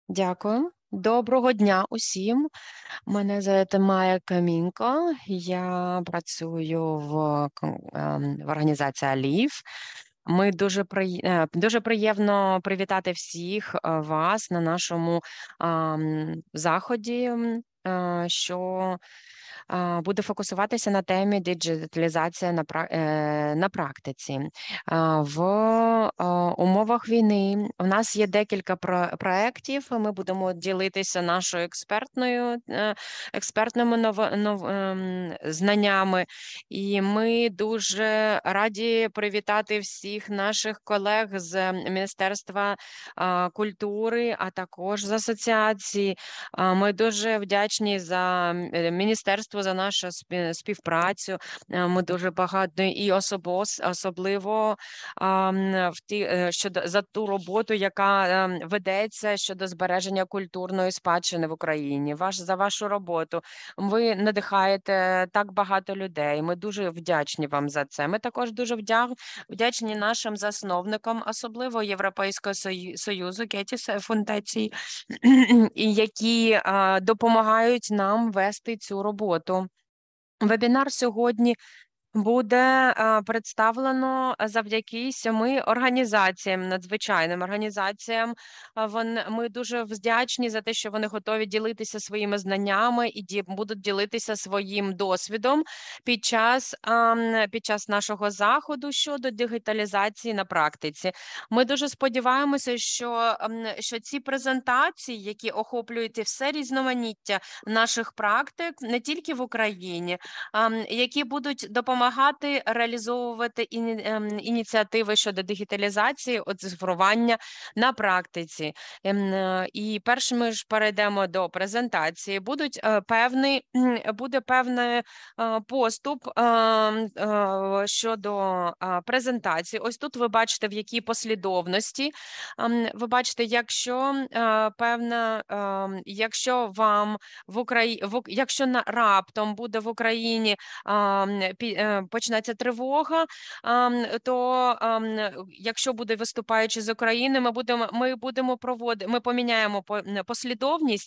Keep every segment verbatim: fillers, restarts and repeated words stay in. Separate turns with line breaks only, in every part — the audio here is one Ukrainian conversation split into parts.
Дякую. Доброго дня усім. Мене звати Майя Камінко. Я працюю в, кон- ем, в організації Алів. Ми дуже при... е, дуже приємно привітати всіх е, вас на нашому ам, заході, м, е, що е, буде фокусуватися на темі диджиталізація на, пра- е, на практиці. Е, В е, умовах війни у нас є декілька про- проєктів. Ми будемо ділитися нашою експертною е, експертними нов... нов... ем, знаннями. І ми дуже раді привітати всіх наших колег з Міністерства а, культури, а також з асоціації. А, Ми дуже вдячні за м, е, міністерство за нашу спі- співпрацю. Е, Ми дуже багато і особос, особливо а, м, в ті е, щодо за ту роботу, яка ем, ведеться щодо збереження культурної спадщини в Україні. Ваш за вашу роботу. Ви надихаєте так багато людей. Ми дуже вдячні вам за це. Ми також дуже вдя... вдячні нашим засновникам, особливо Європейського Сою- Союзу, Геті фундації, і які а, допомагають нам вести цю роботу. Вебінар сьогодні буде е, представлено завдяки сьоми організаціям, надзвичайним організаціям. А Вон ми дуже вдячні за те, що вони готові ділитися своїми знаннями і ді, будуть ділитися своїм досвідом під час ам, під час нашого заходу щодо дигіталізації на практиці. Ми дуже сподіваємося, що, ам, що ці презентації, які охоплюють і все різноманіття наших практик, не тільки в Україні, ам, які будуть допомагати реалізовувати іні- ем, ініціативи щодо дигіталізації, оцифрування на практиці. Ем, е, І перш ми ж перейдемо до презентації. Будуть е, певний м, буде певний е, поступ е, е, щодо е, презентації. Ось тут ви бачите, в якій послідовності. Ем, Ви бачите, якщо е, певна, ем, якщо вам в Україні, якщо на раптом буде в Україні ам, пі- е, почнеться тривога, ам, то ам, якщо буде виступаючи з України, ми будемо ми будемо проводити, ми поміняємо по- послідовність.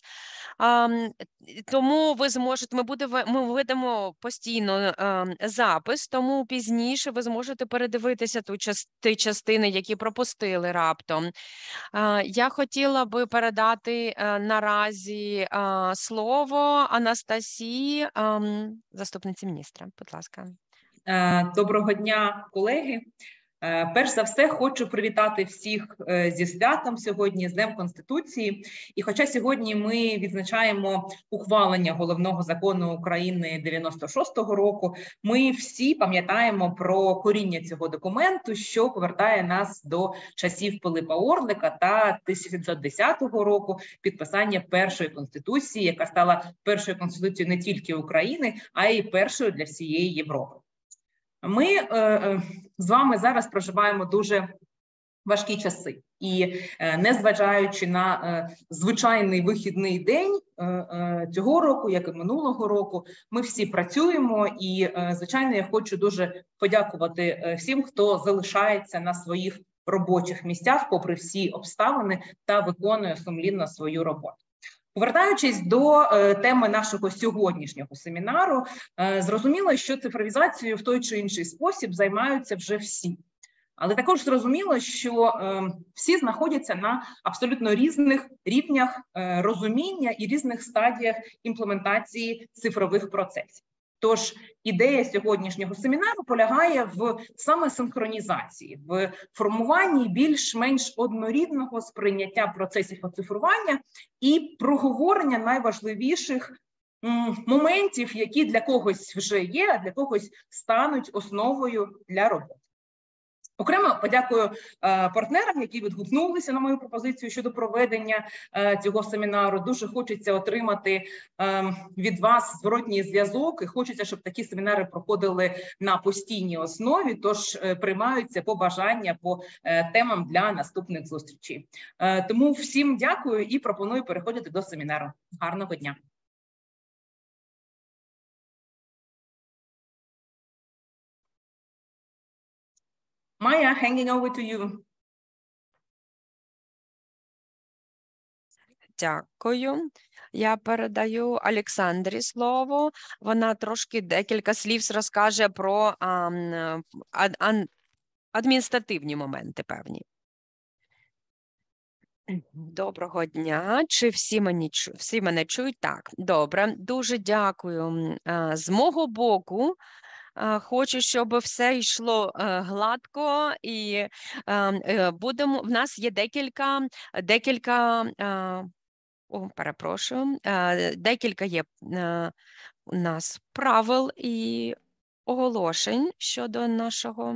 Ам, Тому ви зможете, ми буде ми видамо постійно ем, запис, тому пізніше ви зможете передивитися ту час, ті частини, які пропустили раптом. Е, Я хотіла би передати е, наразі е, слово Анастасії, ем, заступниці міністра. Будь ласка.
Е, Доброго дня, колеги. Е, Перш за все, хочу привітати всіх е, зі святом сьогодні, з Днем Конституції. І хоча сьогодні ми відзначаємо ухвалення головного закону України дев'яносто шостого року, ми всі пам'ятаємо про коріння цього документу, що повертає нас до часів Пилипа Орлика та тисяча дев'ятсот десятого року підписання першої конституції, яка стала першою конституцією не тільки України, а й першою для всієї Європи. Ми е, з вами зараз проживаємо дуже важкі часи. І е, незважаючи на е, звичайний вихідний день е, е, цього року, як і минулого року, ми всі працюємо. І, е, звичайно, я хочу дуже подякувати е, всім, хто залишається на своїх робочих місцях, попри всі обставини, та виконує сумлінно свою роботу. Повертаючись до е, теми нашого сьогоднішнього семінару, е, зрозуміло, що цифровізацією в той чи інший спосіб займаються вже всі. Але також зрозуміло, що е, всі знаходяться на абсолютно різних рівнях е, розуміння і різних стадіях імплементації цифрових процесів. Тож ідея сьогоднішнього семінару полягає в саме синхронізації, в формуванні більш-менш однорідного сприйняття процесів оцифрування і проговорення найважливіших м, моментів, які для когось вже є, а для когось стануть основою для роботи. Окремо подякую е, партнерам, які відгукнулися на мою пропозицію щодо проведення е, цього семінару. Дуже хочеться отримати е, від вас зворотній зв'язок, і хочеться, щоб такі семінари проходили на постійній основі, тож е, приймаються побажання по е, темам для наступних зустрічей. Е, тому всім дякую і пропоную переходити до семінару. Гарного дня! Maya, handing over to you.
Дякую. Я передаю Олександрі слово. Вона трошки декілька слів розкаже про а, ад, ад, адміністративні моменти певні. Доброго дня. Чи всі, мені, всі мене чують? Так, добре. Дуже дякую. З мого боку, хочу, щоб все йшло гладко, і будемо, в нас є декілька, декілька, о, перепрошую, декілька є у нас правил і оголошень щодо нашого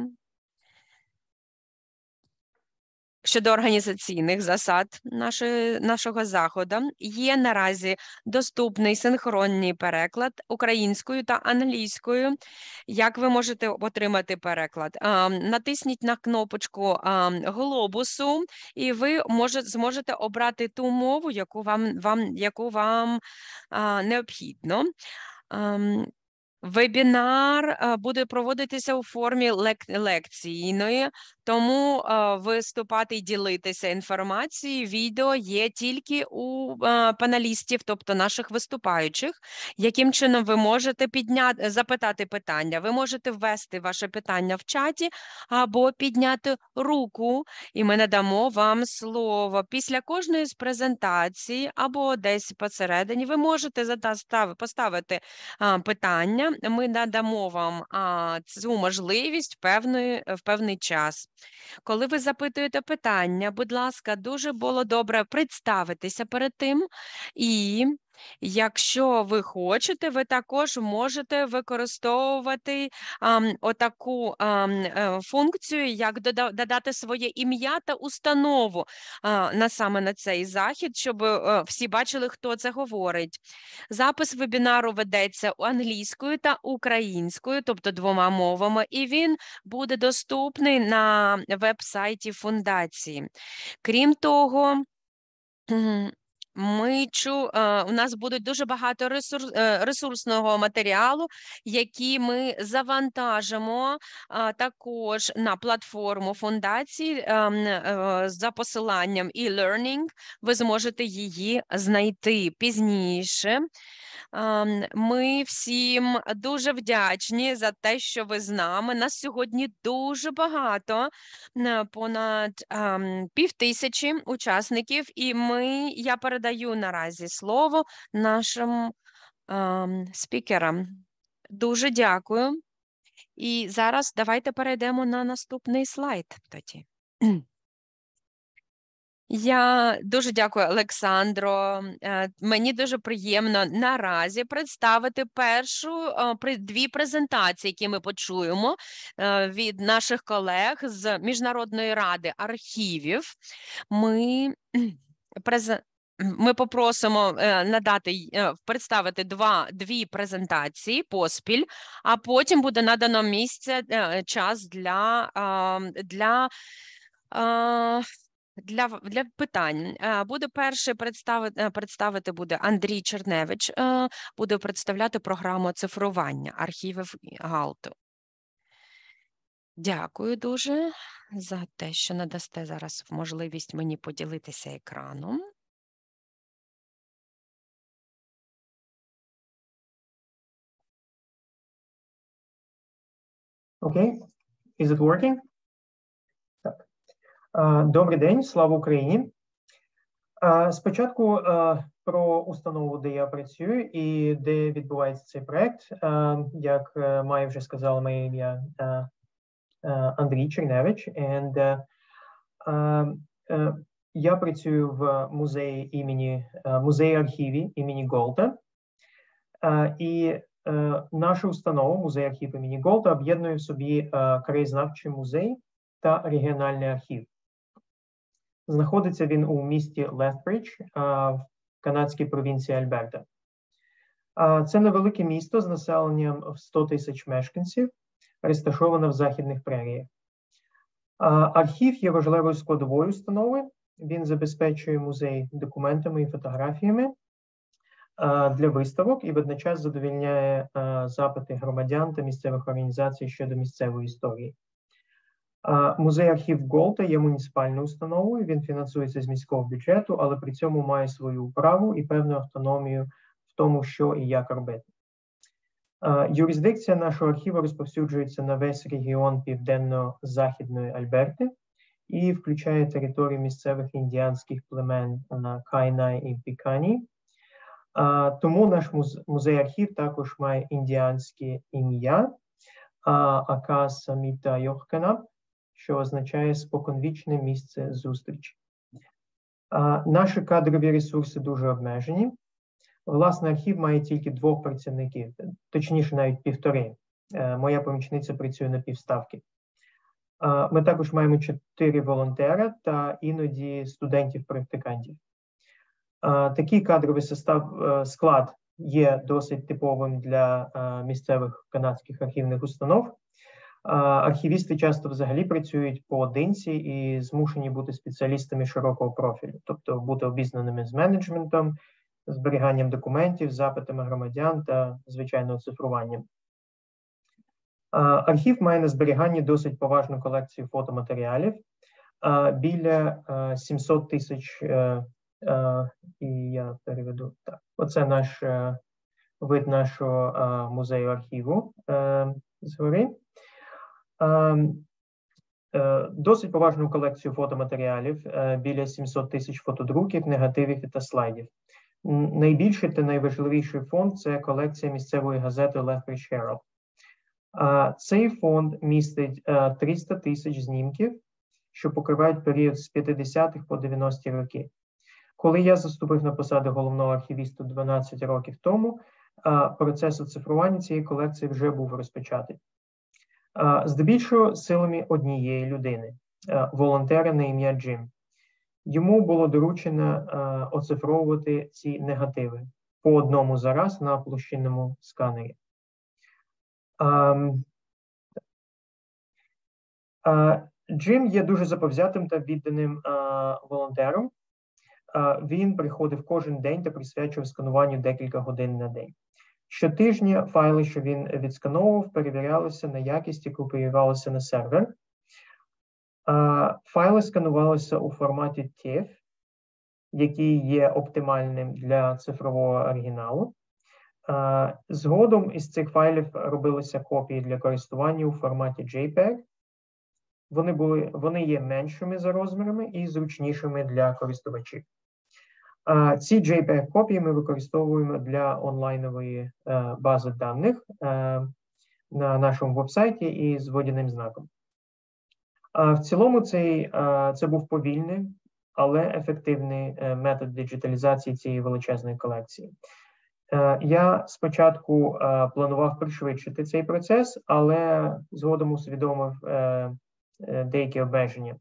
Щодо організаційних засад нашої, нашого заходу. Є наразі доступний синхронний переклад українською та англійською. Як ви можете отримати переклад? А, натисніть на кнопочку а, глобусу, і ви може, зможете обрати ту мову, яку вам, вам, яку вам а, необхідно. А, Вебінар буде проводитися у формі лек лекційної, тому виступати і ділитися інформацією відео є тільки у паналістів, тобто наших виступаючих. Яким чином ви можете підняти, запитати питання? Ви можете ввести ваше питання в чаті або підняти руку, і ми надамо вам слово. Після кожної з презентацій або десь посередині ви можете поставити питання. Ми надамо вам а, цю можливість певної, в певний час. Коли ви запитуєте питання, будь ласка, дуже було добре представитися перед тим. І якщо ви хочете, ви також можете використовувати а, отаку а, функцію, як додати своє ім'я та установу а, на саме на цей захід, щоб а, всі бачили, хто це говорить. Запис вебінару ведеться англійською та українською, тобто двома мовами, і він буде доступний на веб-сайті фундації. Крім того, Ми чу, у нас буде дуже багато ресурс, ресурсного матеріалу, який ми завантажимо також на платформу фундації за посиланням e-learning. Ви зможете її знайти пізніше. Ми всім дуже вдячні за те, що ви з нами. Нас сьогодні дуже багато, понад пів тисячі учасників, і ми, я передаю наразі слово нашим спікерам. Дуже дякую. І зараз давайте перейдемо на наступний слайд тоді. Я дуже дякую, Олександро. Мені дуже приємно наразі представити першу дві презентації, які ми почуємо від наших колег з Міжнародної ради архівів. Ми презентуємо. Ми попросимо надати, представити два, дві презентації поспіль, а потім буде надано місце, час для, для, для, для питань. Буде перший представити, представити буде Андрій Черневич, буде представляти програму оцифрування архівів Галту. Дякую дуже за те, що надасте зараз можливість мені поділитися екраном.
Окей, okay. Is it working? Так. Добрий день, слава Україні. Спочатку про установу, де я працюю і де відбувається цей проект. Як Майя вже сказала, моє ім'я Андрій Черневич. And, я працюю в музеї імені, музеї архіві імені Голта. І наша установа, музей архів імені Голта, об'єднує в собі краєзнавчий музей та регіональний архів. Знаходиться він у місті Лethbridge в канадській провінції Альберта. Це невелике місто з населенням в сто тисяч мешканців, розташоване в західних преріях. Архів є важливою складовою установи. Він забезпечує музей документами і фотографіями для виставок і водночас задовольняє запити громадян та місцевих організацій щодо місцевої історії. Музей-архів Голта є муніципальною установою, він фінансується з міського бюджету, але при цьому має свою управу і певну автономію в тому, що і як робити. Юрисдикція нашого архіву розповсюджується на весь регіон південно-західної Альберти і включає територію місцевих індіанських племен Кайнай і Пікані. Тому наш музей-архів також має індіанське ім'я Ака Саміта Йохканап, що означає споконвічне місце зустрічі. Наші кадрові ресурси дуже обмежені. Власне, архів має тільки двох працівників, точніше навіть півтори. Моя помічниця працює на півставки. Ми також маємо чотири волонтера та іноді студентів-практикантів. Такий кадровий состав, склад є досить типовим для місцевих канадських архівних установ. Архівісти часто взагалі працюють поодинці і змушені бути спеціалістами широкого профілю, тобто бути обізнаними з менеджментом, зберіганням документів, запитами громадян та, звичайно, цифруванням. Архів має на зберіганні досить поважну колекцію фотоматеріалів, біля сімсот тисяч, і я переведу так. Оце наш вид нашого музею архіву згори. Досить поважну колекцію фотоматеріалів, біля сімсот тисяч фотодруків, негативів та слайдів. Найбільший та найважливіший фонд – це колекція місцевої газети Lethbridge Herald. Цей фонд містить триста тисяч знімків, що покривають період з п'ятдесятих по дев'яності роки. Коли я заступив на посаду головного архівіста дванадцять років тому, процес оцифрування цієї колекції вже був розпочатий. Здебільшого силами однієї людини, волонтера на ім'я Джим. Йому було доручено оцифровувати ці негативи по одному за раз на площинному сканері. Джим є дуже заповзятим та відданим волонтером. Він приходив кожен день та присвячував скануванню декілька годин на день. Щотижня файли, що він відскановував, перевірялися на якість і копіювалися на сервер. Файли сканувалися у форматі тіф, який є оптимальним для цифрового оригіналу. Згодом із цих файлів робилися копії для користування у форматі джей пег. Вони, були, вони є меншими за розмірами і зручнішими для користувачів. Ці джей пег-копії ми використовуємо для онлайнової бази даних на нашому веб-сайті із водяним знаком. В цілому цей, це був повільний, але ефективний метод диджиталізації цієї величезної колекції. Я спочатку планував пришвидшити цей процес, але згодом усвідомив деякі обмеження.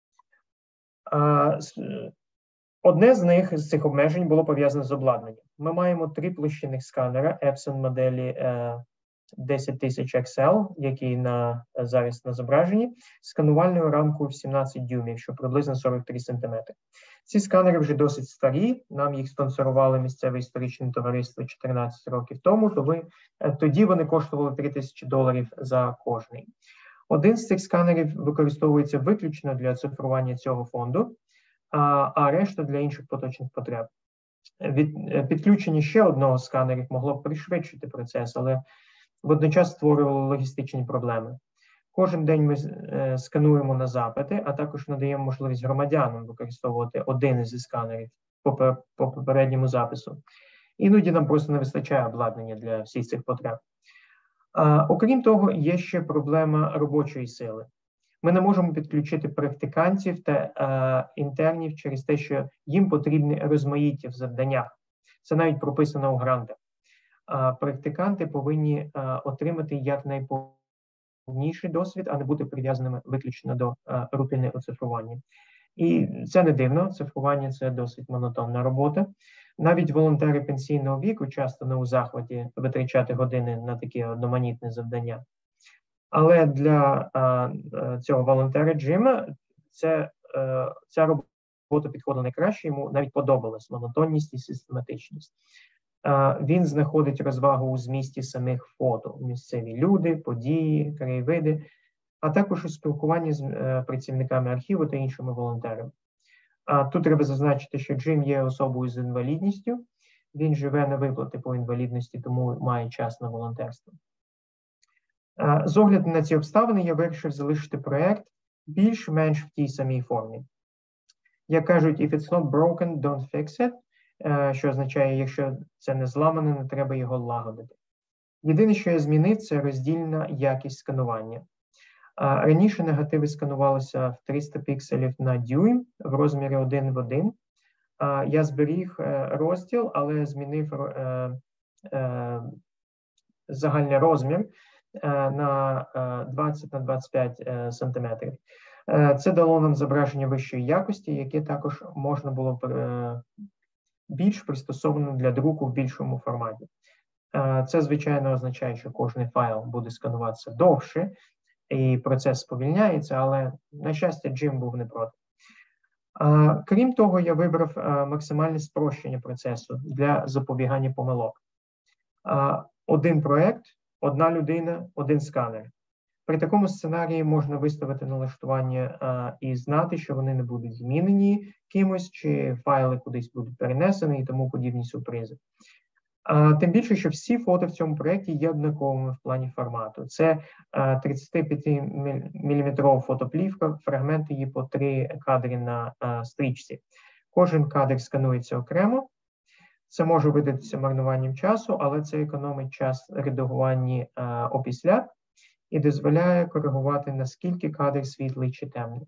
Одне з них, з цих обмежень, було пов'язане з обладнанням. Ми маємо три площинних сканера Epson моделі десять тисяч ікс ел, який на, зараз на зображенні, сканувальною рамкою в сімнадцять дюймів, що приблизно сорок три сантиметри. Ці сканери вже досить старі, нам їх спонсорували місцеве історичне товариство чотирнадцять років тому, то ви, тоді вони коштували три тисячі доларів за кожний. Один з цих сканерів використовується виключно для цифрування цього фонду, а, а решта для інших поточних потреб. Від, підключення ще одного з сканерів могло б пришвидшити процес, але водночас створювало логістичні проблеми. Кожен день ми е, скануємо на запити, а також надаємо можливість громадянам використовувати один із сканерів по, по попередньому запису. Іноді нам просто не вистачає обладнання для всіх цих потреб. А, окрім того, є ще проблема робочої сили. Ми не можемо підключити практикантів та е, інтернів через те, що їм потрібні розмаїття в завданнях. Це навіть прописано у грантах. А, практиканти повинні е, отримати якнайповніший досвід, а не бути прив'язаними виключно до е, рутини оцифрування. І це не дивно, цифрування – це досить монотонна робота. Навіть волонтери пенсійного віку часто не у захваті витрачати години на такі одноманітні завдання. Але для а, цього волонтера Джима це, а, ця робота підходила найкраще, йому навіть подобалась монотонність і систематичність. А, він знаходить розвагу у змісті самих фото. Місцеві люди, події, краєвиди. а також у спілкуванні з працівниками архіву та іншими волонтерами. Тут треба зазначити, що Джим є особою з інвалідністю, він живе на виплати по інвалідності, тому має час на волонтерство. З огляду на ці обставини я вирішив залишити проєкт більш-менш в тій самій формі. Як кажуть, if it's not broken, don't fix it, що означає, якщо це не зламане, не треба його лагодити. Єдине, що я змінив, це роздільна якість сканування. Раніше негативи сканувалися в триста пікселів на дюйм в розмірі один в один. Я зберіг розділ, але змінив загальний розмір на двадцять на двадцять п'ять сантиметрів. Це дало нам зображення вищої якості, яке також можна було більш пристосовано для друку в більшому форматі. Це, звичайно, означає, що кожен файл буде скануватися довше, і процес сповільняється, але, на щастя, Джим був не проти. Крім того, я вибрав максимальне спрощення процесу для запобігання помилок. Один проєкт, одна людина, один сканер. При такому сценарії можна виставити налаштування і знати, що вони не будуть змінені кимось, чи файли кудись будуть перенесені і тому подібні сюрпризи. Тим більше, що всі фото в цьому проєкті є однаковими в плані формату. Це тридцятип'ятиміліметрова фотоплівка, фрагменти її по три кадри на стрічці. Кожен кадр сканується окремо. Це може видатися марнуванням часу, але це економить час редагування опісля і дозволяє коригувати, наскільки кадр світлий чи темний.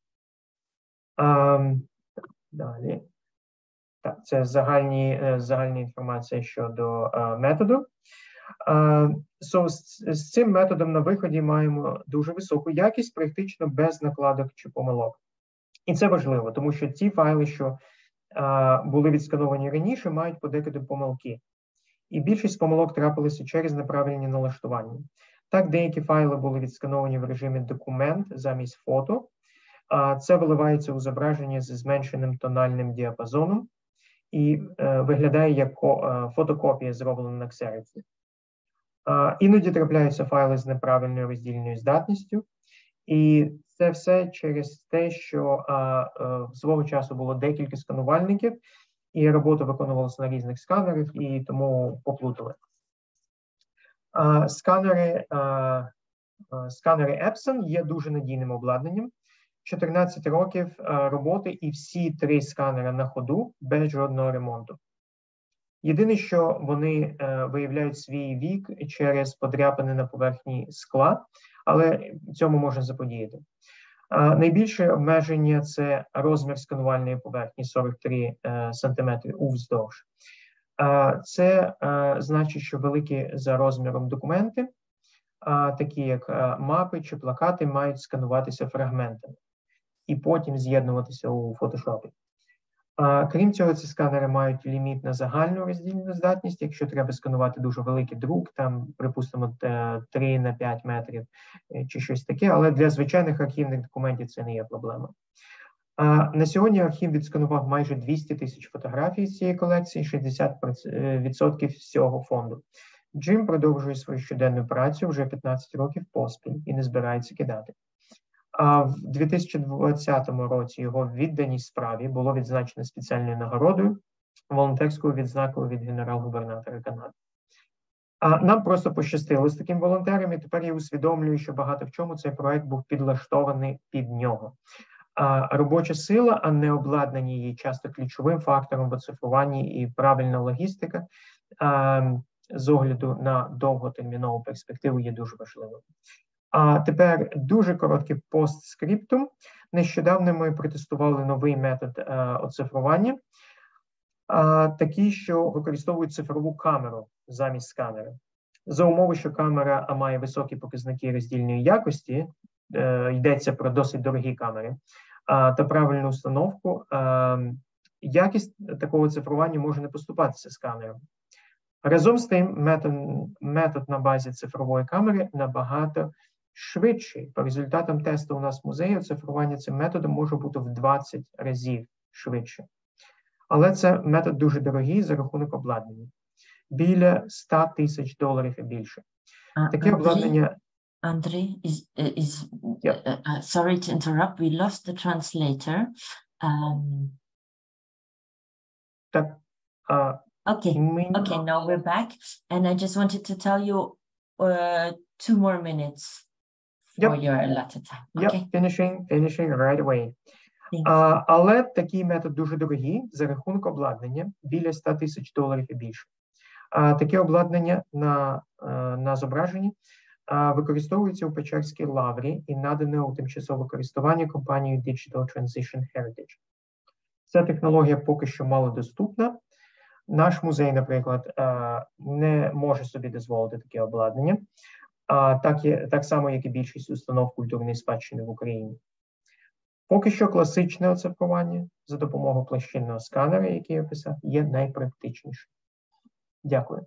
Далі. Так, це загальні, загальна інформація щодо uh, методу. Uh, so, з, з цим методом на виході маємо дуже високу якість, практично без накладок чи помилок. І це важливо, тому що ті файли, що uh, були відскановані раніше, мають подекуди помилки. І більшість помилок трапилися через неправильні налаштування. Так, деякі файли були відскановані в режимі документ замість фото. Uh, це виливається у зображення зі зменшеним тональним діапазоном і е, виглядає як е, фотокопія, зроблена на ксероксі. Е, іноді трапляються файли з неправильною роздільною здатністю, і це все через те, що е, е, свого часу було декілька сканувальників, і робота виконувалася на різних сканерах, і тому поплутали. Е, сканери, е, е, сканери Epson є дуже надійним обладнанням. чотирнадцять років роботи і всі три сканери на ходу без жодного ремонту. Єдине, що вони виявляють свій вік через подряпини на поверхні скла, але цьому можна заподіяти. Найбільше обмеження – це розмір сканувальної поверхні сорок три сантиметри увздовж. Це значить, що великі за розміром документи, такі як мапи чи плакати, мають скануватися фрагментами і потім з'єднуватися у фотошопі. Крім цього, ці сканери мають ліміт на загальну роздільну здатність, якщо треба сканувати дуже великий друк, там, припустимо, три на п'ять метрів чи щось таке, але для звичайних архівних документів це не є проблема. На сьогодні архів відсканував майже двісті тисяч фотографій з цієї колекції, шістдесят відсотків всього фонду. Джим продовжує свою щоденну працю вже п'ятнадцять років поспіль і не збирається кидати. А в дві тисячі двадцятому році його відданість справі було відзначено спеціальною нагородою, волонтерською відзнакою від генерал-губернатора Канади. А нам просто пощастило з таким волонтером, і тепер я усвідомлюю, що багато в чому цей проект був підлаштований під нього. А робоча сила, а не обладнання є часто ключовим фактором в оцифруванні, і правильна логістика а, з огляду на довготермінову перспективу є дуже важливою. А тепер дуже короткий постскриптум. Нещодавно ми протестували новий метод а, оцифрування, а, такий, що використовує цифрову камеру замість сканера. За умови, що камера має високі показники роздільної якості, е, йдеться про досить дорогі камери, а, та правильну установку, а, якість такого цифрування може не поступатися сканером. Разом з тим, метод, метод на базі цифрової камери набагато швидший. По результатам тесту у нас в музеї оцифрування цим методом може бути в двадцять разів швидше. Але це метод дуже дорогий за рахунок обладнання. Біля ста тисяч доларів і більше.
А,
Таке
Андрій,
обладнання...
Andrei, is, is
Yeah.
uh, uh, sorry to interrupt, we lost the translator. Um,
Так, uh,
okay,
ми...
okay, now we're back. And I just wanted to tell you uh, two more minutes for
Yep.
your allotted time.
Yep,
Okay.
finishing, finishing right away. А, але такий метод дуже дорогий за рахунок обладнання, біля сто тисяч доларів і більше. А, таке обладнання на, на зображенні а, використовується у Печерській лаврі і надане у тимчасове користування компанією Digital Transition Heritage. Ця технологія поки що малодоступна. Наш музей, наприклад, а, не може собі дозволити таке обладнання, а, так, є, так само, як і більшість установ культурної спадщини в Україні. Поки що класичне оцифрування за допомогою площинного сканера, який я описав, є найпрактичнішим. Дякую.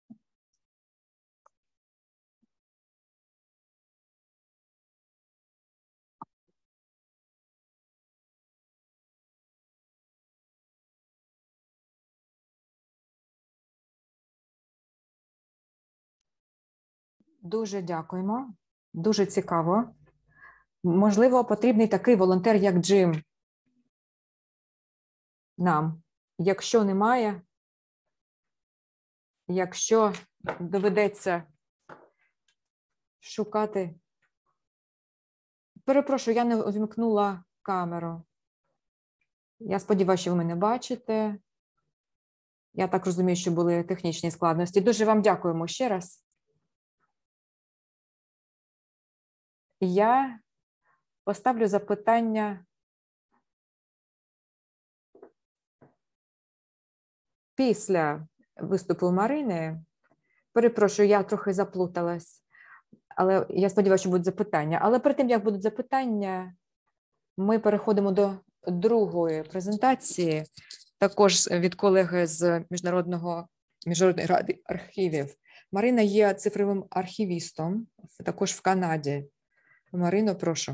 Дуже дякуємо. Дуже цікаво. Можливо, потрібний такий волонтер, як Джим. Нам. Якщо немає, якщо доведеться шукати. Перепрошую, я не увімкнула камеру. Я сподіваюся, що ви мене бачите. Я так розумію, що були технічні складності. Дуже вам дякуємо ще раз. Я поставлю запитання після виступу Марини. Перепрошую, я трохи заплуталась, але я сподіваюся, що будуть запитання. Але перед тим, як будуть запитання, ми переходимо до другої презентації, також від колеги з Міжнародного, Міжнародної ради архівів. Марина є цифровим архівістом, також в Канаді. Марино, прошу.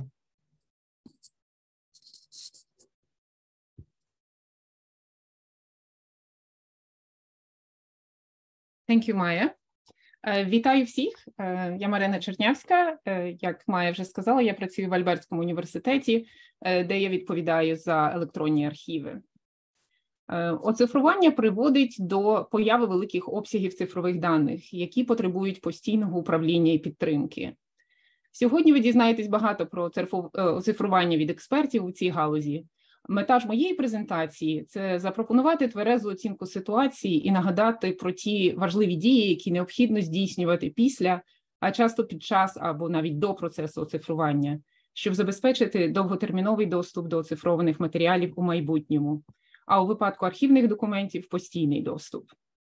Thank you, Майя. Вітаю всіх. Я Марина Чернявська. Як Майя вже сказала, я працюю в Альбертському університеті, де я відповідаю за електронні архіви. Оцифрування приводить до появи великих обсягів цифрових даних, які потребують постійного управління і підтримки. Сьогодні ви дізнаєтесь багато про оцифрування від експертів у цій галузі. Мета ж моєї презентації – це запропонувати тверезу оцінку ситуації і нагадати про ті важливі дії, які необхідно здійснювати після, а часто під час або навіть до процесу оцифрування, щоб забезпечити довготерміновий доступ до оцифрованих матеріалів у майбутньому, а у випадку архівних документів – постійний доступ.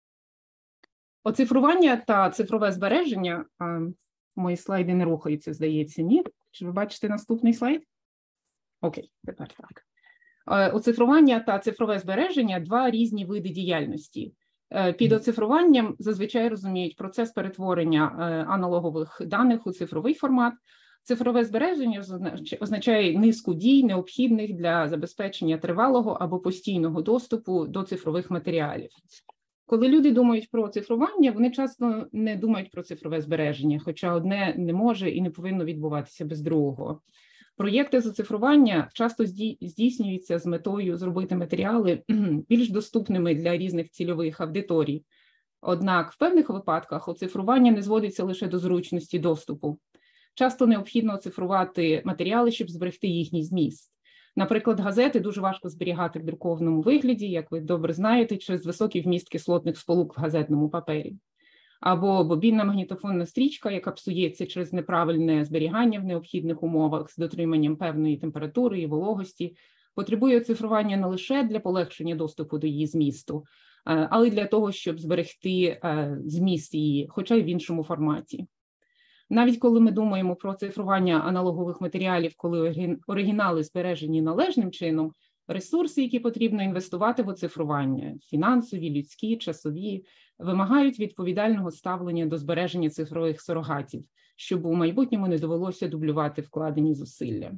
Оцифрування та цифрове збереження – мої слайди не рухаються, здається, ні? Чи ви бачите наступний слайд? Окей, тепер так. Оцифрування та цифрове збереження – два різні види діяльності. Під оцифруванням зазвичай розуміють процес перетворення аналогових даних у цифровий формат. Цифрове збереження означає низку дій, необхідних для забезпечення тривалого або постійного доступу до цифрових матеріалів. Коли люди думають про оцифрування, вони часто не думають про цифрове збереження, хоча одне не може і не повинно відбуватися без другого. Проєкти з оцифрування часто здійснюються з метою зробити матеріали більш доступними для різних цільових аудиторій. Однак в певних випадках оцифрування не зводиться лише до зручності доступу. Часто необхідно оцифрувати матеріали, щоб зберегти їхній зміст. Наприклад, газети дуже важко зберігати в друкованому вигляді, як ви добре знаєте, через високий вміст кислотних сполук в газетному папері. Або бобінна магнітофонна стрічка, яка псується через неправильне зберігання в необхідних умовах з дотриманням певної температури і вологості, потребує оцифрування не лише для полегшення доступу до її змісту, але й для того, щоб зберегти зміст її, хоча й в іншому форматі. Навіть коли ми думаємо про оцифрування аналогових матеріалів, коли оригінали збережені належним чином, ресурси, які потрібно інвестувати в оцифрування – фінансові, людські, часові – вимагають відповідального ставлення до збереження цифрових сурогатів, щоб у майбутньому не довелося дублювати вкладені зусилля.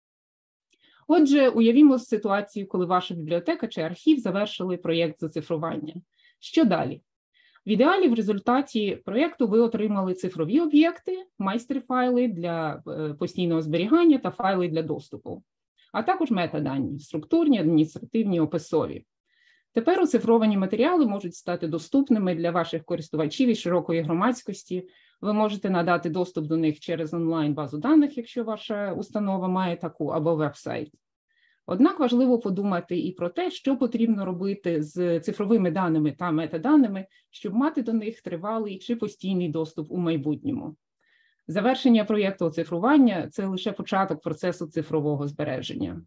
Отже, уявімо ситуацію, коли ваша бібліотека чи архів завершили проєкт з оцифрування. Що далі? В ідеалі в результаті проєкту ви отримали цифрові об'єкти, майстер-файли для постійного зберігання та файли для доступу, а також метадані – структурні, адміністративні, описові. Тепер оцифровані матеріали можуть стати доступними для ваших користувачів і широкої громадськості. Ви можете надати доступ до них через онлайн-базу даних, якщо ваша установа має таку, або веб-сайт. Однак важливо подумати і про те, що потрібно робити з цифровими даними та метаданими, щоб мати до них тривалий чи постійний доступ у майбутньому. Завершення проєкту оцифрування – це лише початок процесу цифрового збереження.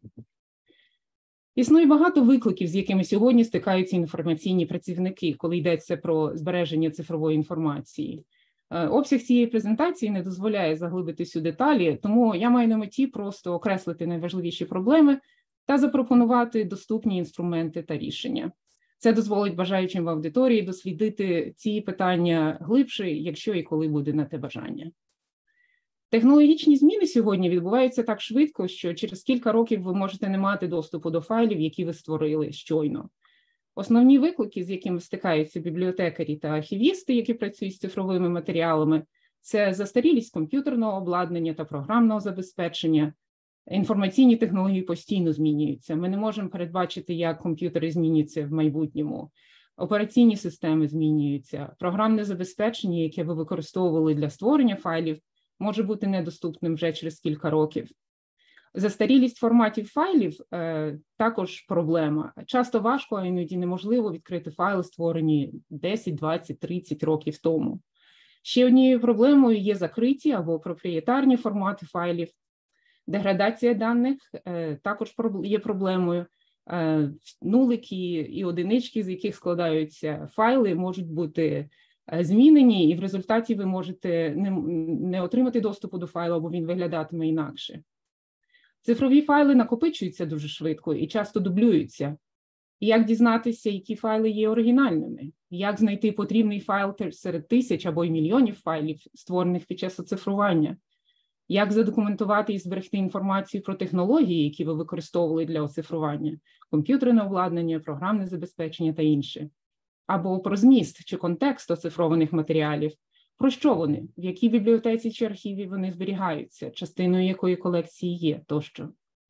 Існує багато викликів, з якими сьогодні стикаються інформаційні працівники, коли йдеться про збереження цифрової інформації. Обсяг цієї презентації не дозволяє заглибитись у деталі, тому я маю на меті просто окреслити найважливіші проблеми та запропонувати доступні інструменти та рішення. Це дозволить бажаючим в аудиторії дослідити ці питання глибше, якщо і коли буде на те бажання. Технологічні зміни сьогодні відбуваються так швидко, що через кілька років ви можете не мати доступу до файлів, які ви створили щойно. Основні виклики, з якими стикаються бібліотекарі та архівісти, які працюють з цифровими матеріалами, це застарілість комп'ютерного обладнання та програмного забезпечення. Інформаційні технології постійно змінюються. Ми не можемо передбачити, як комп'ютери зміняться в майбутньому. Операційні системи змінюються. Програмне забезпечення, яке ви використовували для створення файлів, може бути недоступним вже через кілька років. Застарілість форматів файлів е, також проблема. Часто важко, а іноді неможливо відкрити файли, створені десять, двадцять, тридцять років тому. Ще однією проблемою є закриті або проприєтарні формати файлів. Деградація даних е, також є проблемою. Е, нулики і одинички, з яких складаються файли, можуть бути змінені, і в результаті ви можете не, не отримати доступу до файлу, або він виглядатиме інакше. Цифрові файли накопичуються дуже швидко і часто дублюються. Як дізнатися, які файли є оригінальними? Як знайти потрібний файл серед тисяч або й мільйонів файлів, створених під час оцифрування? Як задокументувати і зберегти інформацію про технології, які ви використовували для оцифрування, комп'ютерне обладнання, програмне забезпечення та інше? Або про зміст чи контекст оцифрованих матеріалів, про що вони, в якій бібліотеці чи архіві вони зберігаються, частиною якої колекції є, тощо.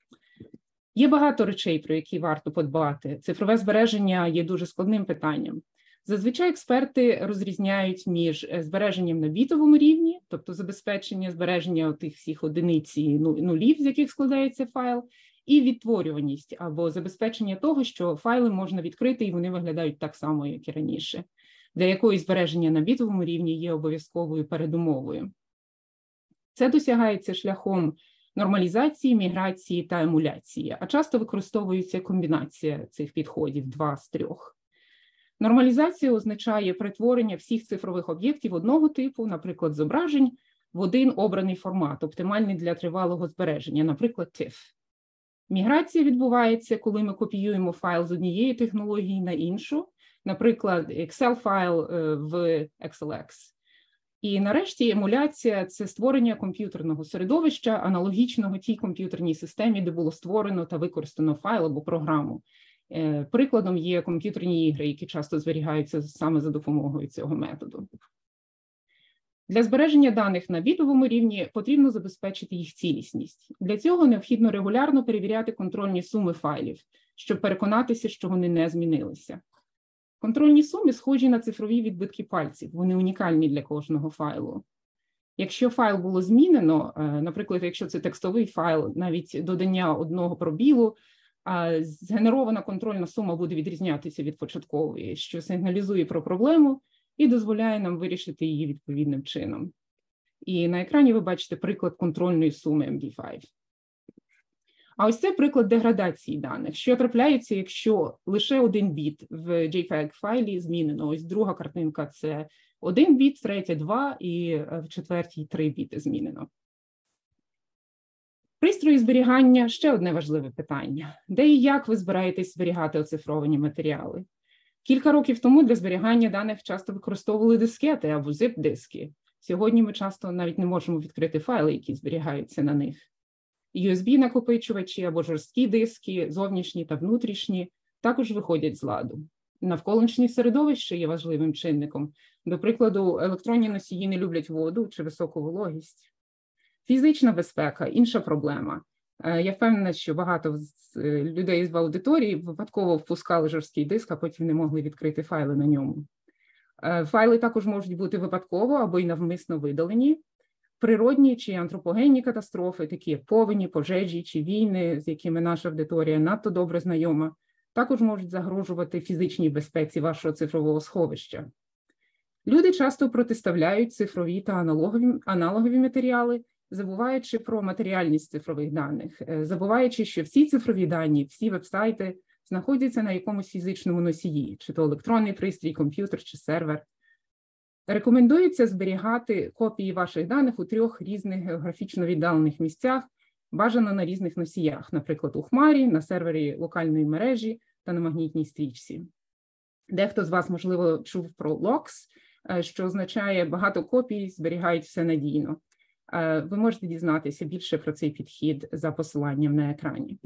Є багато речей, про які варто подбати. Цифрове збереження є дуже складним питанням. Зазвичай експерти розрізняють між збереженням на бітовому рівні, тобто забезпечення збереження тих всіх одиниць і нулів, з яких складається файл, і відтворюваність або забезпечення того, що файли можна відкрити і вони виглядають так само, як і раніше, для якої збереження на бітовому рівні є обов'язковою передумовою. Це досягається шляхом нормалізації, міграції та емуляції, а часто використовується комбінація цих підходів, два з трьох. Нормалізація означає перетворення всіх цифрових об'єктів одного типу, наприклад, зображень, в один обраний формат, оптимальний для тривалого збереження, наприклад, тиф. Міграція відбувається, коли ми копіюємо файл з однієї технології на іншу, наприклад, Excel-файл в екс ел екс. І нарешті емуляція – це створення комп'ютерного середовища, аналогічного тій комп'ютерній системі, де було створено та використано файл або програму. Прикладом є комп'ютерні ігри, які часто зберігаються саме за допомогою цього методу. Для збереження даних на бітовому рівні потрібно забезпечити їх цілісність. Для цього необхідно регулярно перевіряти контрольні суми файлів, щоб переконатися, що вони не змінилися. Контрольні суми схожі на цифрові відбитки пальців, вони унікальні для кожного файлу. Якщо файл було змінено, наприклад, якщо це текстовий файл, навіть додання одного пробілу, згенерована контрольна сума буде відрізнятися від початкової, що сигналізує про проблему і дозволяє нам вирішити її відповідним чином. І на екрані ви бачите приклад контрольної суми ем ді п'ять. А ось це приклад деградації даних, що трапляється, якщо лише один біт в JPEG-файлі змінено. Ось друга картинка – це один біт, третя – два, і в четвертій – три біти змінено. Пристрої зберігання – ще одне важливе питання. Де і як ви збираєтесь зберігати оцифровані матеріали? Кілька років тому для зберігання даних часто використовували дискети або зип-диски. Сьогодні ми часто навіть не можемо відкрити файли, які зберігаються на них. ю ес бі-накопичувачі або жорсткі диски, зовнішні та внутрішні, також виходять з ладу. Навколишнє середовище є важливим чинником. До прикладу, електронні носії не люблять воду чи високу вологість. Фізична безпека – інша проблема. Я впевнена, що багато людей в аудиторії випадково впускали жорсткий диск, а потім не могли відкрити файли на ньому. Файли також можуть бути випадково або й навмисно видалені. Природні чи антропогенні катастрофи, такі як повені, пожежі чи війни, з якими наша аудиторія надто добре знайома, також можуть загрожувати фізичній безпеці вашого цифрового сховища. Люди часто протиставляють цифрові та аналогові, аналогові матеріали, забуваючи про матеріальність цифрових даних, забуваючи, що всі цифрові дані, всі веб-сайти знаходяться на якомусь фізичному носії, чи то електронний пристрій, комп'ютер чи сервер. Рекомендується зберігати копії ваших даних у трьох різних географічно віддалених місцях, бажано на різних носіях, наприклад, у хмарі, на сервері локальної мережі та на магнітній стрічці. Дехто з вас, можливо, чув про локс, що означає багато копій зберігають все надійно. Ви можете дізнатися більше про цей підхід за посиланням на екрані.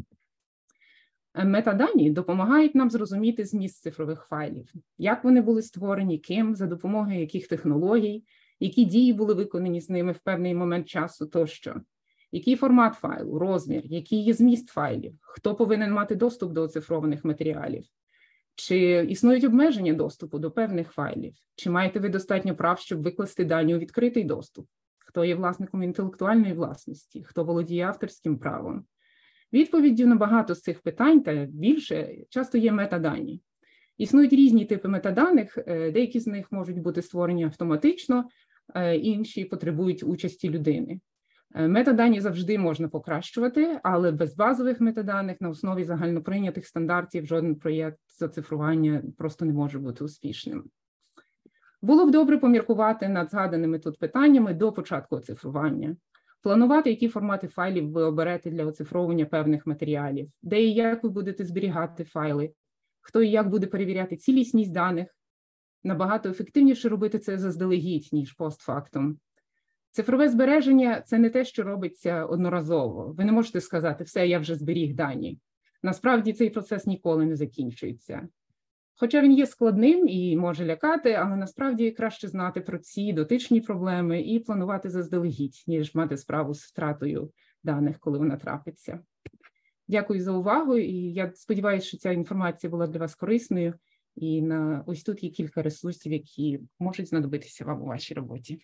Метадані допомагають нам зрозуміти зміст цифрових файлів, як вони були створені, ким, за допомогою яких технологій, які дії були виконані з ними в певний момент часу тощо, який формат файлу, розмір, який є зміст файлів, хто повинен мати доступ до оцифрованих матеріалів, чи існують обмеження доступу до певних файлів, чи маєте ви достатньо прав, щоб викласти дані у відкритий доступ, хто є власником інтелектуальної власності, хто володіє авторським правом. Відповіддю на багато з цих питань, та більше, часто є метадані. Існують різні типи метаданих, деякі з них можуть бути створені автоматично, інші потребують участі людини. Метадані завжди можна покращувати, але без базових метаданих на основі загальноприйнятих стандартів жоден проєкт зацифрування просто не може бути успішним. Було б добре поміркувати над згаданими тут питаннями до початку оцифрування. Планувати, які формати файлів ви оберете для оцифровування певних матеріалів, де і як ви будете зберігати файли, хто і як буде перевіряти цілісність даних. Набагато ефективніше робити це заздалегідь, ніж постфактум. Цифрове збереження – це не те, що робиться одноразово. Ви не можете сказати, все, я вже зберіг дані. Насправді цей процес ніколи не закінчується. Хоча він є складним і може лякати, але насправді краще знати про ці дотичні проблеми і планувати заздалегідь, ніж мати справу з втратою даних, коли вона трапиться. Дякую за увагу, і я сподіваюся, що ця інформація була для вас корисною. І на ось тут є кілька ресурсів, які можуть знадобитися вам у вашій роботі.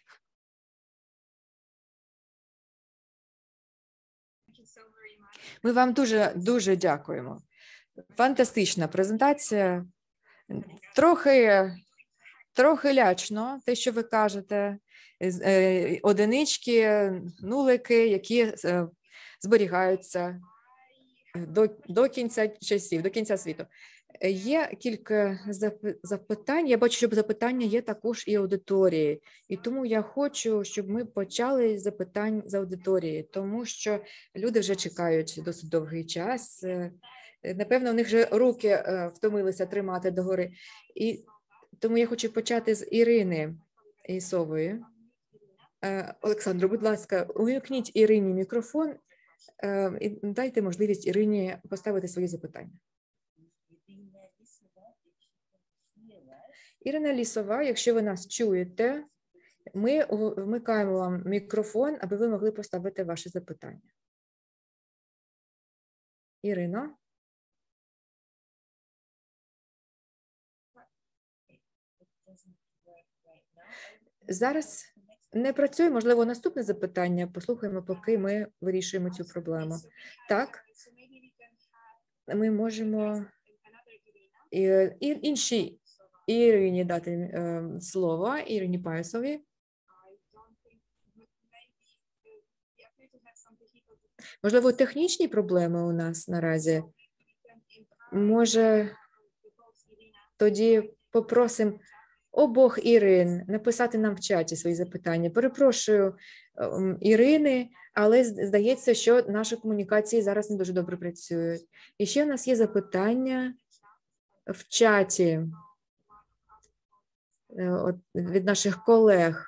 Ми вам дуже, дуже дякуємо. Фантастична презентація. Трохи, трохи лячно, те, що ви кажете, одинички, нулики, які зберігаються до, до кінця часів, до кінця світу. Є кілька запитань, я бачу, що запитання є також і аудиторії, і тому я хочу, щоб ми почали з запитань з аудиторії, тому що люди вже чекають досить довгий час. Напевно, у них вже руки втомилися тримати догори. І тому я хочу почати з Ірини Ісової. Олександро, будь ласка, увімкніть Ірині мікрофон і дайте можливість Ірині поставити свої запитання. Ірина Лісова, якщо ви нас чуєте, ми вмикаємо вам мікрофон, аби ви могли поставити ваші запитання. Ірино? Зараз не працює, можливо, наступне запитання. Послухаємо, поки ми вирішуємо цю проблему. Так, ми можемо і іншій Ірині дати е, слово, Ірині Паясові. Можливо, технічні проблеми у нас наразі. Може, тоді попросимо обох Ірин написати нам в чаті свої запитання. Перепрошую Ірини, але здається, що наші комунікації зараз не дуже добре працюють. І ще у нас є запитання в чаті від наших колег.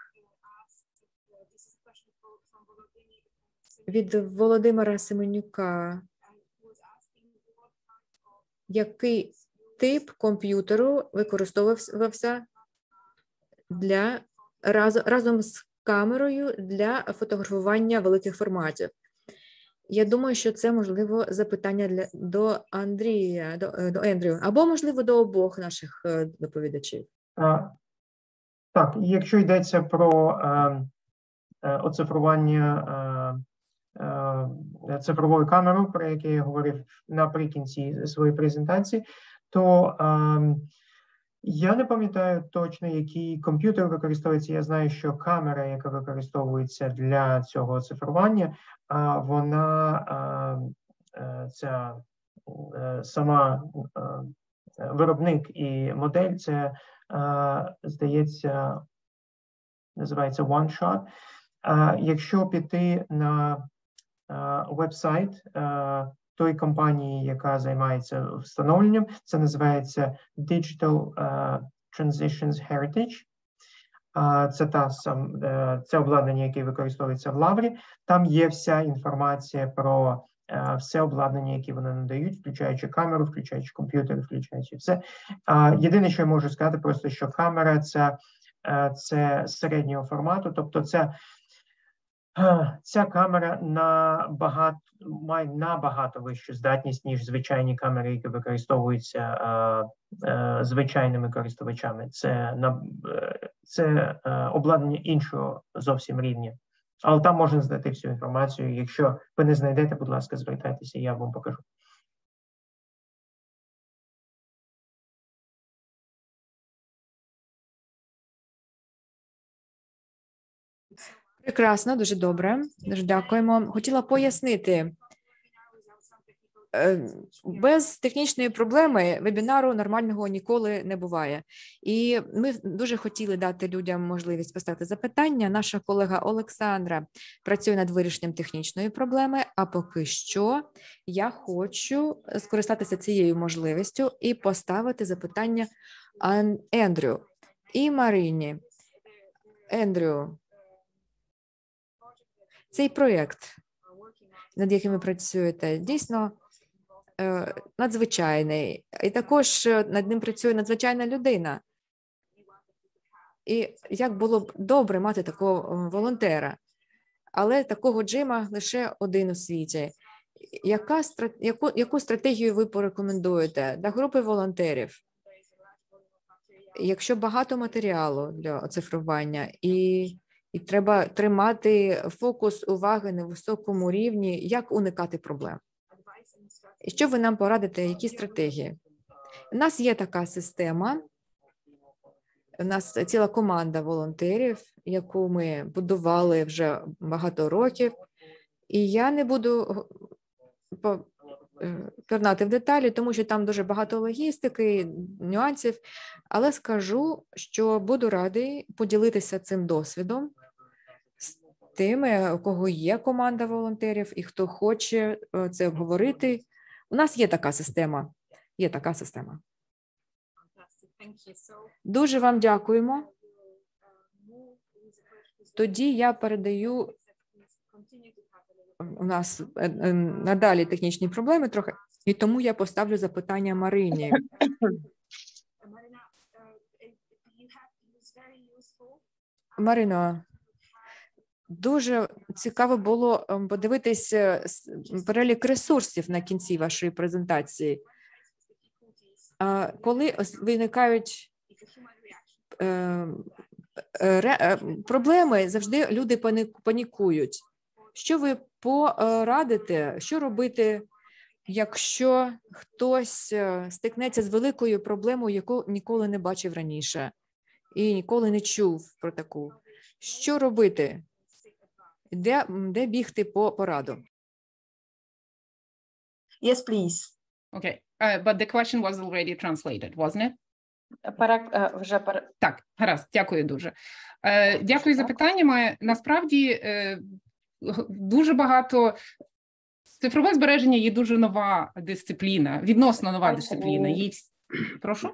Від Володимира Семенюка. Який тип комп'ютеру використовувався для разом, разом з камерою для фотографування великих форматів. Я думаю, що це, можливо, запитання для, до Андрія, до, до Ендрю, або, можливо, до обох наших доповідачів.
А, так, якщо йдеться про е, е, оцифрування е, е, цифровою камерою, про яке я говорив наприкінці своєї презентації, то е, я не пам'ятаю точно, який комп'ютер використовується. Я знаю, що камера, яка використовується для цього цифрування, вона ця сама виробник і модель, це, здається, називається OneShot. Якщо піти на веб-сайт тої компанії, яка займається встановленням, це називається Digital uh, Transitions Heritage. Uh, це, та, сам, uh, це обладнання, яке використовується в Лаврі. Там є вся інформація про uh, все обладнання, яке вони надають, включаючи камеру, включаючи комп'ютер, включаючи все. Uh, єдине, що я можу сказати, просто, що камера це, uh, це середнього формату, тобто це ця камера набагато, має набагато вищу здатність, ніж звичайні камери, які використовуються а, а, звичайними користувачами. Це, на, це а, обладнання іншого зовсім рівня. Але там можна знайти всю інформацію. Якщо ви не знайдете, будь ласка, звертайтеся, я вам покажу.
Прекрасно, дуже добре. Дуже дякуємо. Хотіла пояснити, без технічної проблеми вебінару нормального ніколи не буває. І ми дуже хотіли дати людям можливість поставити запитання. Наша колега Олександра працює над вирішенням технічної проблеми, а поки що я хочу скористатися цією можливістю і поставити запитання Ендрю і Марині. Ендрю, цей проєкт, над яким ви працюєте, дійсно надзвичайний. І також над ним працює надзвичайна людина. І як було б добре мати такого волонтера. Але такого Джима лише один у світі. Яка, яку, яку стратегію ви порекомендуєте для групи волонтерів? Якщо багато матеріалу для оцифрування і І треба тримати фокус уваги на високому рівні, як уникати проблем. І що ви нам порадите, які стратегії? У нас є така система, у нас ціла команда волонтерів, яку ми будували вже багато років, і я не буду пірнати в деталі, тому що там дуже багато логістики, нюансів, але скажу, що буду радий поділитися цим досвідом з тими, у кого є команда волонтерів і хто хоче це обговорити. У нас є така система. Є така система. Дуже вам дякуємо. Тоді я передаю, у нас надалі технічні проблеми трохи, і тому я поставлю запитання Марині. Марино, дуже цікаво було подивитись перелік ресурсів на кінці вашої презентації. Коли виникають проблеми, завжди люди панікують. Що ви порадите, що робити, якщо хтось стикнеться з великою проблемою, яку ніколи не бачив раніше і ніколи не чув про таку? Що робити? Де, де бігти по пораду?
Yes, please.
Okay, uh, but the question was already translated, wasn't it?
Перек... Вже пере...
Так, гаразд, дякую дуже. Uh, дякую за питаннями. Насправді, uh, дуже багато... Цифрове збереження є дуже нова дисципліна, відносно нова дисципліна. Їй... Прошу?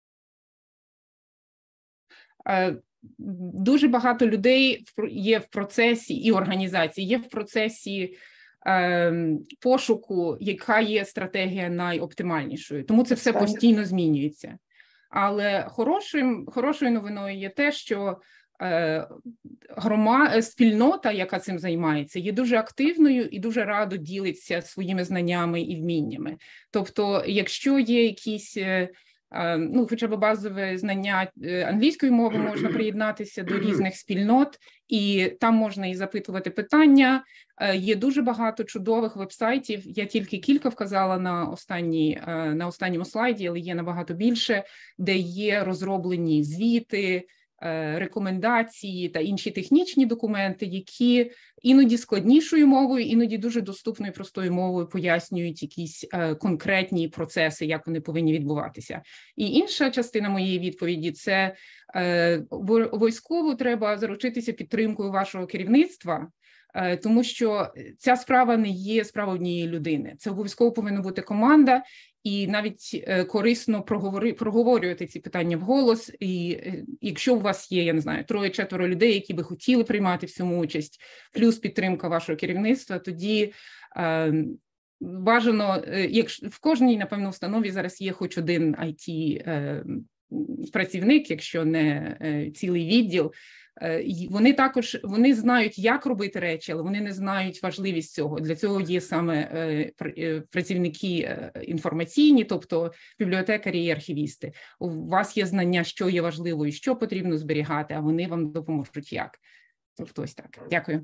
Uh, Дуже багато людей є в процесі, і організацій є в процесі пошуку, яка є стратегія найоптимальнішою. Тому це все постійно змінюється. Але хорошим, хорошою новиною є те, що грома, спільнота, яка цим займається, є дуже активною і дуже радо ділиться своїми знаннями і вміннями. Тобто, якщо є якісь, ну, хоча б базове знання англійської мови, можна приєднатися до різних спільнот, і там можна і запитувати питання. Є дуже багато чудових вебсайтів, я тільки кілька вказала на, останній, на останньому слайді, але є набагато більше, де є розроблені звіти, рекомендації та інші технічні документи, які іноді складнішою мовою, іноді дуже доступною простою мовою пояснюють якісь конкретні процеси, як вони повинні відбуватися. І інша частина моєї відповіді – це обов'язково треба заручитися підтримкою вашого керівництва, тому що ця справа не є справа однієї людини. Це обов'язково повинна бути команда, і навіть корисно проговори, проговорювати ці питання вголос. І якщо у вас є, я не знаю, троє-четверо людей, які би хотіли приймати в цьому участь, плюс підтримка вашого керівництва, тоді е, бажано, якщо в кожній, напевно, установі зараз є хоч один ай ті е, працівник, якщо не е, цілий відділ, вони також, вони знають, як робити речі, але вони не знають важливість цього. Для цього є саме працівники інформаційні, тобто бібліотекарі і архівісти. У вас є знання, що є важливо і що потрібно зберігати, а вони вам допоможуть як. Тобто ось так. Дякую.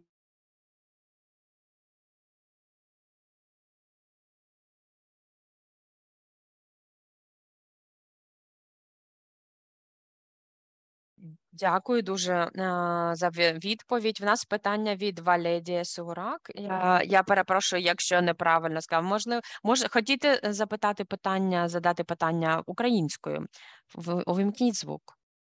Дякую дуже е, за відповідь. В нас питання від Валедія Сугурак. Я, я перепрошую, якщо неправильно сказав. Можна, може, хотіте запитати питання, задати питання українською? В- Увімкніть звук.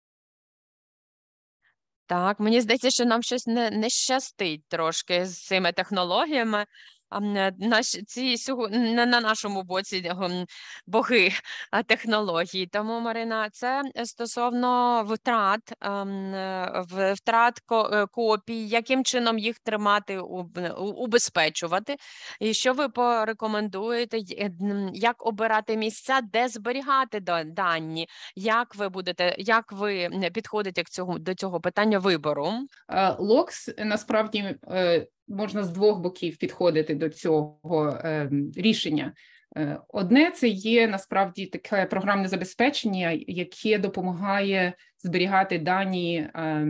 Так, мені здається, що нам щось не, не щастить трошки з цими технологіями. А, м, е, Наш, ці, сього- не на нашому боці ем, боги а, технологій. Тому, Марина, це стосовно втрат, ем, е, в- втрат ко- е, копій, яким чином їх тримати, уб- у- убезпечувати. І що ви порекомендуєте, й- е, м, як обирати місця, де зберігати да- дані? Як ви будете, як ви е, підходите к цього, до цього питання вибору?
Локс насправді е, можна з двох боків підходити до цього е, рішення. Е, Одне – це є насправді таке програмне забезпечення, яке допомагає зберігати дані, е,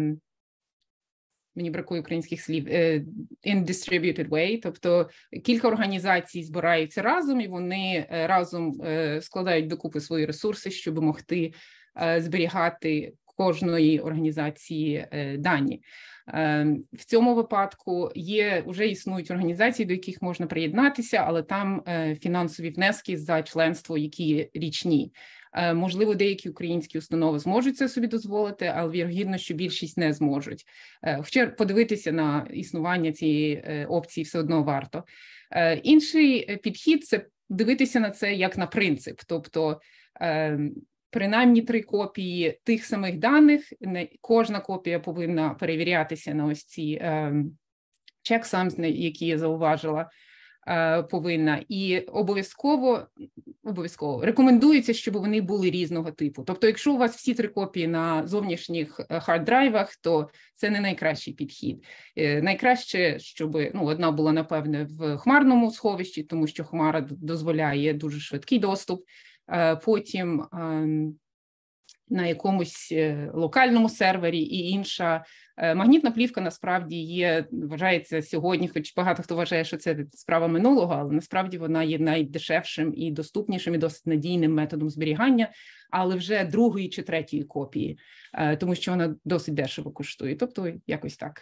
мені бракує українських слів, е, in distributed way, тобто кілька організацій збираються разом і вони е, разом е, складають докупи свої ресурси, щоб могти е, зберігати кожної організації е, дані. Е, В цьому випадку є, вже існують організації, до яких можна приєднатися, але там е, фінансові внески за членство, які є річні. Е, Можливо, деякі українські установи зможуть це собі дозволити, але вірогідно, що більшість не зможуть. Е, Хоча подивитися на існування цієї е, опції все одно варто. Е, Інший е, підхід – це дивитися на це як на принцип, тобто е, принаймні три копії тих самих даних, не- кожна копія повинна перевірятися на ось ці е, checksums, на які я зауважила, е, повинна. І обов'язково, обов'язково рекомендується, щоб вони були різного типу. Тобто, якщо у вас всі три копії на зовнішніх хард-драйвах, то це не найкращий підхід. Е, Найкраще, щоб ну, одна була, напевне, в хмарному сховищі, тому що хмара д- дозволяє дуже швидкий доступ. Е, Потім ем, на якомусь е, локальному сервері, і інша е, магнітна плівка насправді є, вважається сьогодні, хоч багато хто вважає, що це справа минулого, але насправді вона є найдешевшим і доступнішим і досить надійним методом зберігання, але вже другої чи третьої копії, е, тому що вона досить дешево коштує. Тобто якось так.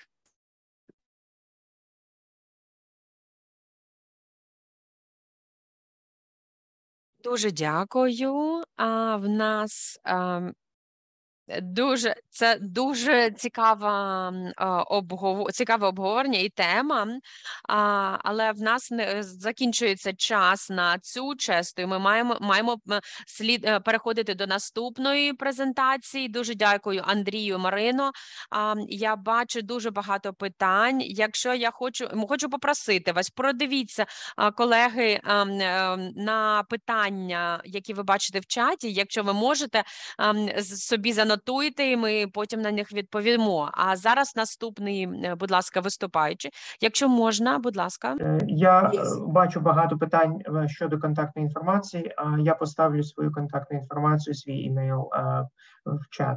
Дуже дякую. А в нас ем, Дуже це дуже цікава обгов... цікаве обговорення і тема, а, але в нас не закінчується час на цю частину. Ми маємо маємо слід переходити до наступної презентації. Дуже дякую Андрію, Марино. А, я бачу дуже багато питань. Якщо я хочу, хочу попросити вас, продивіться, колеги, на питання, які ви бачите в чаті. Якщо ви можете, собі занотуйте, і ми потім на них відповімо. А зараз наступний, будь ласка, виступаючий. Якщо можна, будь ласка.
Я yes. бачу багато питань щодо контактної інформації. Я поставлю свою контактну інформацію, свій імейл в чат.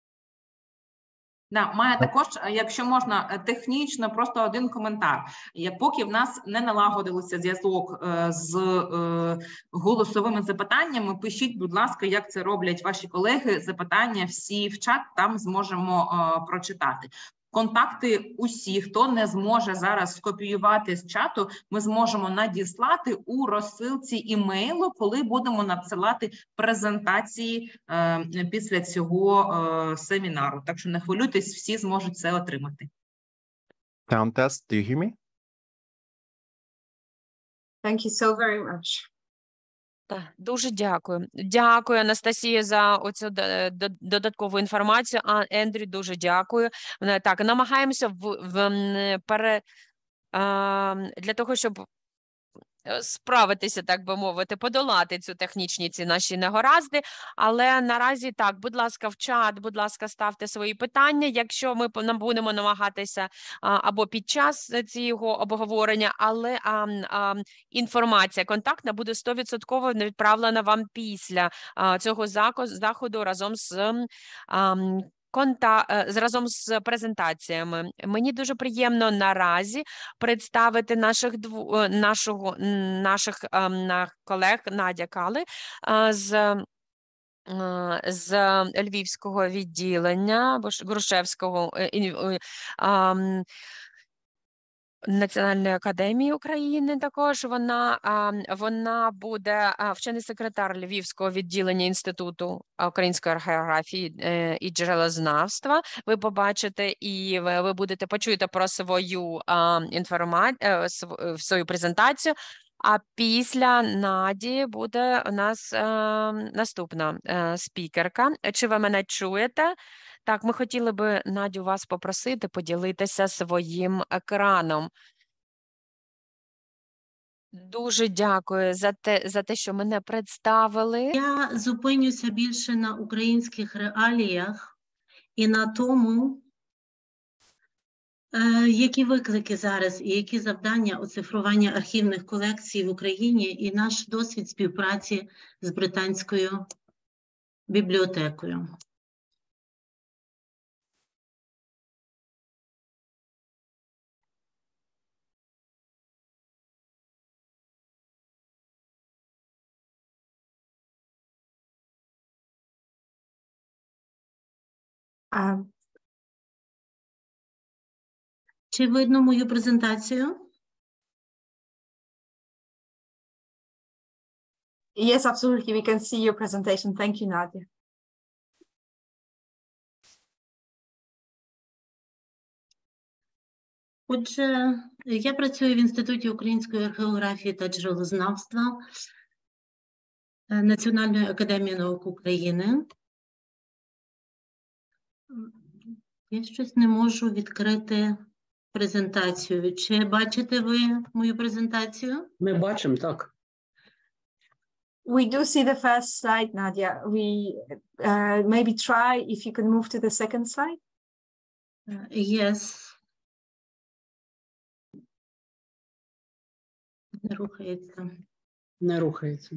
Да, має також, якщо можна, технічно, просто один коментар. Поки в нас не налагодився зв'язок з голосовими запитаннями, пишіть, будь ласка, як це роблять ваші колеги, запитання всі в чат, там зможемо прочитати. Контакти усі, хто не зможе зараз скопіювати з чату, ми зможемо надіслати у розсилці імейлу, коли будемо надсилати презентації е, після цього е, семінару. Так що не хвилюйтесь, всі зможуть це отримати.
Sound test, do you hear me?
Thank you so very much.
Так, дуже дякую. Дякую, Анастасія, за оцю додаткову інформацію. А, Ендрю, дуже дякую. Так, намагаємося в, в, пере, а, для того, щоб справитися, так би мовити, подолати цю технічні ці наші негаразди, але наразі так, будь ласка, в чат, будь ласка, ставте свої питання, якщо ми будемо намагатися а, або під час цього обговорення, але а, а, інформація контактна буде сто відсотків відправлена вам після а, цього заходу разом з а, Конта разом з презентаціями. Мені дуже приємно наразі представити наших дву нашого наших ем, колег Надя Кали е, з з Львівського відділення Грушевського е, е, е, Національної академії України. Також вона вона буде вчений секретар Львівського відділення Інституту української географії і джерелознавства. Ви побачите і ви, ви будете почуєте про свою інформацію, свою презентацію. А після Наді буде у нас е, наступна е, спікерка. Чи ви мене чуєте? Так, ми хотіли би, Надю, вас попросити поділитися своїм екраном. Дуже дякую за те, за те, що мене представили.
Я зупинюся більше на українських реаліях і на тому, які виклики зараз і які завдання оцифрування архівних колекцій в Україні і наш досвід співпраці з британською бібліотекою.
А...
Чи видно мою презентацію?
Yes, absolutely. We can see your presentation. Thank you, Nadia.
Отже, я працюю в Інституті української географії та джерелознавства Національної академії наук України. Я щось не можу відкрити презентацію. Чи бачите ви мою презентацію?
Ми бачимо, так.
We do see the first slide, Nadia. We uh, maybe try if you can move to the second slide.
Uh, yes. Не рухається.
Не рухається.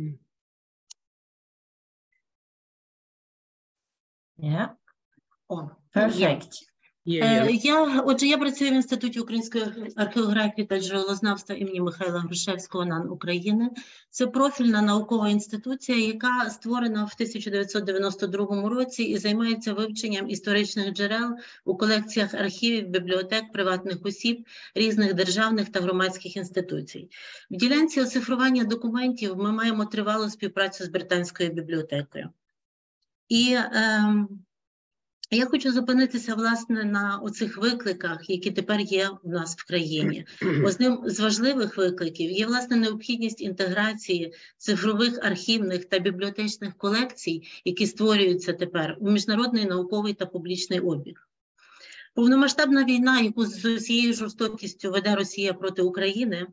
Yeah. О, perfect. Yeah, yeah. Я, отже, я працюю в Інституті української археографії та джерелознавства імені Михайла Грушевського НАН України. Це профільна наукова інституція, яка створена в тисяча дев'ятсот дев'яносто другому році і займається вивченням історичних джерел у колекціях архівів, бібліотек, приватних осіб, різних державних та громадських інституцій. В ділянці оцифрування документів ми маємо тривалу співпрацю з британською бібліотекою. І ем, Я хочу зупинитися, власне, на оцих викликах, які тепер є у нас в країні. Одним з важливих викликів є, власне, необхідність інтеграції цифрових архівних та бібліотечних колекцій, які створюються тепер у міжнародний науковий та публічний обіг. Повномасштабна війна, яку з усією жорстокістю веде Росія проти України,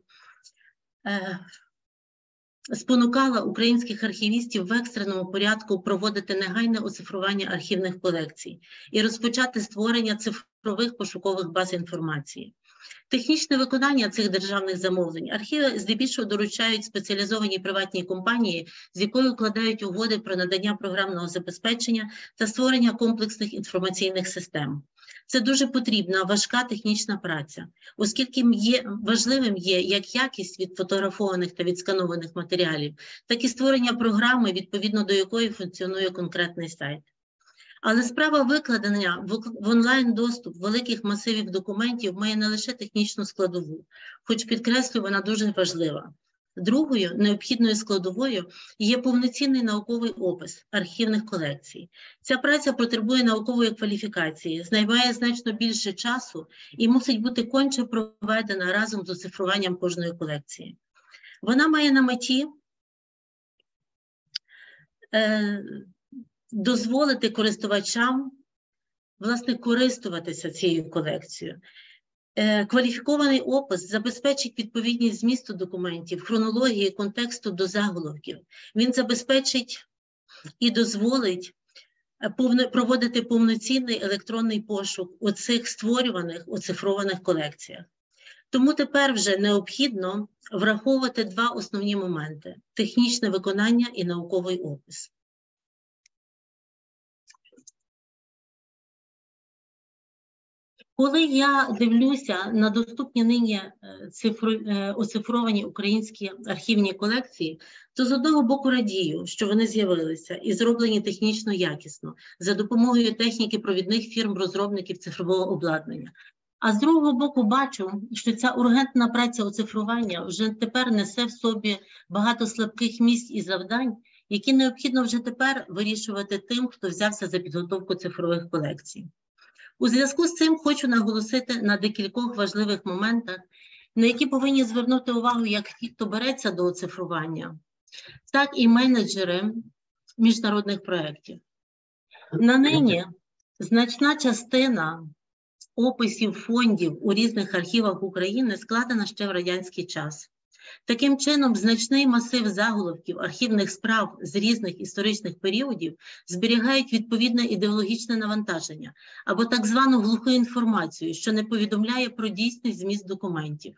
спонукала українських архівістів в екстреному порядку проводити негайне оцифрування архівних колекцій і розпочати створення цифрових пошукових баз інформації. Технічне виконання цих державних замовлень архіви здебільшого доручають спеціалізовані приватні компанії, з якою укладають угоди про надання програмного забезпечення та створення комплексних інформаційних систем. Це дуже потрібна, важка технічна праця, оскільки є, важливим є як якість відфотографованих та відсканованих матеріалів, так і створення програми, відповідно до якої функціонує конкретний сайт. Але справа викладення в онлайн-доступ великих масивів документів має не лише технічну складову, хоч, підкреслю, вона дуже важлива. Другою необхідною складовою є повноцінний науковий опис архівних колекцій. Ця праця потребує наукової кваліфікації, займає значно більше часу і мусить бути конче проведена разом з оцифруванням кожної колекції. Вона має на меті е, дозволити користувачам, власне, користуватися цією колекцією. Кваліфікований опис забезпечить відповідність змісту документів, хронології, контексту до заголовків. Він забезпечить і дозволить проводити повноцінний електронний пошук у цих створюваних, оцифрованих колекціях. Тому тепер вже необхідно враховувати два основні моменти – технічне виконання і науковий опис. Коли я дивлюся на доступні нині оцифровані українські архівні колекції, то з одного боку радію, що вони з'явилися і зроблені технічно якісно, за допомогою техніки провідних фірм-розробників цифрового обладнання. А з другого боку бачу, що ця ургентна праця оцифрування вже тепер несе в собі багато слабких місць і завдань, які необхідно вже тепер вирішувати тим, хто взявся за підготовку цифрових колекцій. У зв'язку з цим хочу наголосити на декількох важливих моментах, на які повинні звернути увагу як ті, хто береться до оцифрування, так і менеджери міжнародних проєктів. На нині значна частина описів фондів у різних архівах України складена ще в радянський час. Таким чином, значний масив заголовків архівних справ з різних історичних періодів зберігають відповідне ідеологічне навантаження або так звану глуху інформацію, що не повідомляє про дійсний зміст документів.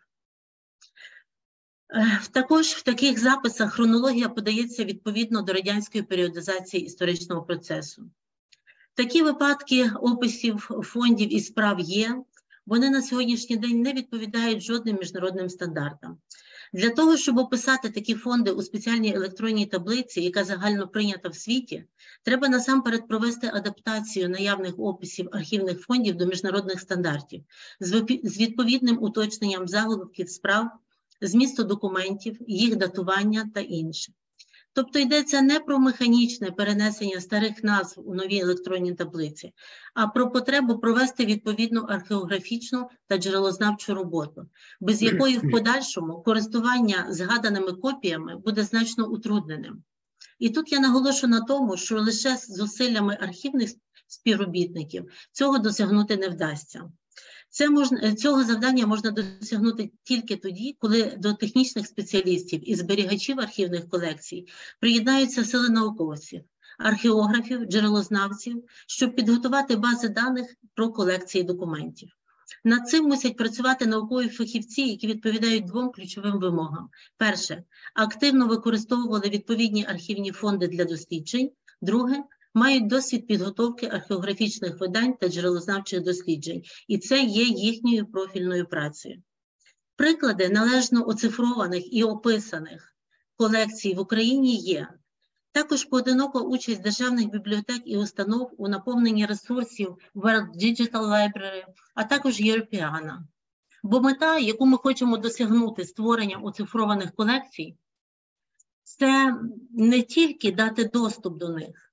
Також в таких записах хронологія подається відповідно до радянської періодизації історичного процесу. Такі випадки описів фондів і справ є, вони на сьогоднішній день не відповідають жодним міжнародним стандартам. Для того, щоб описати такі фонди у спеціальній електронній таблиці, яка загально прийнята в світі, треба насамперед провести адаптацію наявних описів архівних фондів до міжнародних стандартів з відповідним уточненням заголовків справ, змісту документів, їх датування та інше. Тобто йдеться не про механічне перенесення старих назв у нові електронні таблиці, а про потребу провести відповідну археографічну та джерелознавчу роботу, без якої в подальшому користування згаданими копіями буде значно утрудненим. І тут я наголошу на тому, що лише з зусиллями архівних співробітників цього досягнути не вдасться. Це можна, цього завдання можна досягнути тільки тоді, коли до технічних спеціалістів і зберігачів архівних колекцій приєднаються сили науковців, археографів, джерелознавців, щоб підготувати бази даних про колекції документів. Над цим мусять працювати наукові фахівці, які відповідають двом ключовим вимогам. Перше, активно використовували відповідні архівні фонди для досліджень. Друге, мають досвід підготовки археографічних видань та джерелознавчих досліджень, і це є їхньою профільною працею. Приклади належно оцифрованих і описаних колекцій в Україні є. Також поодинока участь державних бібліотек і установ у наповненні ресурсів World Digital Library, а також Європіана. Бо мета, яку ми хочемо досягнути створенням оцифрованих колекцій, це не тільки дати доступ до них,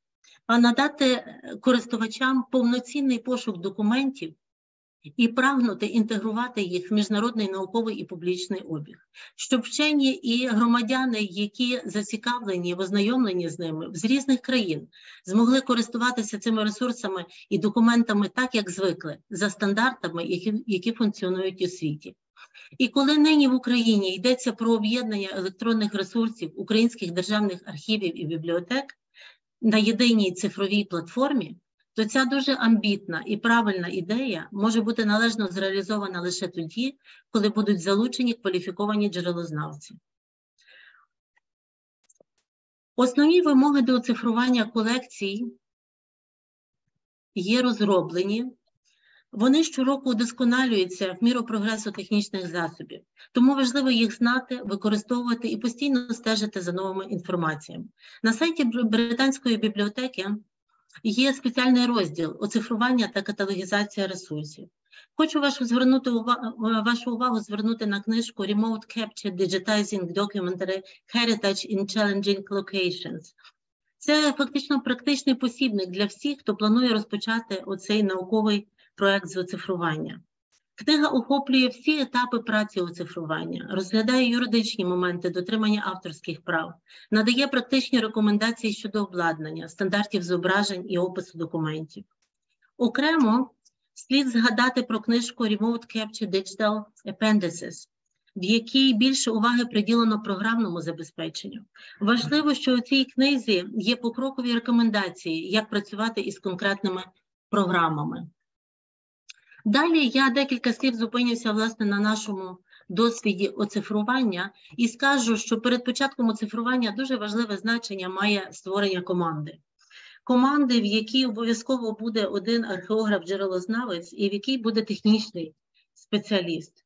а надати користувачам повноцінний пошук документів і прагнути інтегрувати їх в міжнародний науковий і публічний обіг, щоб вчені і громадяни, які зацікавлені в ознайомленні з ними з різних країн, змогли користуватися цими ресурсами і документами так, як звикли, за стандартами, які, які функціонують у світі. І коли нині в Україні йдеться про об'єднання електронних ресурсів українських державних архівів і бібліотек на єдиній цифровій платформі, то ця дуже амбітна і правильна ідея може бути належно зреалізована лише тоді, коли будуть залучені кваліфіковані джерелознавці. Основні вимоги до оцифрування колекцій є розроблені. Вони щороку удосконалюються в міру прогресу технічних засобів, тому важливо їх знати, використовувати і постійно стежити за новими інформаціями. На сайті Британської бібліотеки є спеціальний розділ «Оцифрування та каталогізація ресурсів». Хочу вашу, звернути увагу, вашу увагу звернути на книжку «Remote Capture Digitizing Documentary Heritage in Challenging Locations». Це фактично практичний посібник для всіх, хто планує розпочати оцей науковий проект з оцифрування. Книга охоплює всі етапи праці оцифрування, розглядає юридичні моменти дотримання авторських прав, надає практичні рекомендації щодо обладнання, стандартів зображень і опису документів. Окремо слід згадати про книжку Remote Capture Digital Appendices, в якій більше уваги приділено програмному забезпеченню. Важливо, що у цій книзі є покрокові рекомендації, як працювати із конкретними програмами. Далі я декілька слів зупинюся, власне, на нашому досвіді оцифрування і скажу, що перед початком оцифрування дуже важливе значення має створення команди. Команди, в якій обов'язково буде один археограф-джерелознавець і в якій буде технічний спеціаліст.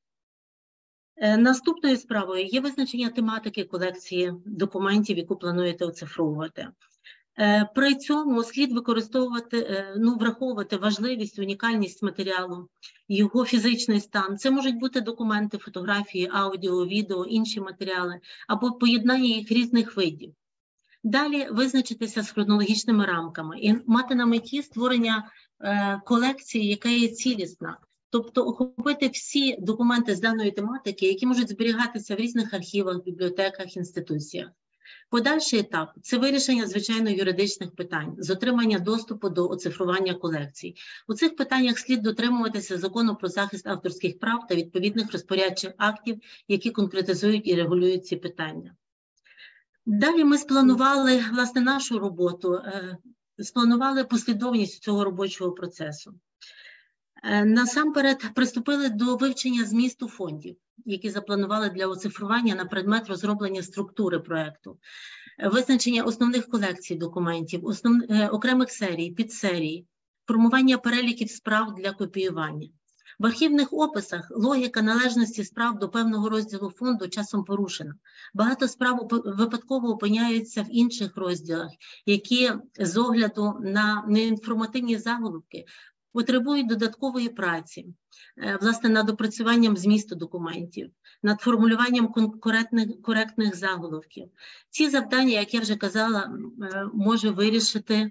Наступною справою є визначення тематики колекції документів, яку плануєте оцифровувати. При цьому слід використовувати, ну, враховувати важливість, унікальність матеріалу, його фізичний стан. Це можуть бути документи, фотографії, аудіо, відео, інші матеріали, або поєднання їх різних видів. Далі визначитися з хронологічними рамками і мати на меті створення е, колекції, яка є цілісна. Тобто охопити всі документи з даної тематики, які можуть зберігатися в різних архівах, бібліотеках, інституціях. Подальший етап – це вирішення, звичайно, юридичних питань, з отримання доступу до оцифрування колекцій. У цих питаннях слід дотримуватися Закону про захист авторських прав та відповідних розпорядчих актів, які конкретизують і регулюють ці питання. Далі ми спланували, власне, нашу роботу, спланували послідовність цього робочого процесу. Насамперед приступили до вивчення змісту фондів, які запланували для оцифрування на предмет розроблення структури проєкту, визначення основних колекцій документів, основ... окремих серій, підсерій, формування переліків справ для копіювання. В архівних описах логіка належності справ до певного розділу фонду часом порушена. Багато справ випадково опиняються в інших розділах, які з огляду на неінформативні заголовки потребують додаткової праці, власне, над опрацюванням змісту документів, над формулюванням коректних, коректних заголовків. Ці завдання, як я вже казала, може вирішити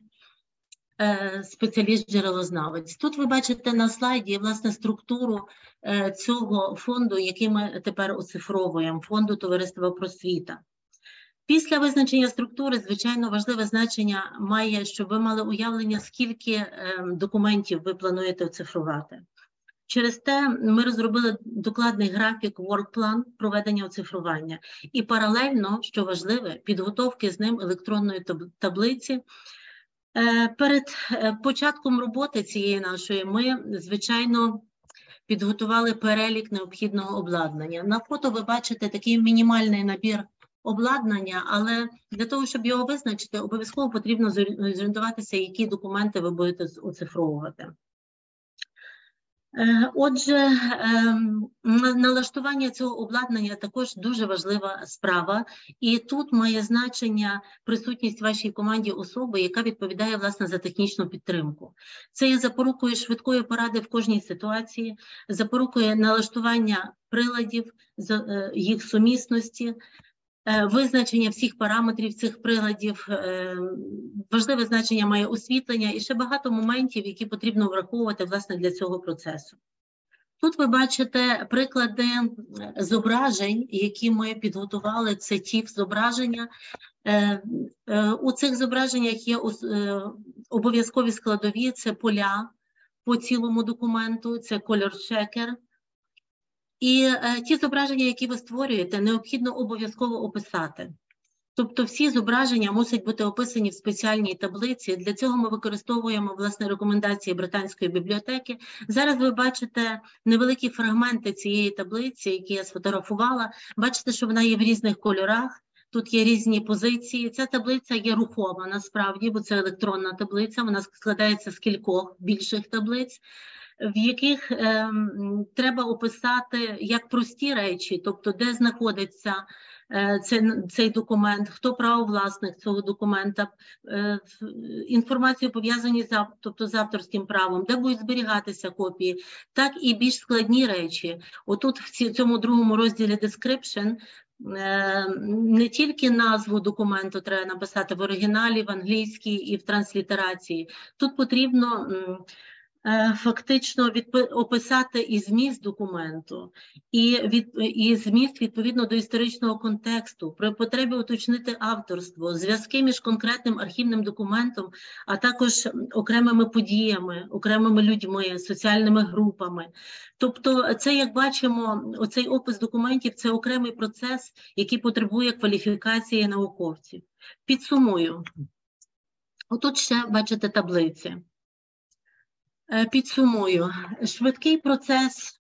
спеціаліст-джерелознавець. Тут ви бачите на слайді, власне, структуру цього фонду, який ми тепер оцифровуємо, фонду Товариства Просвіта. Після визначення структури, звичайно, важливе значення має, щоб ви мали уявлення, скільки документів ви плануєте оцифрувати. Через те ми розробили докладний графік, work-план проведення оцифрування і паралельно, що важливе, підготовки з ним електронної таблиці. Перед початком роботи цієї нашої ми, звичайно, підготували перелік необхідного обладнання. На фото ви бачите такий мінімальний набір обладнання, але для того, щоб його визначити, обов'язково потрібно зорієнтуватися, які документи ви будете оцифровувати. Отже, налаштування цього обладнання також дуже важлива справа, і тут має значення присутність в вашій команді особи, яка відповідає, власне, за технічну підтримку. Це є запорукою швидкої поради в кожній ситуації, запорукою налаштування приладів, їх сумісності, визначення всіх параметрів цих приладів, важливе значення має освітлення і ще багато моментів, які потрібно враховувати, власне, для цього процесу. Тут ви бачите приклади зображень, які ми підготували, це ті зображення. У цих зображеннях є обов'язкові складові, це поля по цілому документу, це колор-чекер. І ті зображення, які ви створюєте, необхідно обов'язково описати. Тобто всі зображення мусять бути описані в спеціальній таблиці. Для цього ми використовуємо, власне, рекомендації Британської бібліотеки. Зараз ви бачите невеликі фрагменти цієї таблиці, які я сфотографувала. Бачите, що вона є в різних кольорах. Тут є різні позиції. Ця таблиця є рухова, насправді, бо це електронна таблиця. Вона складається з кількох більших таблиць, в яких е, треба описати як прості речі, тобто де знаходиться е, цей, цей документ, хто правовласник цього документа, е, інформацію пов'язані з, тобто, з авторським правом, де будуть зберігатися копії, так і більш складні речі. Отут в цьому другому розділі description не тільки назву документу треба написати в оригіналі, в англійській і в транслітерації. Тут потрібно фактично описати і зміст документу, і, від, і зміст відповідно до історичного контексту, при потребі уточнити авторство, зв'язки між конкретним архівним документом, а також окремими подіями, окремими людьми, соціальними групами. Тобто це, як бачимо, оцей опис документів – це окремий процес, який потребує кваліфікації науковців. Підсумую. Отут ще бачите таблиці. Підсумую, швидкий процес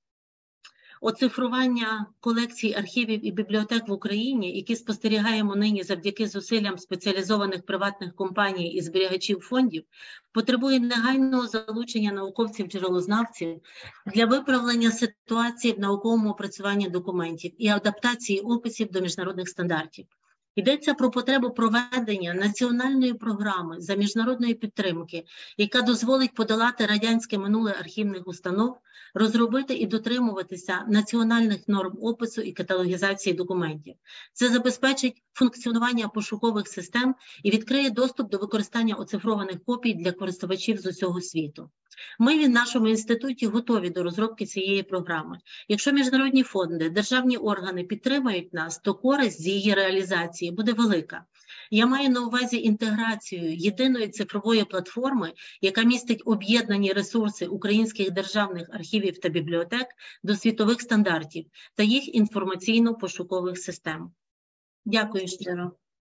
оцифрування колекцій архівів і бібліотек в Україні, які спостерігаємо нині завдяки зусиллям спеціалізованих приватних компаній і зберігачів фондів, потребує негайного залучення науковців-джерелознавців для виправлення ситуації в науковому опрацюванні документів і адаптації описів до міжнародних стандартів. Йдеться про потребу проведення національної програми за міжнародної підтримки, яка дозволить подолати радянське минуле архівних установ, розробити і дотримуватися національних норм опису і каталогізації документів. Це забезпечить функціонування пошукових систем і відкриє доступ до використання оцифрованих копій для користувачів з усього світу. Ми в нашому інституті готові до розробки цієї програми. Якщо міжнародні фонди, державні органи підтримають нас, то користь з її реалізації буде велика. Я маю на увазі інтеграцію єдиної цифрової платформи, яка містить об'єднані ресурси українських державних архівів та бібліотек до світових стандартів та їх інформаційно-пошукових систем. Дякую щиро.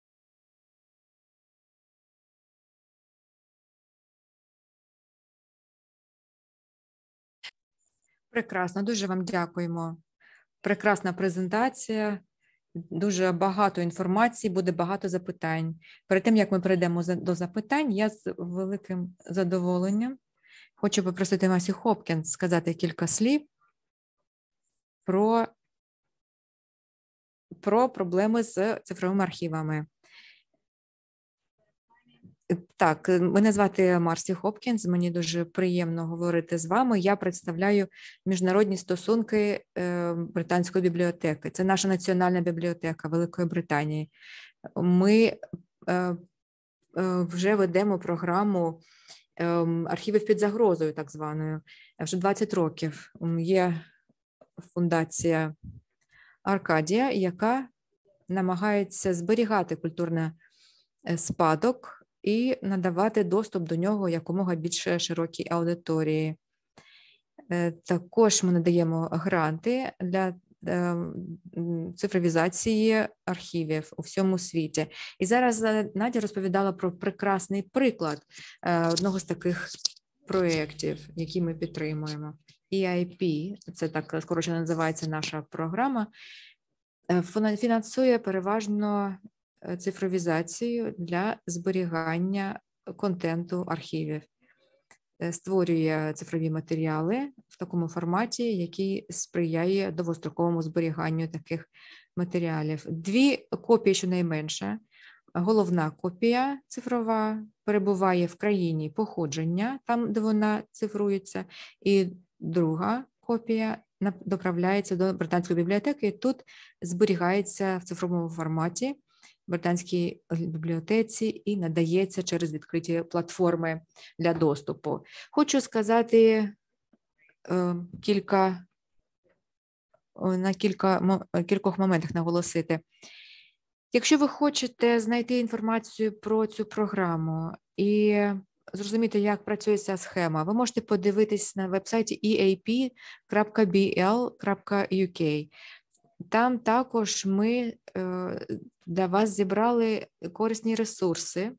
Прекрасно, дуже вам дякуємо. Прекрасна презентація, дуже багато інформації, буде багато запитань. Перед тим, як ми перейдемо до запитань, я з великим задоволенням хочу попросити Масі Хопкінс сказати кілька слів про, про проблеми з цифровими архівами. Так, мене звати Марсі Хопкінс, мені дуже приємно говорити з вами. Я представляю міжнародні стосунки Британської бібліотеки. Це наша національна бібліотека Великої Британії. Ми вже ведемо програму архівів під загрозою, так званою. Вже двадцять років є фундація Аркадія, яка намагається зберігати культурний спадок і надавати доступ до нього якомога більше широкій аудиторії. Також ми надаємо гранти для цифровізації архівів у всьому світі. І зараз Надя розповідала про прекрасний приклад одного з таких проєктів, які ми підтримуємо. і ай пі, це так скорочено називається наша програма, фінансує переважно цифровізацію для зберігання контенту архівів. Створює цифрові матеріали в такому форматі, який сприяє довгостроковому зберіганню таких матеріалів. Дві копії щонайменше. Головна копія цифрова перебуває в країні походження, там, де вона цифрується, і друга копія доправляється до британської бібліотеки. Тут зберігається в цифровому форматі в британській бібліотеці і надається через відкриті платформи для доступу. Хочу сказати е, кілька, на кілька, кількох моментах наголосити. Якщо ви хочете знайти інформацію про цю програму і зрозуміти, як працює ця схема, ви можете подивитись на веб-сайті і ей пі крапка бі ел крапка ю кей. Там також ми для вас зібрали корисні ресурси.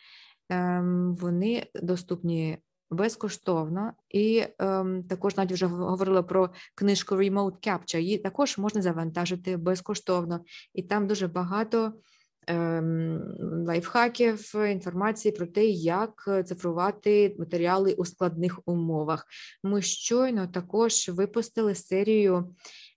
Вони доступні безкоштовно. І також Надя вже говорила про книжку Remote Capture. Її також можна завантажити безкоштовно. І там дуже багато лайфхаків, інформації про те, як цифрувати матеріали у складних умовах. Ми щойно також випустили серію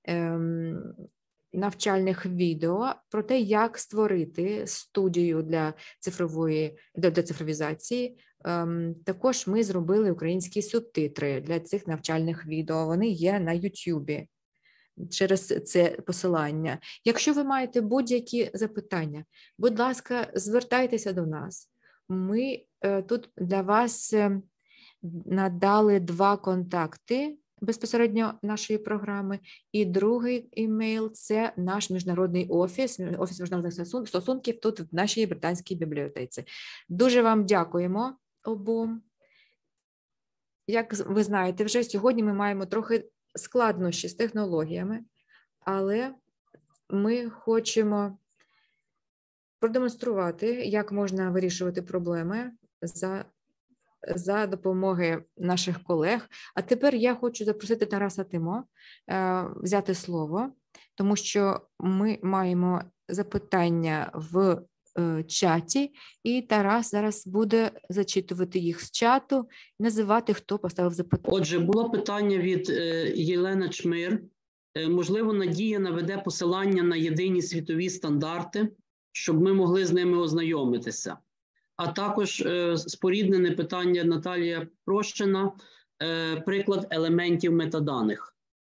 навчальних відео про те, як створити студію для цифрової для, для цифровізації. Також ми зробили українські субтитри для цих навчальних відео. Вони є на Ютубі через це посилання. Якщо ви маєте будь-які запитання, будь ласка, звертайтеся до нас. Ми тут для вас надали два контакти безпосередньо нашої програми, і другий імейл – це наш міжнародний офіс, офіс міжнародних стосунків тут в нашій британській бібліотеці. Дуже вам дякуємо обом. Як ви знаєте, вже сьогодні ми маємо трохи складнощі з технологіями, але ми хочемо продемонструвати, як можна вирішувати проблеми за, за допомогою наших колег. А тепер я хочу запросити Тараса Тимо е, взяти слово, тому що ми маємо запитання в е, чаті, і Тарас зараз буде зачитувати їх з чату, називати, хто поставив запитання.
Отже, було питання від е, Єлени Чмир. Е, можливо, Надія наведе посилання на єдині світові стандарти, щоб ми могли з ними ознайомитися. А також е, споріднене питання Наталія Прощина, е, приклад елементів метаданих.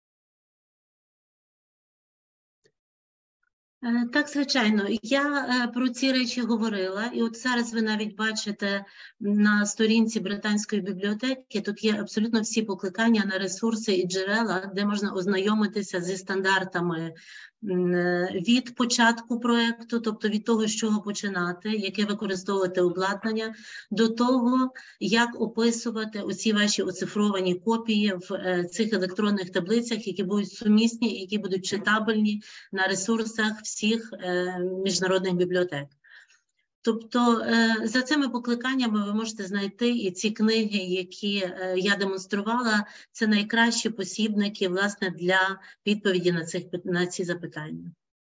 Так, звичайно. Я про ці речі говорила, і от зараз ви навіть бачите на сторінці британської бібліотеки, тут є абсолютно всі покликання на ресурси і джерела, де можна ознайомитися зі стандартами від початку проєкту, тобто від того, з чого починати, яке використовувати обладнання, до того, як описувати оці ваші оцифровані копії в цих електронних таблицях, які будуть сумісні, які будуть читабельні на ресурсах всіх міжнародних бібліотек. Тобто за цими покликаннями ви можете знайти і ці книги, які я демонструвала, це найкращі посібники, власне, для відповіді на, цих, на ці запитання.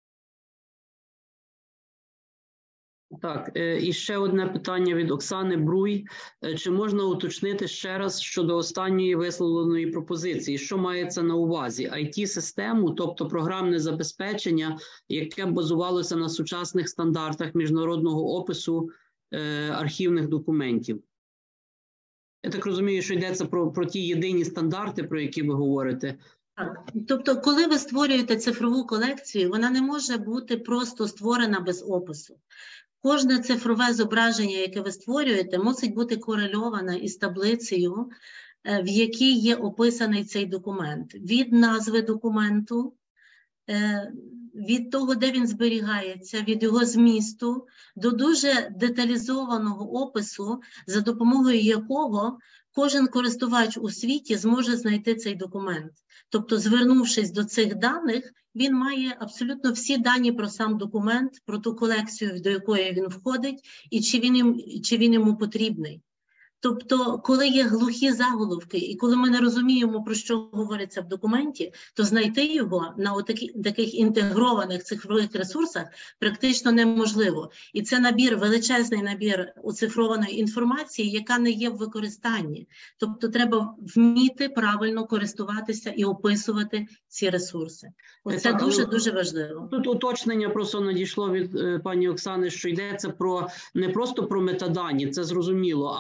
Так, і ще одне питання від Оксани Бруй. Чи можна уточнити ще раз щодо останньої висловленої пропозиції? Що мається на увазі? ай ті-систему, тобто програмне забезпечення, яке базувалося на сучасних стандартах міжнародного опису е, архівних документів? Я так розумію, що йдеться про, про ті єдині стандарти, про які ви говорите.
Так. Тобто, коли ви створюєте цифрову колекцію, вона не може бути просто створена без опису. Кожне цифрове зображення, яке ви створюєте, мусить бути корельоване із таблицею, в якій є описаний цей документ. Від назви документу, від того, де він зберігається, від його змісту, до дуже деталізованого опису, за допомогою якого кожен користувач у світі зможе знайти цей документ. Тобто, звернувшись до цих даних, він має абсолютно всі дані про сам документ, про ту колекцію, до якої він входить, і чи він, чи він йому потрібний. Тобто, коли є глухі заголовки, і коли ми не розуміємо, про що говориться в документі, то знайти його на отакі, таких інтегрованих цифрових ресурсах практично неможливо. І це набір, величезний набір оцифрованої інформації, яка не є в використанні. Тобто, треба вміти правильно користуватися і описувати ці ресурси. Це дуже-дуже важливо.
Тут уточнення просто надійшло від е, пані Оксани, що йдеться про не просто про метадані, це зрозуміло, а про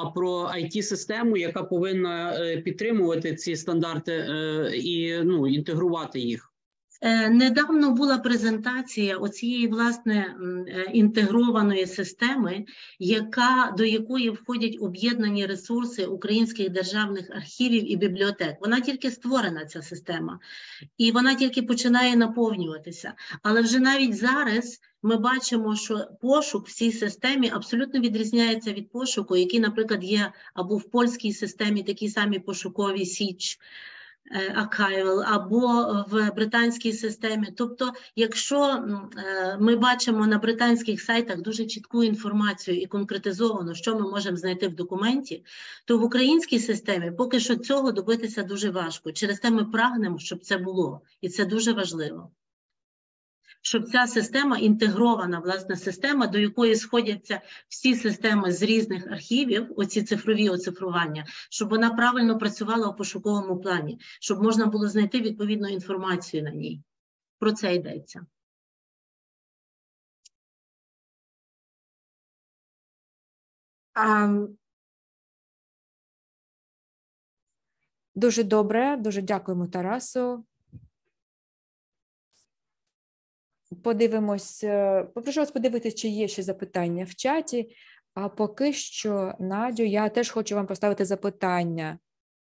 ай ті-систему, яка повинна підтримувати ці стандарти і, ну, інтегрувати їх?
Недавно була презентація оцієї, власне, інтегрованої системи, яка, до якої входять об'єднані ресурси українських державних архівів і бібліотек. Вона тільки створена, ця система, і вона тільки починає наповнюватися. Але вже навіть зараз ми бачимо, що пошук в цій системі абсолютно відрізняється від пошуку, який, наприклад, є або в польській системі такі самі пошукові Січ, Archival, або в британській системі. Тобто, якщо ми бачимо на британських сайтах дуже чітку інформацію і конкретизовано, що ми можемо знайти в документі, то в українській системі поки що цього добитися дуже важко. Через те ми прагнемо, щоб це було. І це дуже важливо. Щоб ця система, інтегрована, власне, система, до якої сходяться всі системи з різних архівів, оці цифрові оцифрування, щоб вона правильно працювала у пошуковому плані, щоб можна було знайти відповідну інформацію на ній. Про це йдеться.
Um, дуже добре, дуже дякуємо Тарасу. Подивимось, попрошу вас подивитися, чи є ще запитання в чаті, а поки що, Надю, я теж хочу вам поставити запитання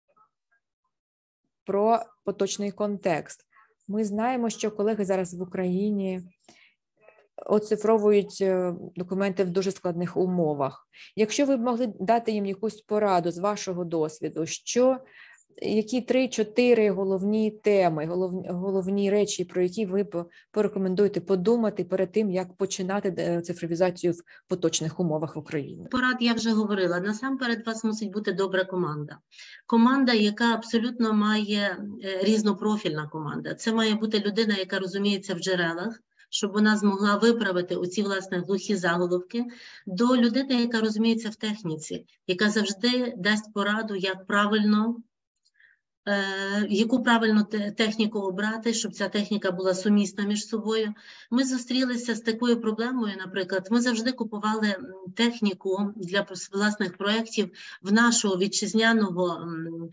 про поточний контекст. Ми знаємо, що колеги зараз в Україні оцифровують документи в дуже складних умовах. Якщо ви б могли дати їм якусь пораду з вашого досвіду, що які три-чотири головні теми, головні, головні речі, про які ви порекомендуєте подумати перед тим, як починати цифровізацію в поточних умовах в Україні?
Порад я вже говорила. Насамперед, у вас мусить бути добра команда. Команда, яка абсолютно має різнопрофільна команда. Це має бути людина, яка розуміється в джерелах, щоб вона змогла виправити оці, власне, глухі заголовки, до людини, яка розуміється в техніці, яка завжди дасть пораду, як правильно, яку правильну техніку обрати, щоб ця техніка була сумісна між собою. Ми зустрілися з такою проблемою, наприклад, ми завжди купували техніку для власних проєктів в нашого вітчизняного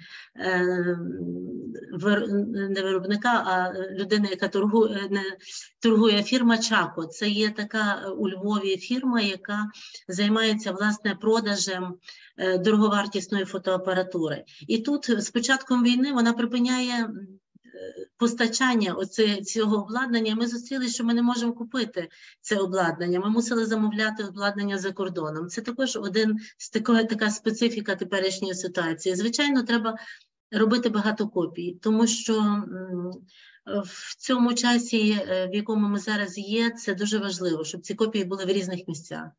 не виробника, а людини, яка торгує, не, торгує фірма Чако. Це є така у Львові фірма, яка займається, власне, продажем дороговартісної фотоапаратури. І тут з початком війни вона припиняє постачання оце, цього обладнання. Ми зустрілися, що ми не можемо купити це обладнання. Ми мусили замовляти обладнання за кордоном. Це також один з такої, така специфіка теперішньої ситуації. Звичайно, треба робити багато копій, тому що в цьому часі, в якому ми зараз є, це дуже важливо, щоб ці копії були в різних місцях.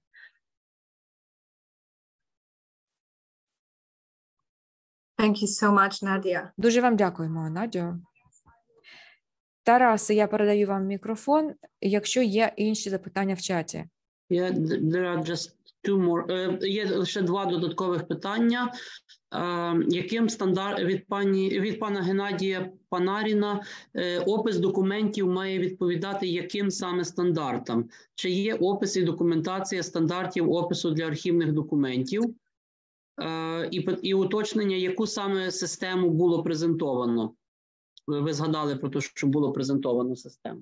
Thank you so much, Nadia.
Дуже вам дякуємо, Надю. Тарасе, я передаю вам мікрофон, якщо є інші запитання в чаті.
Yeah, there are just two more. Uh, є лише два додаткових питання. Uh, яким стандарт від пані від пана Геннадія Панаріна uh, опис документів має відповідати яким саме стандартам? Чи є опис і документація стандартів опису для архівних документів? Uh, і, і уточнення, яку саме систему було презентовано? Ви, ви згадали про те, що було презентовано систему.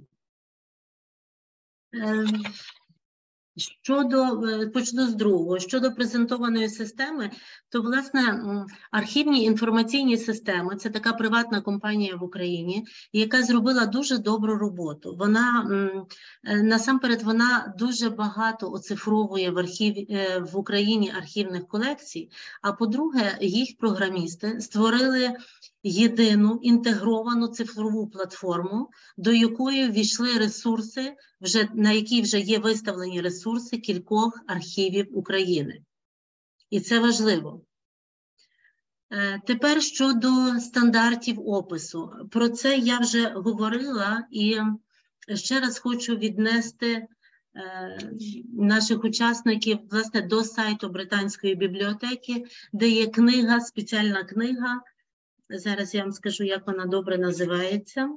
Um... Щодо, почну з другого, щодо презентованої системи, то, власне, архівні інформаційні системи – це така приватна компанія в Україні, яка зробила дуже добру роботу. Вона, насамперед, вона дуже багато оцифровує в, архів, в Україні архівних колекцій, а по-друге, їх програмісти створили єдину інтегровану цифрову платформу, до якої ввійшли ресурси, вже, на якій вже є виставлені ресурси кількох архівів України. І це важливо. Тепер щодо стандартів опису. Про це я вже говорила і ще раз хочу віднести наших учасників, власне, до сайту Британської бібліотеки, де є книга, спеціальна книга. Зараз я вам скажу, як вона добре називається.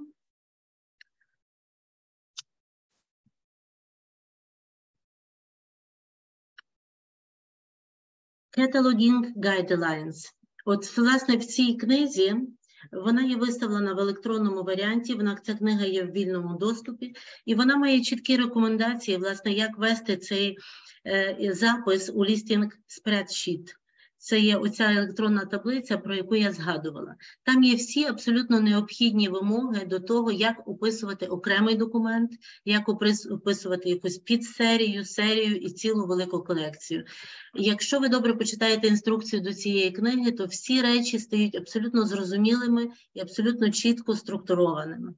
Cataloging Guidelines. От, власне, в цій книзі вона є виставлена в електронному варіанті, вона, ця книга є в вільному доступі, і вона має чіткі рекомендації, власне, як вести цей е, запис у listing spreadsheet. Це є оця електронна таблиця, про яку я згадувала. Там є всі абсолютно необхідні вимоги до того, як описувати окремий документ, як описувати якусь підсерію, серію і цілу велику колекцію. Якщо ви добре почитаєте інструкцію до цієї книги, то всі речі стають абсолютно зрозумілими і абсолютно чітко структурованими.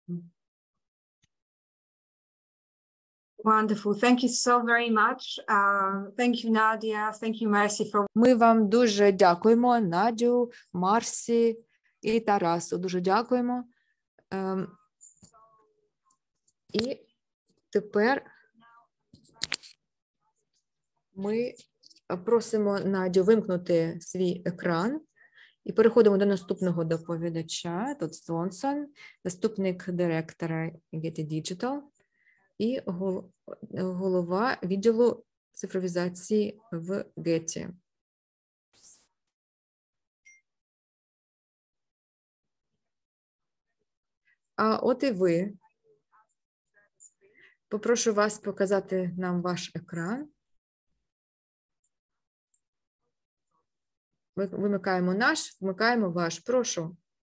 Wonderful. Thank you so very much. Uh, thank you, Nadia. Thank you, Marcy, for...
Ми вам дуже дякуємо, Надю, Марсі і Тарасу. Дуже дякуємо. Um, і тепер ми просимо Надю вимкнути свій екран і переходимо до наступного доповідача, Тодд Свонсон, заступник директора Getty Digital і голова відділу цифровізації в Getty. А от і ви. Попрошу вас показати нам ваш екран. Вимикаємо наш, вмикаємо ваш. Прошу.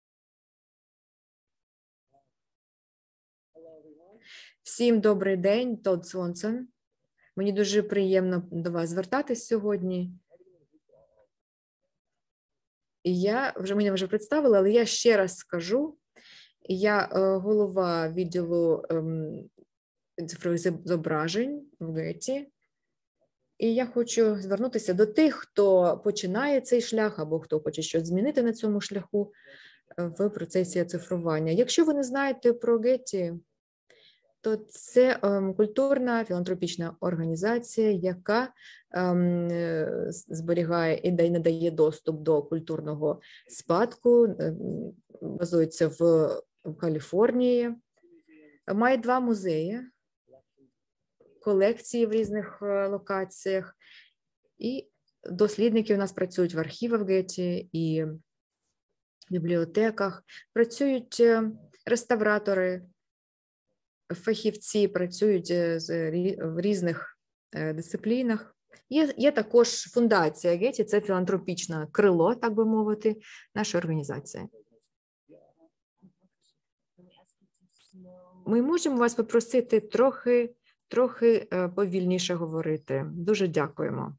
Всім добрий день, Тодд Свонсон. Мені дуже приємно до вас звертатись сьогодні. І я, вже мене вже представила, але я ще раз скажу. Я е, голова відділу е, цифрових зображень в Getty. І я хочу звернутися до тих, хто починає цей шлях або хто хоче щось змінити на цьому шляху в процесі оцифрування. Якщо ви не знаєте про Getty, то це ем, культурна філантропічна організація, яка ем, зберігає і надає доступ до культурного спадку, ем, базується в, в Каліфорнії, має два музеї, колекції в різних локаціях, і дослідники у нас працюють в архівах Getty і в бібліотеках, працюють реставратори, фахівці, працюють в різних дисциплінах. Є, є також фундація Getty, це філантропічне крило, так би мовити, нашої організації. Ми можемо вас попросити трохи Трохи повільніше говорити. Дуже дякуємо.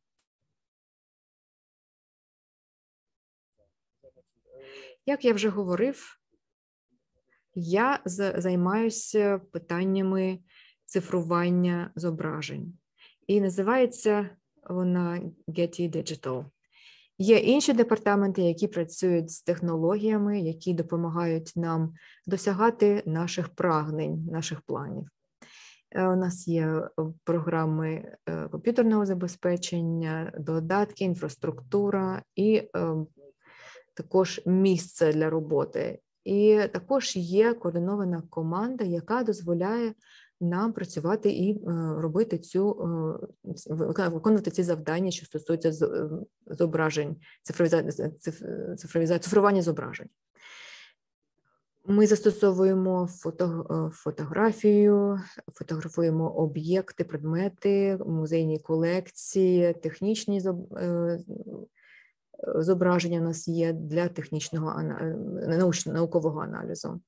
Як я вже говорив, я займаюся питаннями цифрування зображень. І називається вона Getty Digital. Є інші департаменти, які працюють з технологіями, які допомагають нам досягати наших прагнень, наших планів. У нас є програми комп'ютерного забезпечення, додатки, інфраструктура і також місце для роботи. І також є координована команда, яка дозволяє нам працювати і робити цю, виконувати ці завдання, що стосуються зображень, цифровізації, цифрування зображень. Ми застосовуємо фото, фотографію, фотографуємо об'єкти, предмети, музейні колекції, технічні зображення у нас є для технічного наукового аналізу.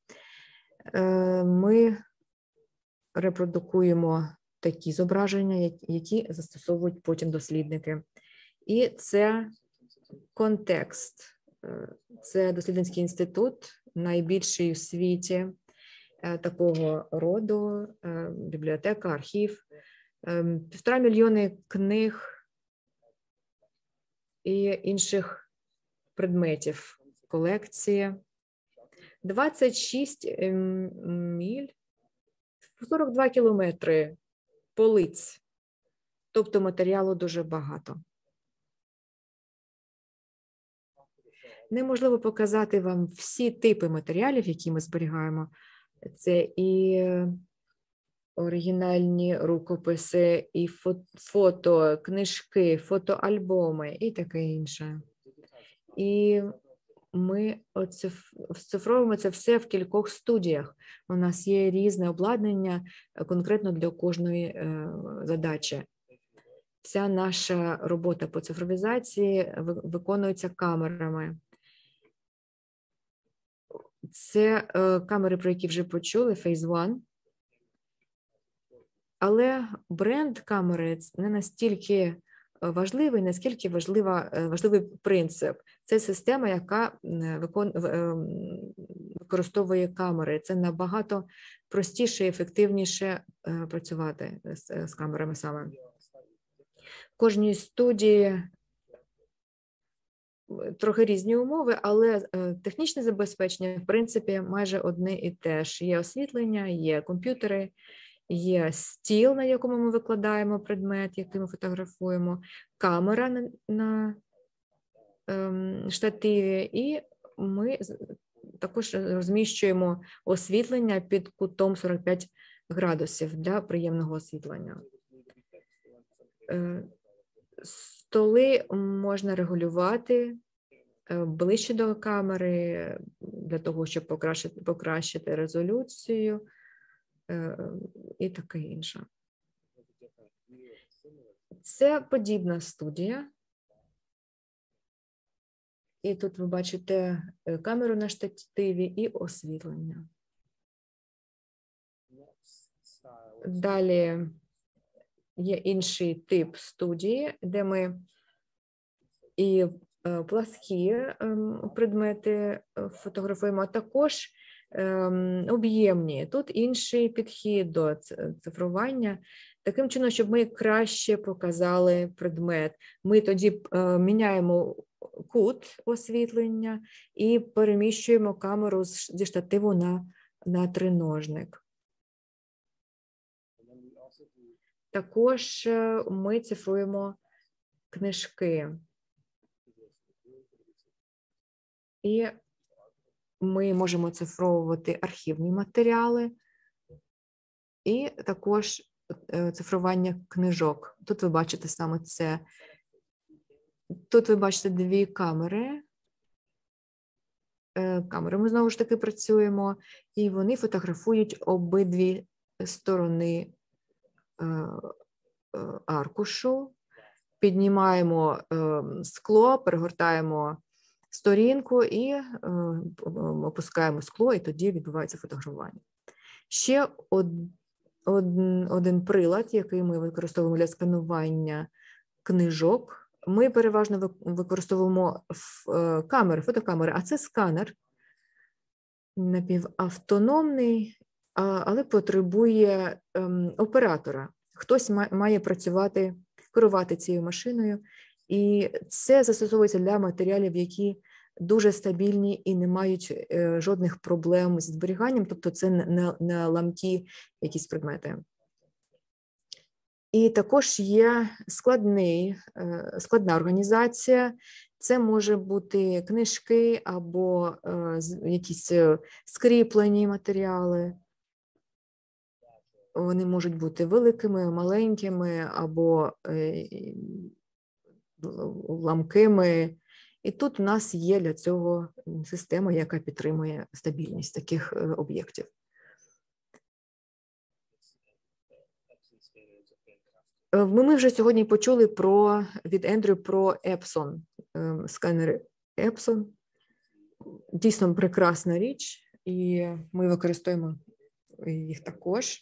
Ми репродукуємо такі зображення, які застосовують потім дослідники. І це контекст. Це дослідницький інститут, найбільший у світі такого роду, бібліотека, архів, півтора мільйони книг і інших предметів колекції, двадцять шість миль, сорок два кілометри полиць, тобто матеріалу дуже багато. Неможливо показати вам всі типи матеріалів, які ми зберігаємо. Це і оригінальні рукописи, і фото, книжки, фотоальбоми і таке інше. І ми оцифровуємо це все в кількох студіях. У нас є різне обладнання конкретно для кожної задачі. Вся наша робота по цифровізації виконується камерами. Це камери, про які вже почули, Phase One. Але бренд камери не настільки важливий, наскільки важлива, важливий принцип. Це система, яка викон... використовує камери. Це набагато простіше і ефективніше працювати з, з камерами саме. В кожній студії трохи різні умови, але технічне забезпечення, в принципі, майже одне і те ж. Є освітлення, є комп'ютери, є стіл, на якому ми викладаємо предмет, який ми фотографуємо, камера на, на ем, штативі, і ми також розміщуємо освітлення під кутом сорок п'ять градусів для приємного освітлення. Е, столи можна регулювати ближче до камери для того, щоб покращити, покращити резолюцію і таке інше. Це подібна студія. І тут ви бачите камеру на штативі і освітлення. Далі є інший тип студії, де ми і пласкі предмети фотографуємо, а також об'ємні. Тут інший підхід до цифрування, таким чином, щоб ми краще показали предмет. Ми тоді міняємо кут освітлення і переміщуємо камеру зі штативу на, на триножник. Також ми цифруємо книжки. І ми можемо цифровувати архівні матеріали і також цифрування книжок. Тут ви бачите саме це. Тут ви бачите дві камери. Камери ми знову ж таки працюємо, і вони фотографують обидві сторони аркушу. Піднімаємо скло, перегортаємо сторінку і е, опускаємо скло, і тоді відбувається фотографування. Ще од, од, один прилад, який ми використовуємо для сканування книжок. Ми переважно використовуємо е, камери, фотокамери, а це сканер напівавтономний, але потребує е, оператора. Хтось має працювати, керувати цією машиною. І це застосовується для матеріалів, які дуже стабільні і не мають е, жодних проблем зі зберіганням, тобто це не, не ламкі якісь предмети. І також є складний, е, складна організація. Це може бути книжки або е, якісь скріплені матеріали. Вони можуть бути великими, маленькими або е, ламкими. І тут у нас є для цього система, яка підтримує стабільність таких об'єктів. Ми вже сьогодні почули про, від Ендрю про Epson, сканери Epson. Дійсно прекрасна річ, і ми використовуємо їх також.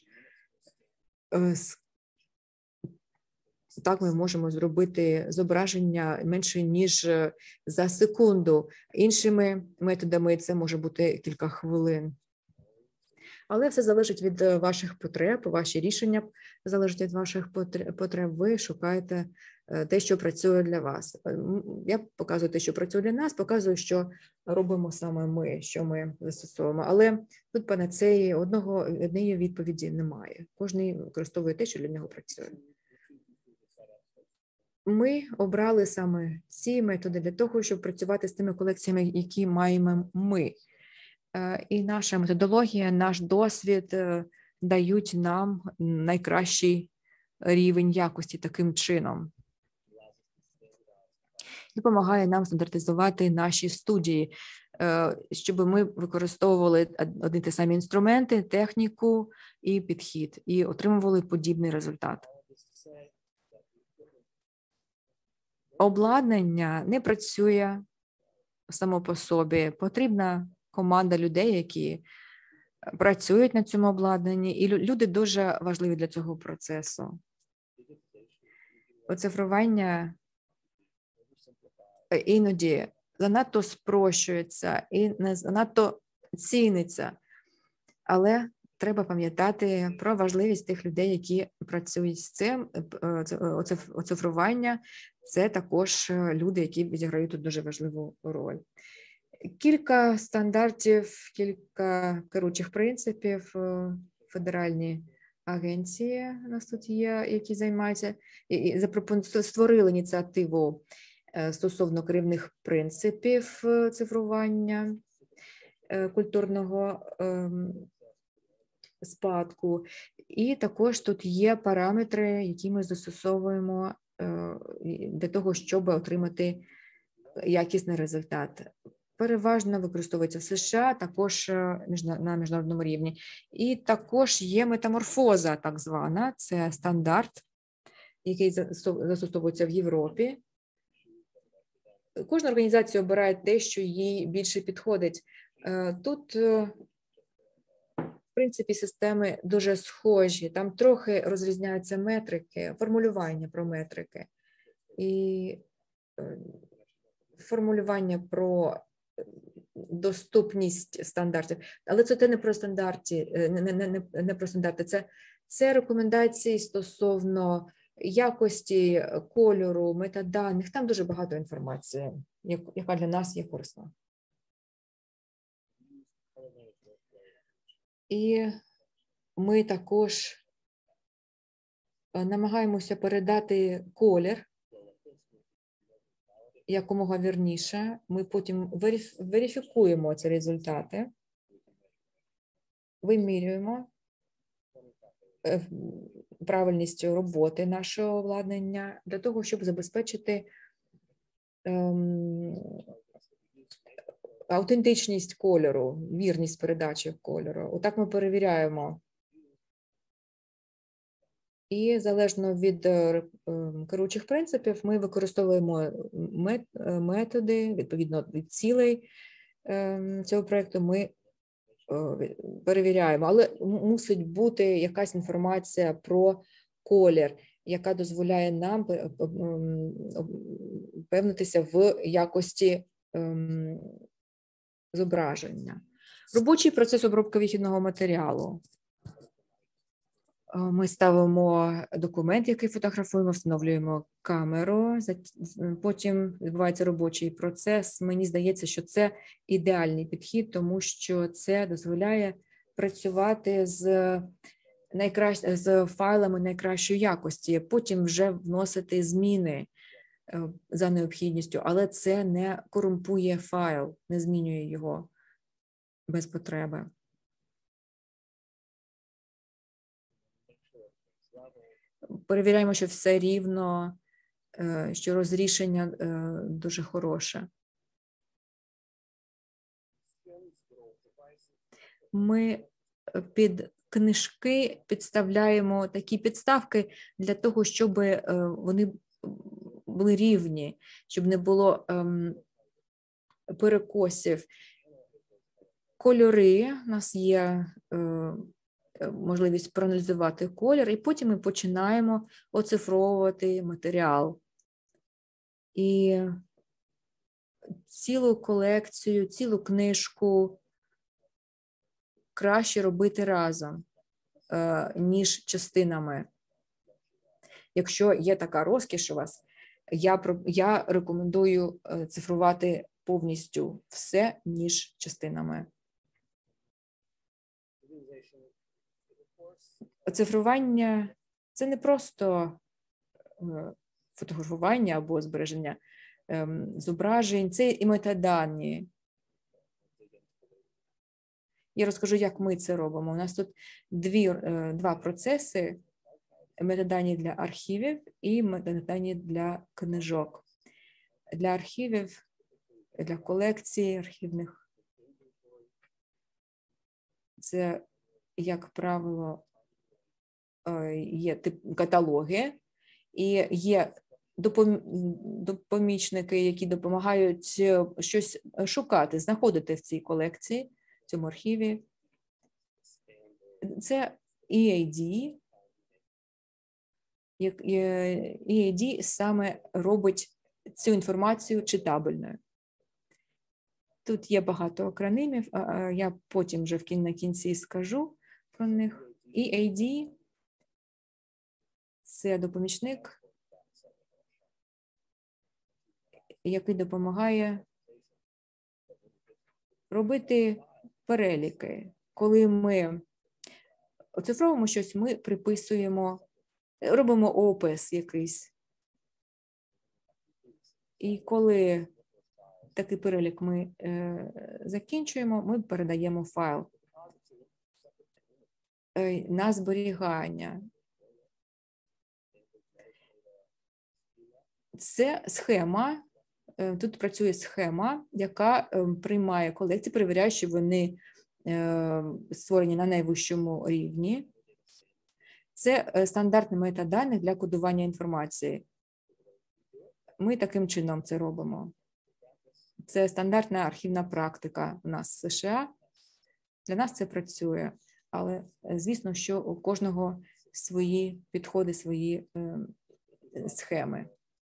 Так ми можемо зробити зображення менше, ніж за секунду. Іншими методами це може бути кілька хвилин. Але все залежить від ваших потреб, ваші рішення залежать від ваших потреб. Ви шукаєте те, що працює для вас. Я показую те, що працює для нас, показую, що робимо саме ми, що ми застосовуємо. Але тут панацеї одного, однієї відповіді немає. Кожен використовує те, що для нього працює. Ми обрали саме ці методи для того, щоб працювати з тими колекціями, які маємо ми. І наша методологія, наш досвід дають нам найкращий рівень якості таким чином. Допомагає нам стандартизувати наші студії, щоб ми використовували одні ті самі інструменти, техніку і підхід, і отримували подібний результат. Обладнання не працює само по собі. Потрібна команда людей, які працюють на цьому обладнанні, і люди дуже важливі для цього процесу. Оцифрування іноді занадто спрощується і не занадто ціниться, але треба пам'ятати про важливість тих людей, які працюють з цим. Оцифрування – це також люди, які відіграють тут дуже важливу роль. Кілька стандартів, кілька керуючих принципів. Федеральні агенції у нас тут є, які займаються, і створили ініціативу стосовно керівних принципів цифрування культурного спадку. І також тут є параметри, які ми застосовуємо для того, щоб отримати якісний результат. Переважно використовується в США, також на міжнародному рівні. І також є метаморфоза, так звана, це стандарт, який застосовується в Європі. Кожна організація обирає те, що їй більше підходить. Тут, в принципі, системи дуже схожі, там трохи розрізняються метрики, формулювання про метрики і формулювання про доступність стандартів. Але це не про стандарти, не, не, не, не про стандарти, це, це рекомендації стосовно якості, кольору, метаданих. Там дуже багато інформації, яка для нас є корисна. І ми також намагаємося передати колір якомога вірніше. Ми потім верифікуємо ці результати, вимірюємо правильність роботи нашого обладнання для того, щоб забезпечити ем, автентичність кольору, вірність передачі кольору. Отак ми перевіряємо. І залежно від керуючих принципів ми використовуємо методи, відповідно від цілей цього проєкту ми перевіряємо. Але мусить бути якась інформація про колір, яка дозволяє нам впевнитися в якості зображення. Робочий процес обробки вихідного матеріалу. Ми ставимо документ, який фотографуємо, встановлюємо камеру, потім відбувається робочий процес. Мені здається, що це ідеальний підхід, тому що це дозволяє працювати з, найкращ... з файлами найкращої якості, потім вже вносити зміни за необхідністю, але це не корумпує файл, не змінює його без потреби. Перевіряємо, що все рівно, що розрішення дуже хороше. Ми під книжки підставляємо такі підставки для того, щоб вони були рівні, щоб не було перекосів. Кольори, у нас є можливість проаналізувати колір, і потім ми починаємо оцифровувати матеріал. І цілу колекцію, цілу книжку краще робити разом, ніж частинами. Якщо є така розкіш у вас, я, я рекомендую цифрувати повністю все, ніж частинами. Цифрування – це не просто фотографування або збереження зображень, це і метадані. Я розкажу, як ми це робимо. У нас тут дві, два процеси: метадані для архівів і метадані для книжок. Для архівів, для колекцій архівних, це, як правило, є каталоги, і є допомічники, які допомагають щось шукати, знаходити в цій колекції, в цьому архіві. Це і ей ді. і ей ді саме робить цю інформацію читабельною. Тут є багато акронімів, я потім вже на кінці скажу про них. і ей ді – це допомічник, який допомагає робити переліки. Коли ми оцифровуємо щось, ми приписуємо, робимо опис якийсь. І коли такий перелік ми е, закінчуємо, ми передаємо файл е, на зберігання. Це схема, е, тут працює схема, яка е, приймає колекції, перевіряє, що вони е, створені на найвищому рівні. Це е, стандартний метаданих для кодування інформації. Ми таким чином це робимо. Це стандартна архівна практика у нас в США. Для нас це працює, але звісно, що у кожного свої підходи, свої е, схеми.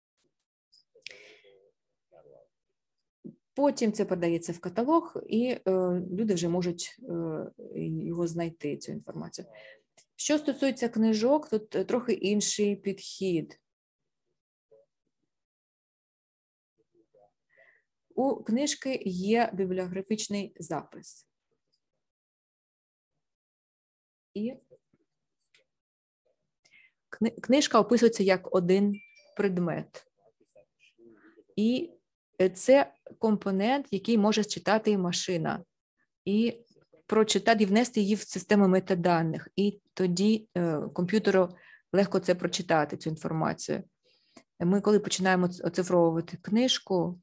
Потім це подається в каталог, і е, люди вже можуть е, його знайти, цю інформацію. Що стосується книжок, тут трохи інший підхід. У книжки є бібліографічний запис. І книжка описується як один предмет. І це компонент, який може считати машина. І прочитати, і внести її в систему метаданих. І тоді е, комп'ютеру легко це прочитати, цю інформацію. Ми, коли починаємо оцифровувати книжку,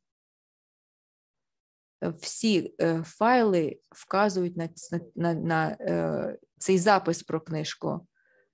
всі е, файли вказують на, на, на е, цей запис про книжку.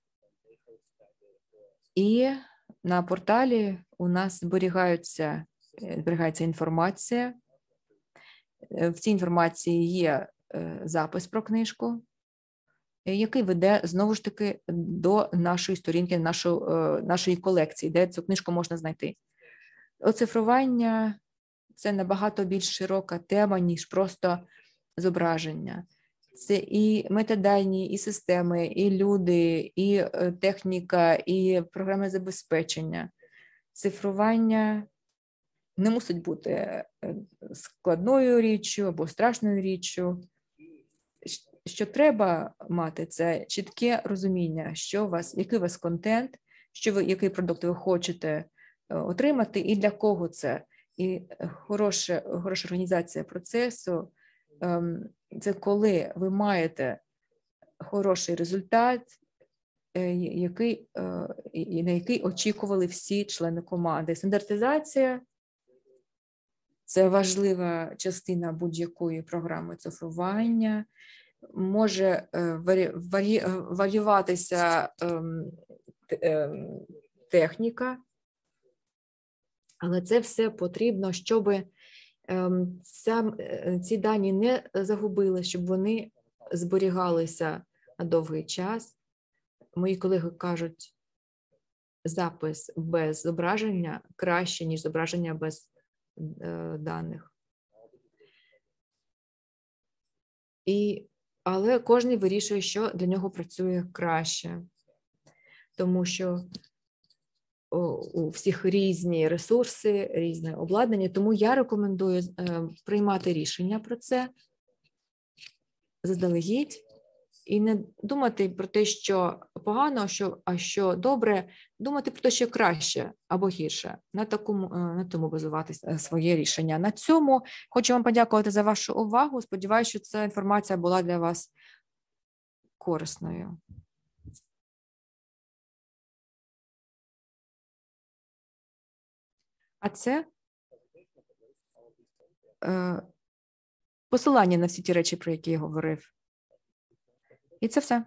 І на порталі у нас зберігаються, зберігається інформація. В цій інформації є е, запис про книжку, який веде, знову ж таки, до нашої сторінки, нашу, е, нашої колекції, де цю книжку можна знайти. Оцифрування – це набагато більш широка тема, ніж просто зображення. Це і метадані, і системи, і люди, і техніка, і програмне забезпечення. Цифрування не мусить бути складною річчю або страшною річчю. Що треба мати, це чітке розуміння, що у вас, який у вас контент, що ви, який продукт ви хочете отримати і для кого це. І хороша, хороша організація процесу – це коли ви маєте хороший результат, який, на який очікували всі члени команди. Стандартизація – це важлива частина будь-якої програми цифрування. Може варі, варі, варіюватися техніка, але це все потрібно, щоб ця, ці дані не загубили, щоб вони зберігалися на довгий час. Мої колеги кажуть, запис без зображення краще, ніж зображення без е, даних. І, але кожен вирішує, що для нього працює краще, тому що у всіх різні ресурси, різне обладнання, тому я рекомендую приймати рішення про це заздалегідь І не думати про те, що погано, що, а що добре, думати про те, що краще або гірше. На, такому, на тому базувати своє рішення. На цьому хочу вам подякувати за вашу увагу. Сподіваюся, що ця інформація була для вас корисною. А це е, посилання на всі ті речі, про які я говорив. І це все.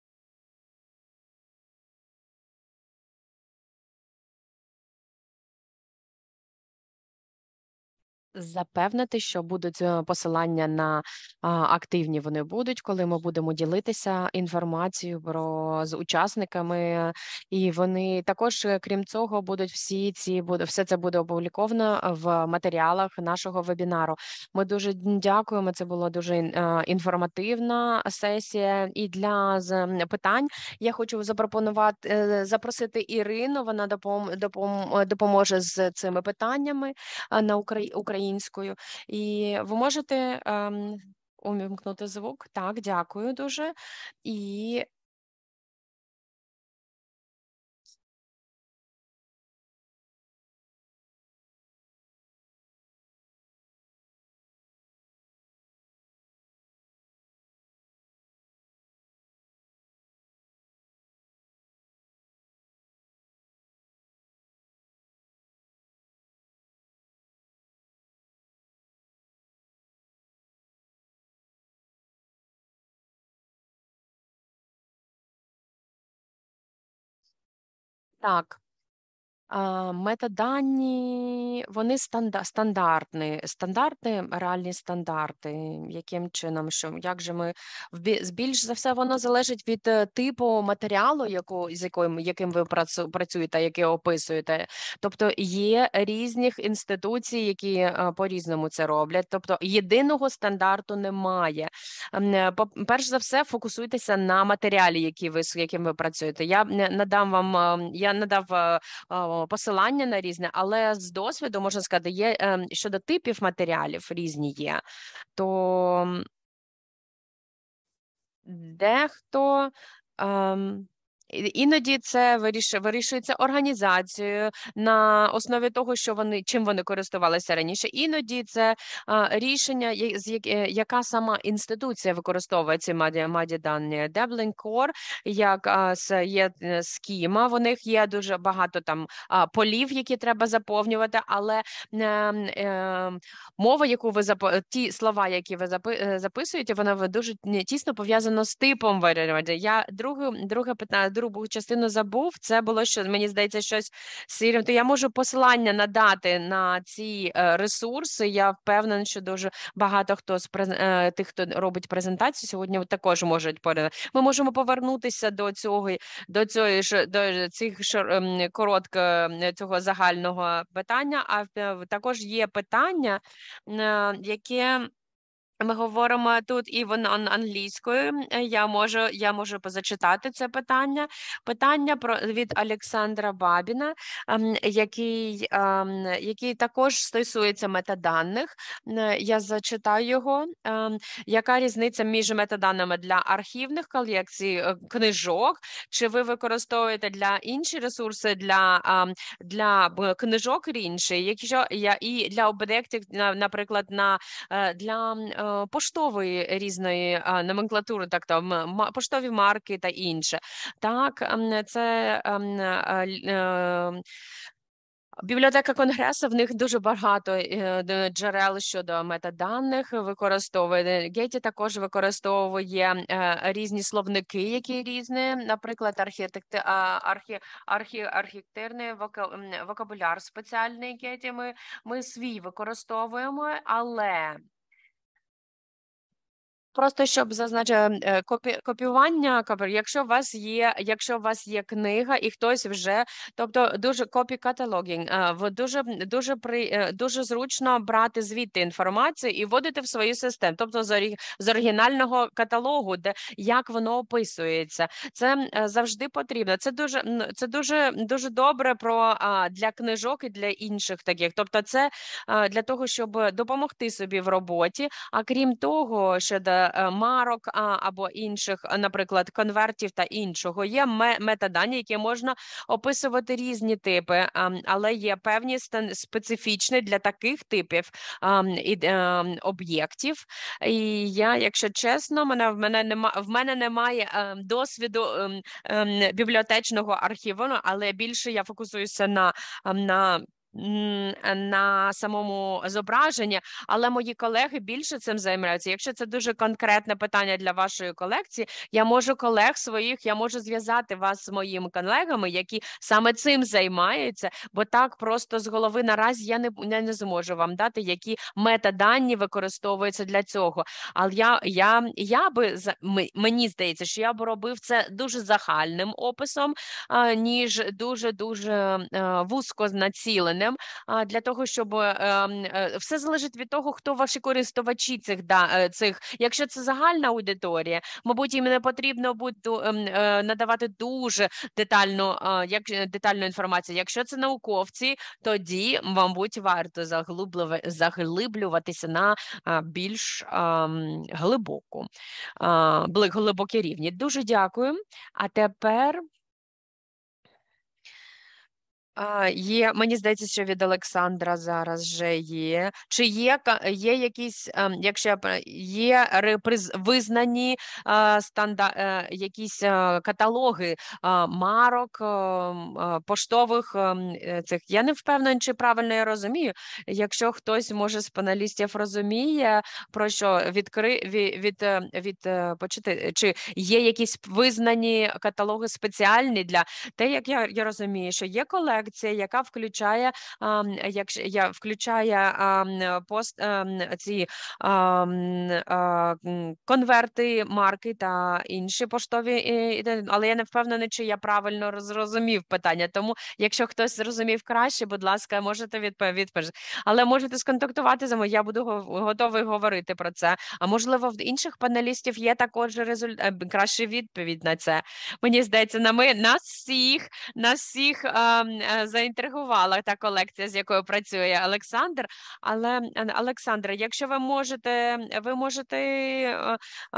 Запевнити, що будуть посилання на а, активні вони будуть, коли ми будемо ділитися інформацією про з учасниками, і вони також, крім цього, будуть всі ці буде все це буде опубліковано в матеріалах нашого вебінару. Ми дуже дякуємо. Це була дуже а, інформативна сесія. І для з, питань я хочу запропонувати запросити Ірину. Вона допом, допом, допоможе з цими питаннями на Україні. Українською. І ви можете ем, увімкнути звук? Так, дякую дуже. І так. Метадані, вони станда, стандартні, стандартні, реальні стандарти. Яким чином, що, як же ми, більш за все, воно залежить від типу матеріалу, яку, з яким, яким ви працюєте, який описуєте. Тобто є різних інституцій, які по-різному це роблять. Тобто єдиного стандарту немає. Перш за все, фокусуйтеся на матеріалі, які ви, з яким ви працюєте. Я надам вам, я надав посилання на різне, але з досвіду, можна сказати, є щодо типів матеріалів різні є, то дехто ем, іноді це вирішується організацією на основі того, що вони чим вони користувалися раніше. Іноді це а, рішення, з яка сама інституція використовує ці маді дані. Deblin Core, як а, є схема, в них є дуже багато там а, полів, які треба заповнювати, але е, е, мова, яку ви зап... ті слова, які ви запи... записуєте, вона дуже тісно пов'язана з типом вирішення. Я друге, друге питання. Другу частину забув, це було, що, мені здається, щось сірим, то я можу посилання надати на ці е, ресурси, я впевнена, що дуже багато хто з през... е, тих, хто робить презентацію, сьогодні також можуть передати. Ми можемо повернутися до цього, до цього, до цих е, коротко, цього загального питання, а е, також є питання, е, яке ми говоримо тут і воно англійською. Я можу, я можу позачитати це питання. Питання про від Олександра Бабіна, який, який також стосується метаданих. Я зачитаю його. Яка різниця між метаданими для архівних колекцій книжок? Чи ви використовуєте для інші ресурси для, для книжок інші? Якщо я і для об'єктів, наприклад, на для поштової різної а, номенклатури, так там поштові марки та інше. Так, це а, а, бібліотека Конгресу, в них дуже багато джерел щодо метаданих використовує. Геті також використовує різні словники, які різні, наприклад, архітекти, архі, архі, архітектурний вокабуляр спеціальний Геті ми, ми свій використовуємо, але просто щоб зазначити копі, копіювання, якщо у вас є, якщо у вас є книга і хтось вже, тобто дуже копі-каталогінг, дуже дуже при дуже зручно брати звідти інформацію і вводити в свою систему, тобто з, з оригінального каталогу, де як воно описується. Це завжди потрібно. Це дуже це дуже дуже добре про для книжок і для інших таких. Тобто, це для того, щоб допомогти собі в роботі. А крім того, що марок або інших, наприклад, конвертів та іншого. Є метадані, які можна описувати різні типи, але є певні специфічні для таких типів об'єктів. І я, якщо чесно, мене, в, мене нема, в мене немає досвіду бібліотечного архіву, але більше я фокусуюся на, на на самому зображенні, але мої колеги більше цим займаються. Якщо це дуже конкретне питання для вашої колекції, я можу колег своїх, я можу зв'язати вас з моїми колегами, які саме цим займаються, бо так просто з голови наразі я не, не, не зможу вам дати, які метадані використовуються для цього. Але я, я, я би, мені здається, що я б робив це дуже загальним описом, ніж дуже-дуже вузько націленим, для того, щоб все залежить від того, хто ваші користувачі цих, цих. Якщо це загальна аудиторія, мабуть, їм не потрібно буде надавати дуже детальну, як, детальну інформацію. Якщо це науковці, тоді, мабуть, варто заглиблюватися на більш глибоку, глибокі рівні. Дуже дякую. А тепер... Є, мені здається, що від Олександра зараз вже є. Чи є, є якісь, якщо є визнані станда, якісь каталоги марок, поштових цих? Я не впевнена, чи правильно я розумію. Якщо хтось, може, з паналістів розуміє, про що відкри, від, від, від почати, чи є якісь визнані каталоги спеціальні для те, як я, я розумію, що є колекція, яка включає, як я включає пост ці конверти, марки та інші поштові, але я не впевнена, чи я правильно зрозумів питання. Тому, якщо хтось зрозумів краще, будь ласка, можете відповісти. Але можете сконтактувати за мною, я буду готовий говорити про це. А можливо, в інших панелістів є також результат, краща відповідь на це. Мені здається, на ми нас всіх, нас всіх заінтригувала та колекція, з якою працює Олександр. Але, Олександре, якщо ви можете, ви можете е,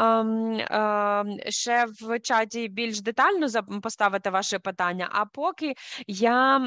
е, ще в чаті більш детально поставити ваше питання, а поки я...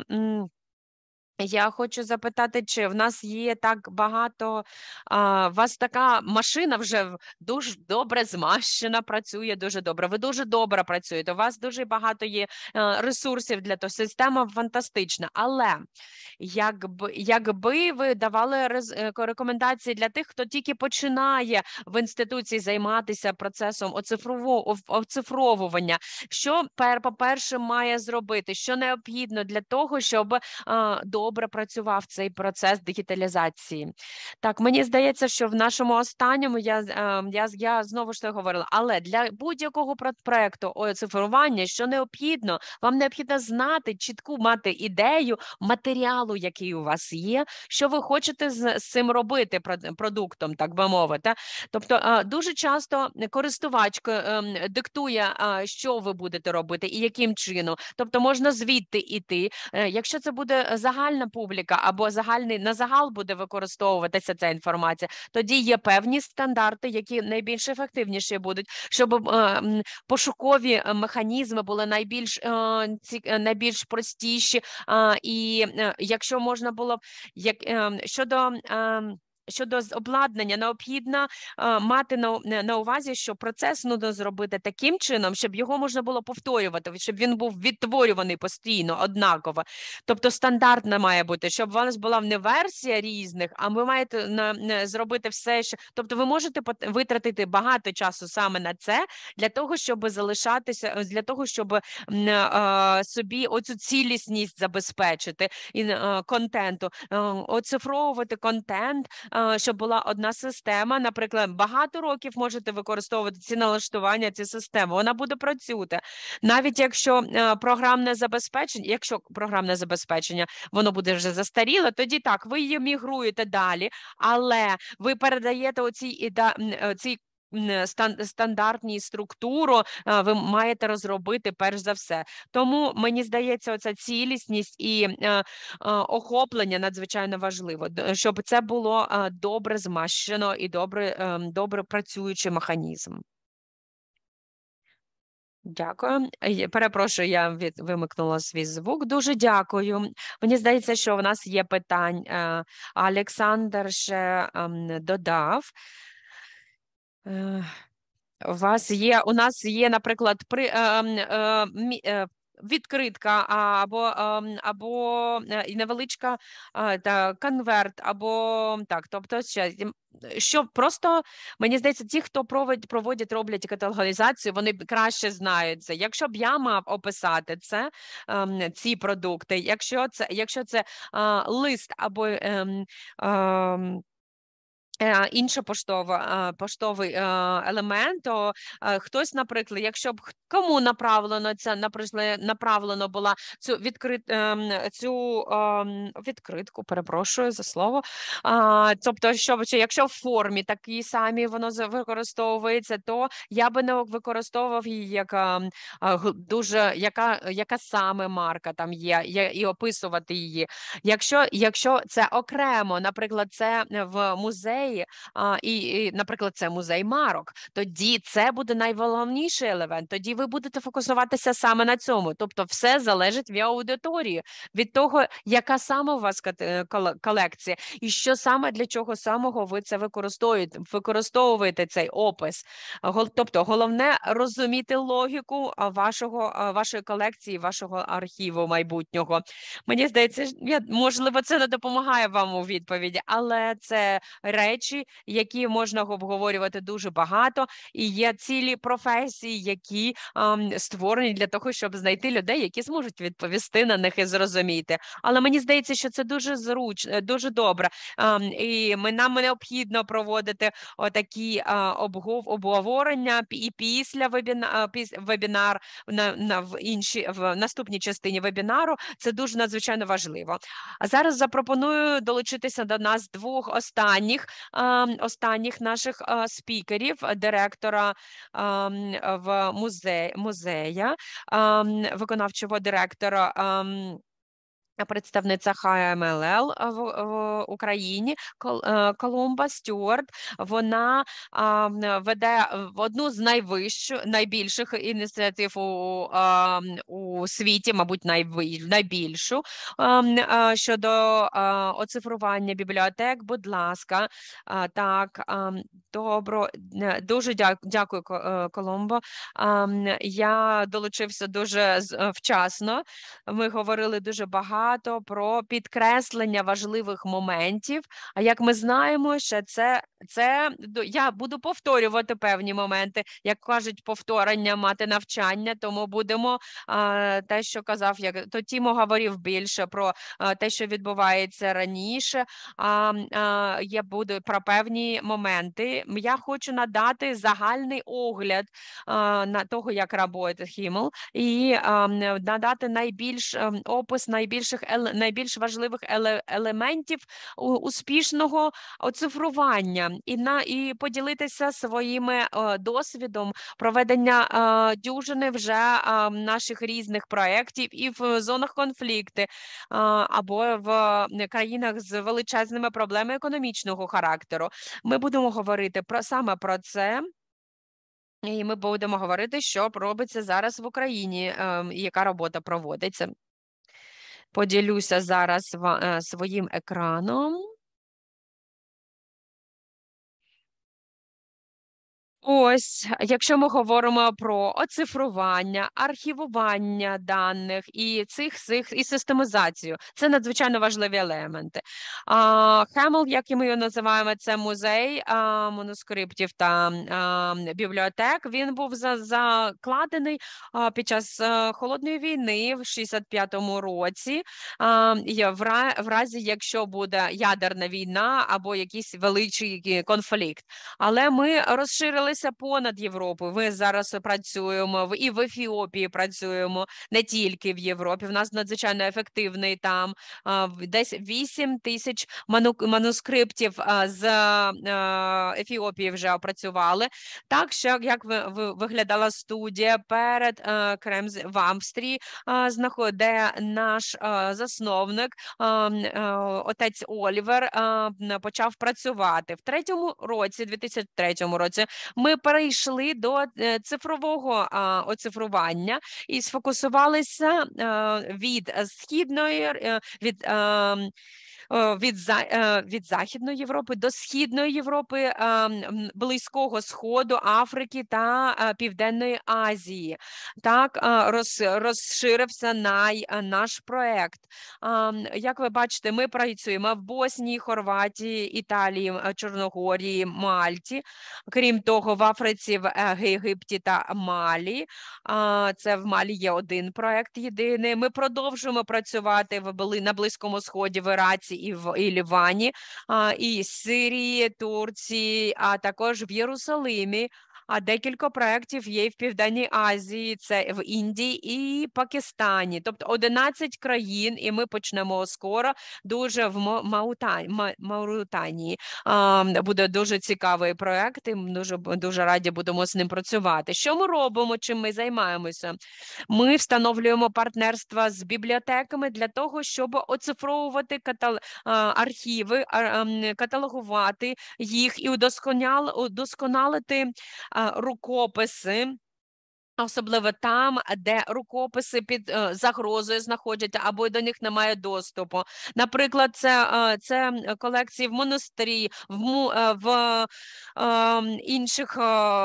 Я хочу запитати, чи в нас є так багато, а, у вас така машина вже дуже добре змащена, працює дуже добре, ви дуже добре працюєте, у вас дуже багато є а, ресурсів для того, система фантастична, але якби, якби ви давали рез, рекомендації для тих, хто тільки починає в інституції займатися процесом оцифрово, оцифровування, що, по-перше, має зробити, що необхідно для того, щоб а, добре працював цей процес дигіталізації. Так, мені здається, що в нашому останньому, я, я, я знову ж це говорила, але для будь-якого проєкту оцифрування, що необхідно, вам необхідно знати, чітку мати ідею матеріалу, який у вас є, що ви хочете з, з цим робити, продуктом, так би мовити. Тобто, дуже часто користувач диктує, що ви будете робити і яким чином. Тобто, можна звідти йти. Якщо це буде загальна публіка або загальний, на загал буде використовуватися ця інформація, тоді є певні стандарти, які найбільш ефективніші будуть, щоб е, пошукові механізми були найбільш, е, ці, найбільш простіші, е, і е, якщо можна було б, як, е, щодо... Е, Щодо обладнання, необхідно е, мати на, на увазі, що процес нужно зробити таким чином, щоб його можна було повторювати, щоб він був відтворюваний постійно, однаково. Тобто стандартна має бути, щоб у вас була не версія різних, а ви маєте на, на, зробити все, що... Тобто ви можете витратити багато часу саме на це, для того, щоб залишатися, для того, щоб е, собі оцю цілісність забезпечити і е, контенту, е, оцифровувати контент, щоб була одна система, наприклад, багато років можете використовувати ці налаштування, ці системи, вона буде працювати. Навіть якщо програмне забезпечення, якщо програмне забезпечення, воно буде вже застаріле, тоді так, ви її мігруєте далі, але ви передаєте оці, ці стандартні структуру ви маєте розробити перш за все. Тому, мені здається, оця цілісність і охоплення надзвичайно важливо, щоб це було добре змащено і добре, добре працюючий механізм. Дякую. Перепрошую, я від, вимикнула свій звук. Дуже дякую. Мені здається, що в нас є питань. Олександр ще додав. У вас є, у нас є, наприклад, при, відкритка або, або невеличка та, конверт, або так, тобто ще, що просто, мені здається, ті, хто проводять, проводять роблять каталогізацію, вони краще знають це. Якщо б я мав описати це, ці продукти, якщо це, якщо це лист або інша поштова, поштовий елемент, то хтось, наприклад, якщо б кому направлено це, наприклад, направлено була цю відкрит, цю відкритку, перепрошую за слово, тобто, що, якщо в формі такі самі воно використовується, то я би не використовував її як дуже, яка, яка саме марка там є, і описувати її. Якщо, якщо це окремо, наприклад, це в музеї, А, і, і, наприклад, це музей марок, тоді це буде найголовніший елемент, тоді ви будете фокусуватися саме на цьому. Тобто все залежить від аудиторії, від того, яка саме у вас колекція, і що саме для чого самого ви це використовуєте, використовуєте цей опис. Тобто головне розуміти логіку вашого, вашої колекції, вашого архіву майбутнього. Мені здається, я, можливо, це не допомагає вам у відповіді, але це речі, які можна обговорювати дуже багато, і є цілі професії, які ем, створені для того, щоб знайти людей, які зможуть відповісти на них і зрозуміти. Але мені здається, що це дуже зручно, дуже добре. Ем, і ми, нам необхідно проводити отакі е, обговорення і після вебіна, піс, вебінар, на, на, в, інші, в наступній частині вебінару. Це дуже надзвичайно важливо. А зараз запропоную долучитися до нас двох останніх останніх наших спікерів, директора в музеї, музея, виконавчого директора, представниця Х М Л Л в, в Україні, Колумба Стюарт. Вона а, веде в одну з найвищих, найбільших ініціатив у, а, у світі, мабуть, найвищ, найбільшу, а, а, щодо а, оцифрування бібліотек. Будь ласка, а, так, а, добро, дуже дя, дякую, Колумбо. А, я долучився дуже вчасно, ми говорили дуже багато про підкреслення важливих моментів, а як ми знаємо, що це, це я буду повторювати певні моменти, як кажуть, повторення мати навчання, тому будемо а, те, що казав, як то Тімо говорив більше про а, те, що відбувається раніше, а, а я буду про певні моменти. Я хочу надати загальний огляд а, на того, як працює Хімл, і а, надати найбільш а, опис найбільших найбільш важливих еле елементів успішного оцифрування і на і поділитися своїм досвідом проведення е, дюжини вже е, наших різних проєктів і в зонах конфлікту е, або в країнах з величезними проблемами економічного характеру. Ми будемо говорити про саме про це. І ми будемо говорити, що робиться зараз в Україні, е, яка робота проводиться. Поділюся зараз своїм екраном. Ось, якщо ми говоримо про оцифрування, архівування даних і цих, цих і систематизацію, це надзвичайно важливі елементи. Хемл, як ми його називаємо, це музей а, манускриптів та а, бібліотек. Він був за, закладений а, під час а, Холодної війни в шістдесят п'ятому році, а, в, в разі, якщо буде ядерна війна або якийсь великий конфлікт. Але ми розширили піднімаємося понад Європу. Ми зараз працюємо і в Ефіопії працюємо, не тільки в Європі. В нас надзвичайно ефективний там десь вісім тисяч манускриптів з Ефіопії вже опрацювали. Так, що як виглядала студія перед Кремз в Австрії, де наш засновник, отець Олівер, почав працювати. В третьому році, дві тисячі третьому році, ми перейшли до цифрового оцифрування і сфокусувалися від східної, від від, від Західної Європи до Східної Європи, Близького Сходу, Африки та Південної Азії. Так роз, розширився най, наш проект. Як ви бачите, ми працюємо в Боснії, Хорватії, Італії, Чорногорії, Мальті. Крім того, в Африці, в Єгипті та Малі. Це в Малі є один проект єдиний. Ми продовжуємо працювати в, на Близькому Сході, в Іраці, і в і Лівані, а, і Сирії, Турції, а також в Єрусалимі. А декілька проєктів є і в Південній Азії, це в Індії і Пакистані. Тобто одинадцять країн, і ми почнемо скоро, дуже в Мауританії. Буде дуже цікавий проєкт, і ми дуже, дуже раді будемо з ним працювати. Що ми робимо, чим ми займаємося? Ми встановлюємо партнерства з бібліотеками для того, щоб оцифровувати катал... архіви, каталогувати їх і удосконалити рукописи, особливо там, де рукописи під е, загрозою знаходяться або до них немає доступу. Наприклад, це, е, це колекції в монастирі, в, в е, інших е,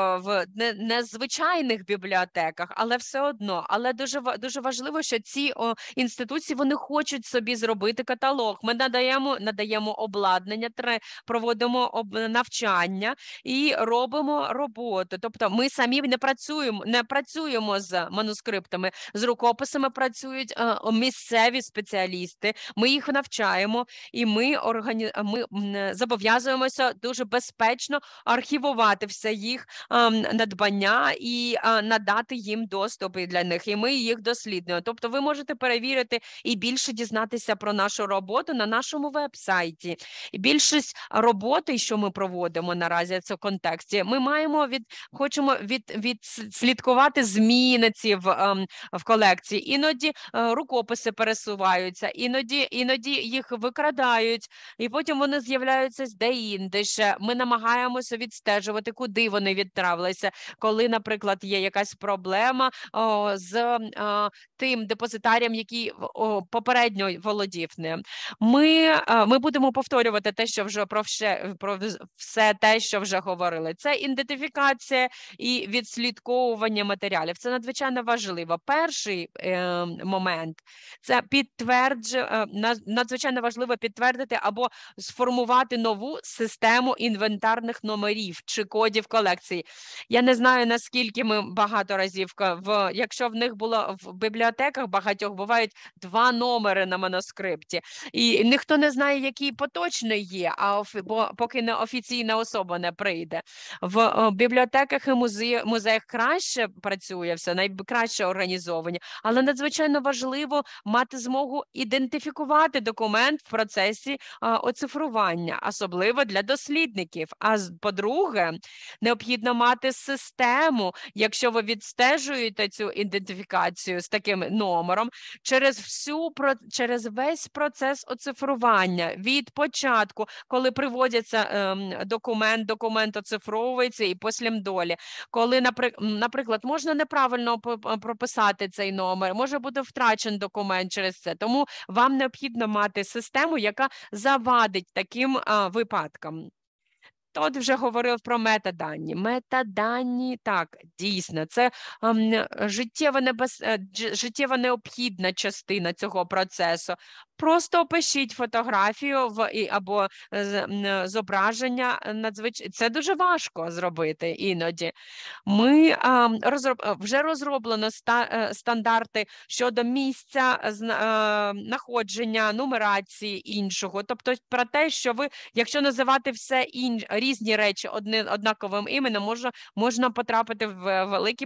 в незвичайних бібліотеках, але все одно. Але дуже, дуже важливо, що ці о, інституції, вони хочуть собі зробити каталог. Ми надаємо, надаємо обладнання, проводимо об, навчання і робимо роботу. Тобто ми самі не працюємо, не працюємо Працюємо з манускриптами, з рукописами працюють е, місцеві спеціалісти, ми їх навчаємо і ми, органі... ми зобов'язуємося дуже безпечно архівувати все їх е, надбання і е, надати їм доступи для них, і ми їх досліднюємо. Тобто ви можете перевірити і більше дізнатися про нашу роботу на нашому веб-сайті. І більшість роботи, що ми проводимо наразі в цьому контексті, ми маємо від, хочемо від, відслідкувати зміни ці в, ем, в колекції. Іноді е, рукописи пересуваються, іноді, іноді їх викрадають, і потім вони з'являються де-інде ще. Ми намагаємося відстежувати, куди вони відправилися. Коли, наприклад, є якась проблема о, з о, тим депозитарієм, який о, попередньо володів ним. Ми, о, ми будемо повторювати те, що вже про все, про все те, що вже говорили. Це ідентифікація і відслідковування матеріалів. Це надзвичайно важливо. Перший е, момент – це підтвердж... е, надзвичайно важливо підтвердити або сформувати нову систему інвентарних номерів чи кодів колекції. Я не знаю, наскільки ми багато разів, в, якщо в них було в бібліотеках багатьох, бувають два номери на манускрипті. І ніхто не знає, який поточний є, а бо поки не офіційна особа не прийде. В, в бібліотеках і музеях, музеях краще працює все, найкраще організовані, але надзвичайно важливо мати змогу ідентифікувати документ в процесі а, оцифрування, особливо для дослідників. А по-друге, необхідно мати систему, якщо ви відстежуєте цю ідентифікацію з таким номером, через всю через весь процес оцифрування від початку, коли приводиться ем, документ, документ оцифровується і послім долі. Коли, наприклад, можна неправильно прописати цей номер, може бути втрачений документ через це. Тому вам необхідно мати систему, яка завадить таким а, випадкам. Тут вже говорив про метадані. Метадані, так, дійсно, це ем, життєво, небез... життєво необхідна частина цього процесу. просто опишіть фотографію в, або зображення надзвичайно. Це дуже важко зробити іноді. Ми а, розроб... вже розроблено ста... стандарти щодо місця а, знаходження, нумерації іншого. Тобто про те, що ви, якщо називати все ін... різні речі одним однаковим іменем, можна, можна потрапити в великі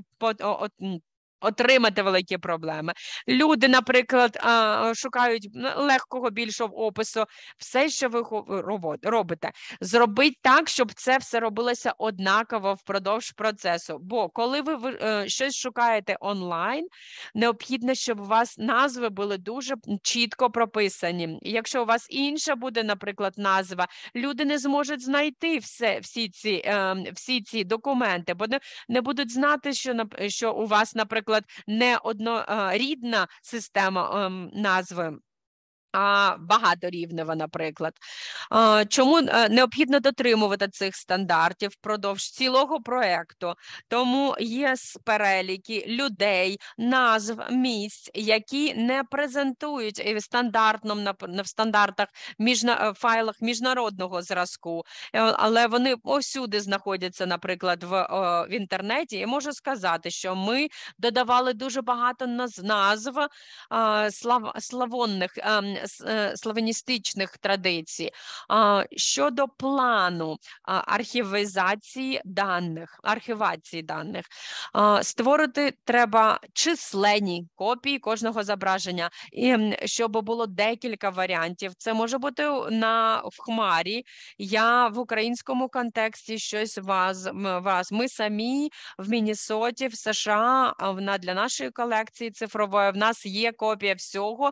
отримати великі проблеми. Люди, наприклад, шукають легкого більшого опису. Все, що ви робите, зробіть так, щоб це все робилося однаково впродовж процесу. Бо коли ви щось шукаєте онлайн, необхідно, щоб у вас назви були дуже чітко прописані. І якщо у вас інша буде, наприклад, назва, люди не зможуть знайти все, всі, ці, всі ці документи, бо не, не будуть знати, що, що у вас, наприклад, не однорідна система назви, а багаторівнева, наприклад. Чому необхідно дотримувати цих стандартів впродовж цілого проєкту? Тому є переліки людей, назв, місць, які не презентують в стандартному, в стандартах, в файлах міжнародного зразку, але вони усюди знаходяться, наприклад, в, в інтернеті. І можу сказати, що ми додавали дуже багато назв слав, славонних, славяністичних традицій. Щодо плану архівізації даних, архівації даних, створити треба численні копії кожного зображення, і щоб було декілька варіантів. Це може бути на, в Хмарі. Я в українському контексті щось вас, вас. Ми самі в Міннесоті, в США, для нашої колекції цифрової, в нас є копія всього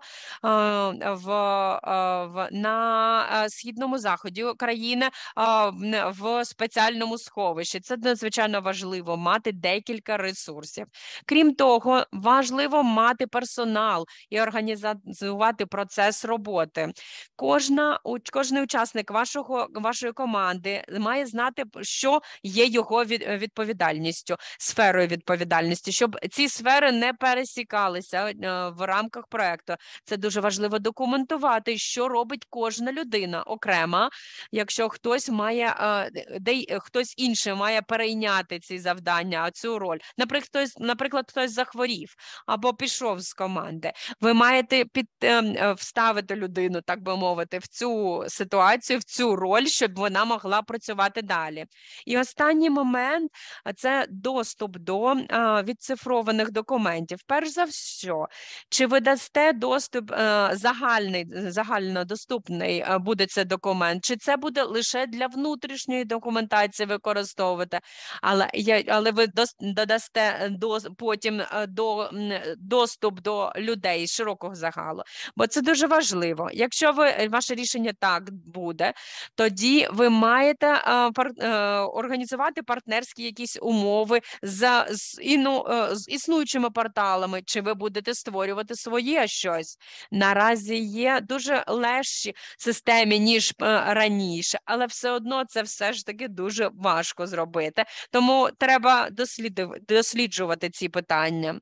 в В, на східному заході країни в спеціальному сховищі. Це надзвичайно важливо мати декілька ресурсів. Крім того, важливо мати персонал і організувати процес роботи. Кожна, кожний учасник вашого, вашої команди має знати, що є його відповідальністю, сферою відповідальності, щоб ці сфери не пересікалися в рамках проєкту. Це дуже важливо документувати, що робить кожна людина окремо, якщо хтось має, де хтось інший має перейняти ці завдання, цю роль. Наприклад, хтось, наприклад, хтось захворів або пішов з команди. Ви маєте під, вставити людину, так би мовити, в цю ситуацію, в цю роль, щоб вона могла працювати далі. І останній момент – це доступ до відцифрованих документів. Перш за все, чи ви дасте доступ загальний, загальнодоступний буде це документ, чи це буде лише для внутрішньої документації використовувати, але, але ви додасте до, потім до, доступ до людей широкого загалу, бо це дуже важливо. Якщо ви, ваше рішення так буде, тоді ви маєте а, пар, а, організувати партнерські якісь умови з, з, іну, з існуючими порталами, чи ви будете створювати своє щось. Наразі є дуже легші системи, ніж раніше, але все одно це все ж таки дуже важко зробити. Тому треба досліджувати ці питання.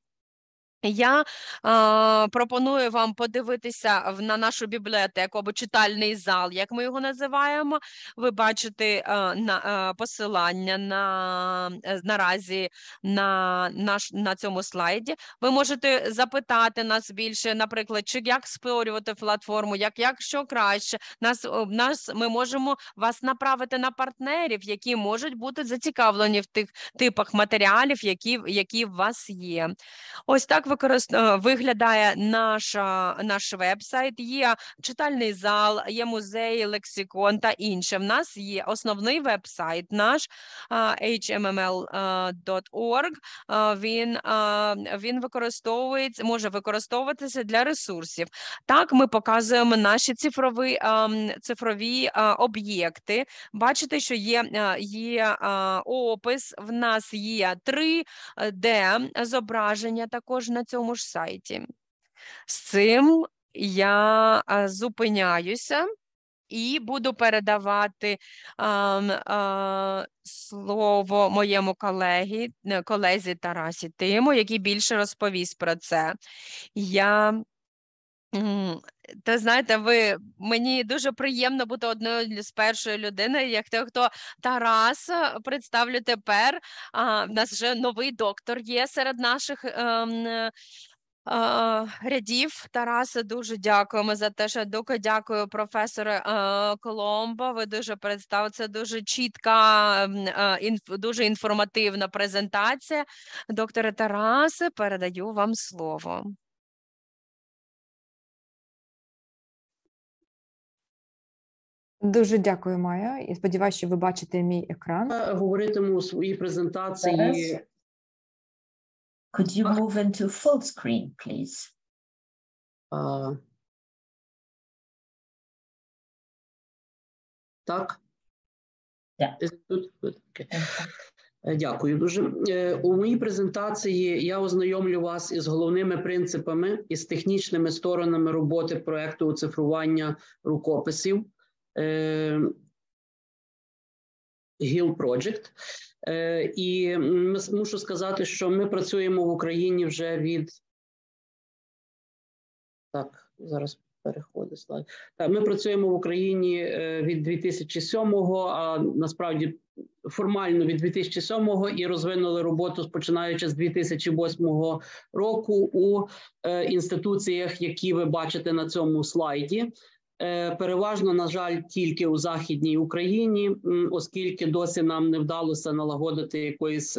Я е, пропоную вам подивитися в, на нашу бібліотеку або читальний зал, як ми його називаємо. Ви бачите е, на, е, посилання на, е, наразі на, наш, на цьому слайді. Ви можете запитати нас більше, наприклад, чи як створювати платформу, як, як що краще. Нас, нас, ми можемо вас направити на партнерів, які можуть бути зацікавлені в тих типах матеріалів, які, які в вас є. Ось так виглядає наша, наш веб-сайт, є читальний зал, є музей, лексикон та інше. В нас є основний веб-сайт наш ейч ем ем ел крапка орг, він, він використовується, може використовуватися для ресурсів. Так, ми показуємо наші цифрові, цифрові об'єкти. Бачите, що є, є опис, в нас є три де зображення також на цьому ж сайті. З цим я зупиняюся і буду передавати а, а, слово моєму колегі, колезі Тарасі Тиму, який більше розповість про це. Я То знаєте, ви мені дуже приємно бути одною з першої людини, як те, хто Тарас, представлю тепер. А, в нас вже новий доктор є серед наших ем, Uh, рядів. Тарасе, дуже дякуємо за те, що дуже дякую професору uh, Коломбо. Ви дуже представили, це дуже чітка, uh, інф, дуже інформативна презентація. Докторе Тарасе, передаю вам слово.
Дуже дякую, Майя. І сподіваюся, що ви бачите мій екран.
Я говоритиму у своїй презентації.
Could you move into full screen, please?
Uh, так?
Yeah.
Okay. Дякую дуже. У моїй презентації я ознайомлю вас із головними принципами, із технічними сторонами роботи проєкту оцифрування рукописів Hill Project. І мушу сказати, що ми працюємо в Україні вже від... Так, зараз переходить слайд. Так, ми працюємо в Україні від дві тисячі сьомого, а насправді формально від дві тисячі сьомого, і розвинули роботу починаючи з дві тисячі восьмого року у інституціях, які ви бачите на цьому слайді. Переважно, на жаль, тільки у Західній Україні, оскільки досі нам не вдалося налагодити якоїсь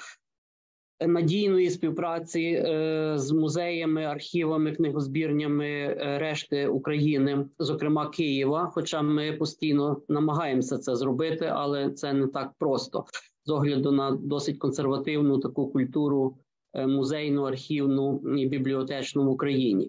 надійної співпраці з музеями, архівами, книгозбірнями решти України, зокрема Києва, хоча ми постійно намагаємося це зробити, але це не так просто, з огляду на досить консервативну таку культуру музейну, архівну і бібліотечну в Україні.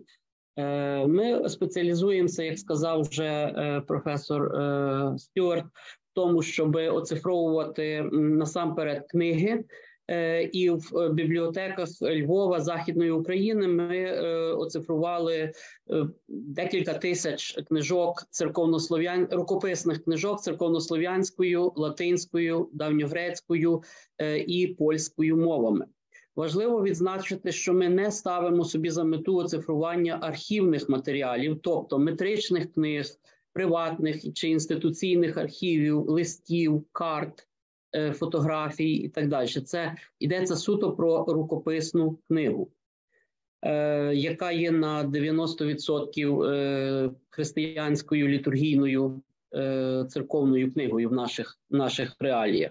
Ми спеціалізуємося, як сказав вже професор Стюарт, в тому, щоб оцифровувати насамперед книги. І в бібліотеках Львова, Західної України ми оцифрували декілька тисяч книжок церковнослов'ян... рукописних книжок церковнослов'янською, латинською, давньогрецькою і польською мовами. Важливо відзначити, що ми не ставимо собі за мету оцифрування архівних матеріалів, тобто метричних книг, приватних чи інституційних архівів, листів, карт, фотографій і так далі. Це йдеться суто про рукописну книгу, яка є на дев'яносто відсотків християнською літургійною церковною книгою в наших, наших реаліях.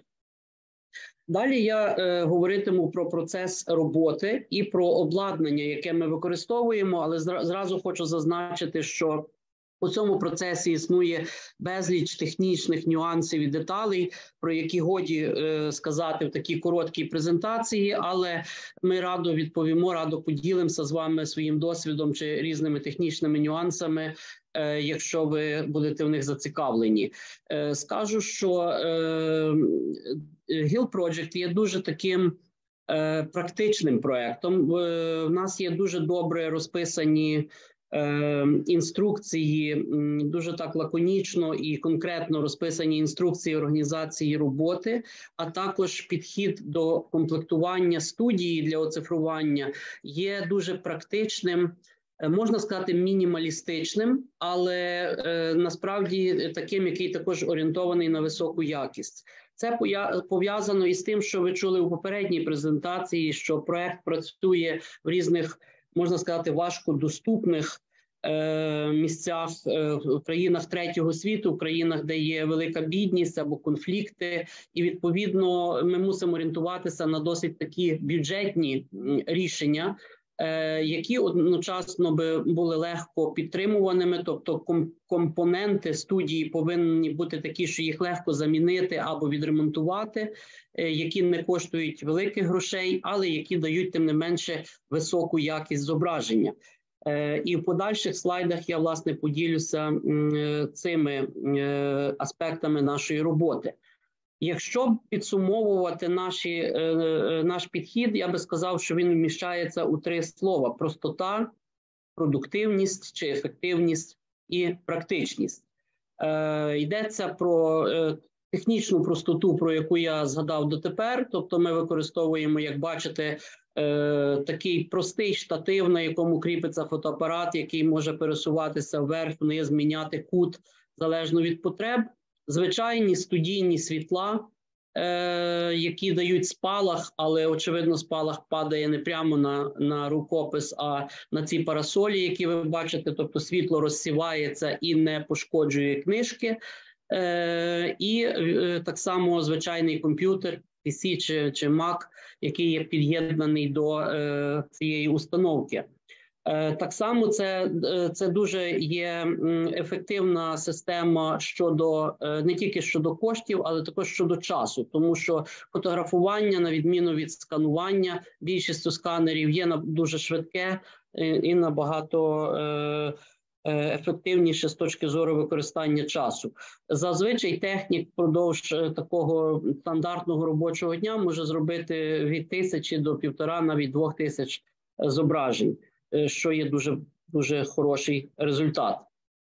Далі я е, говоритиму про процес роботи і про обладнання, яке ми використовуємо, але зразу хочу зазначити, що у цьому процесі існує безліч технічних нюансів і деталей, про які годі е, сказати в такій короткій презентації, але ми радо відповімо, радо поділимося з вами своїм досвідом чи різними технічними нюансами, е, якщо ви будете в них зацікавлені. Е, скажу, що е, Hill Project є дуже таким е, практичним проєктом. Е, в нас є дуже добре розписані е, інструкції, дуже так лаконічно і конкретно розписані інструкції організації роботи, а також підхід до комплектування студії для оцифрування є дуже практичним, можна сказати, мінімалістичним, але е, насправді таким, який також орієнтований на високу якість. Це пов'язано із тим, що ви чули у попередній презентації, що проект працює в різних, можна сказати, важкодоступних е, місцях, е, в країнах третього світу, в країнах, де є велика бідність або конфлікти. І, відповідно, ми мусимо орієнтуватися на досить такі бюджетні рішення, які одночасно би були легко підтримуваними, тобто компоненти студії повинні бути такі, що їх легко замінити або відремонтувати, які не коштують великих грошей, але які дають, тим не менше, високу якість зображення. І в подальших слайдах я, власне, поділюся цими аспектами нашої роботи. Якщо підсумовувати наші, е, наш підхід, я би сказав, що він вміщається у три слова: простота, продуктивність чи ефективність і практичність. Е, йдеться про е, технічну простоту, про яку я згадав дотепер, тобто ми використовуємо, як бачите, е, такий простий штатив, на якому кріпиться фотоапарат, який може пересуватися вверх-вниз, міняти кут залежно від потреб. Звичайні студійні світла, е, які дають спалах, але, очевидно, спалах падає не прямо на, на рукопис, а на ці парасолі, які ви бачите, тобто світло розсівається і не пошкоджує книжки. Е, і е, так само звичайний комп'ютер, пі сі чи, чи Mac, який є під'єднаний до е, цієї установки. Е, так само це, це дуже є ефективна система щодо, е, не тільки щодо коштів, але також щодо часу, тому що фотографування, на відміну від сканування, більшістю сканерів є на, дуже швидке і, і набагато е, ефективніше з точки зору використання часу. Зазвичай технік впродовж такого стандартного робочого дня може зробити від тисячі до півтора, навіть двох тисяч зображень, що є дуже, дуже хороший результат.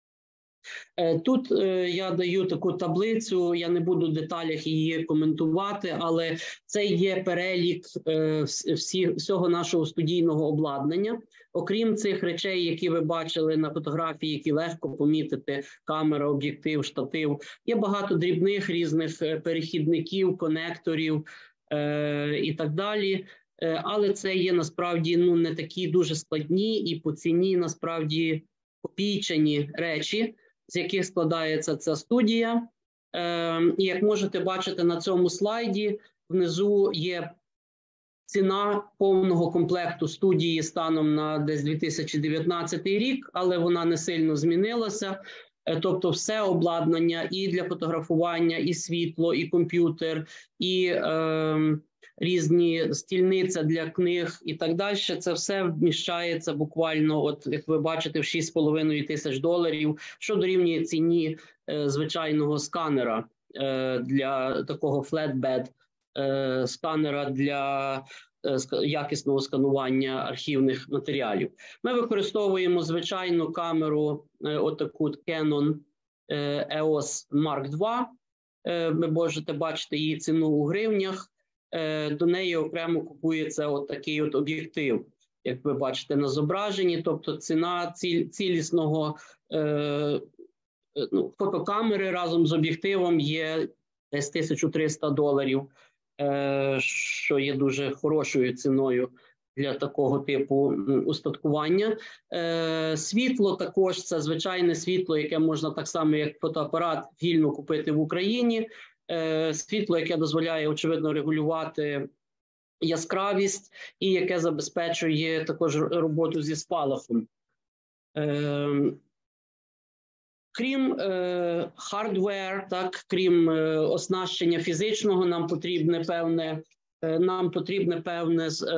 Тут я даю таку таблицю, я не буду в деталях її коментувати, але це є перелік всі, всього нашого студійного обладнання. Окрім цих речей, які ви бачили на фотографії, які легко помітити, камера, об'єктив, штатив, є багато дрібних різних перехідників, конекторів е- і так далі. Але це є насправді ну, не такі дуже складні і по ціні насправді копійчані речі, з яких складається ця студія. Е, і як можете бачити на цьому слайді, внизу є ціна повного комплекту студії станом на десь дві тисячі дев'ятнадцятий рік, але вона не сильно змінилася. Е, тобто все обладнання і для фотографування, і світло, і комп'ютер, і е, різні стільниця для книг і так далі. Це все вміщається буквально, от як ви бачите, в шість з половиною тисяч доларів, що дорівнює ціні е, звичайного сканера е, для такого флетбед, е, сканера для е, якісного сканування архівних матеріалів. Ми використовуємо звичайну камеру, е, отаку Canon е, і о ес Марк два. Е, ви можете бачити її ціну у гривнях. До неї окремо купується от такий от об'єктив, як ви бачите на зображенні, тобто ціна ціль, цілісного е, ну, фотокамери разом з об'єктивом є десь тисяча триста доларів, е, що є дуже хорошою ціною для такого типу устаткування. Е, світло також це звичайне світло, яке можна так само, як фотоапарат, вільно купити в Україні. Світло, яке дозволяє, очевидно, регулювати яскравість і яке забезпечує також роботу зі спалахом. Е, крім е, хардвер, так, крім е, оснащення фізичного, нам потрібне певне, е, нам потрібне певне е,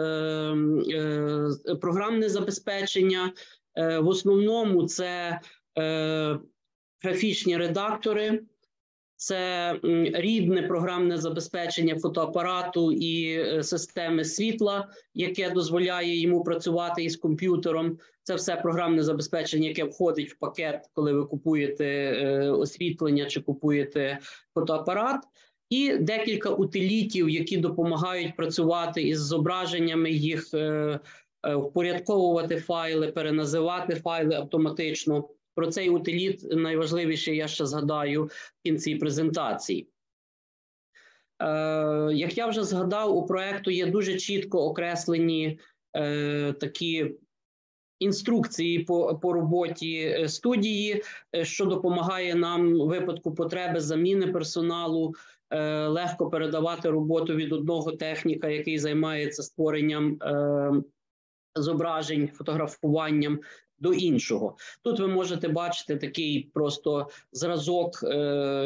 е, програмне забезпечення. Е, в основному це е, графічні редактори, це рідне програмне забезпечення фотоапарату і системи світла, яке дозволяє йому працювати із комп'ютером. Це все програмне забезпечення, яке входить в пакет, коли ви купуєте освітлення чи купуєте фотоапарат. І декілька утилітів, які допомагають працювати із зображеннями, їх впорядковувати файли, переназивати файли автоматично. Про цей утиліт найважливіше я ще згадаю в кінці презентації. Е, як я вже згадав, у проєкту є дуже чітко окреслені е, такі інструкції по, по роботі студії, що допомагає нам у випадку потреби заміни персоналу, е, легко передавати роботу від одного техніка, який займається створенням е, зображень, фотографуванням, до іншого. Тут ви можете бачити такий просто зразок е,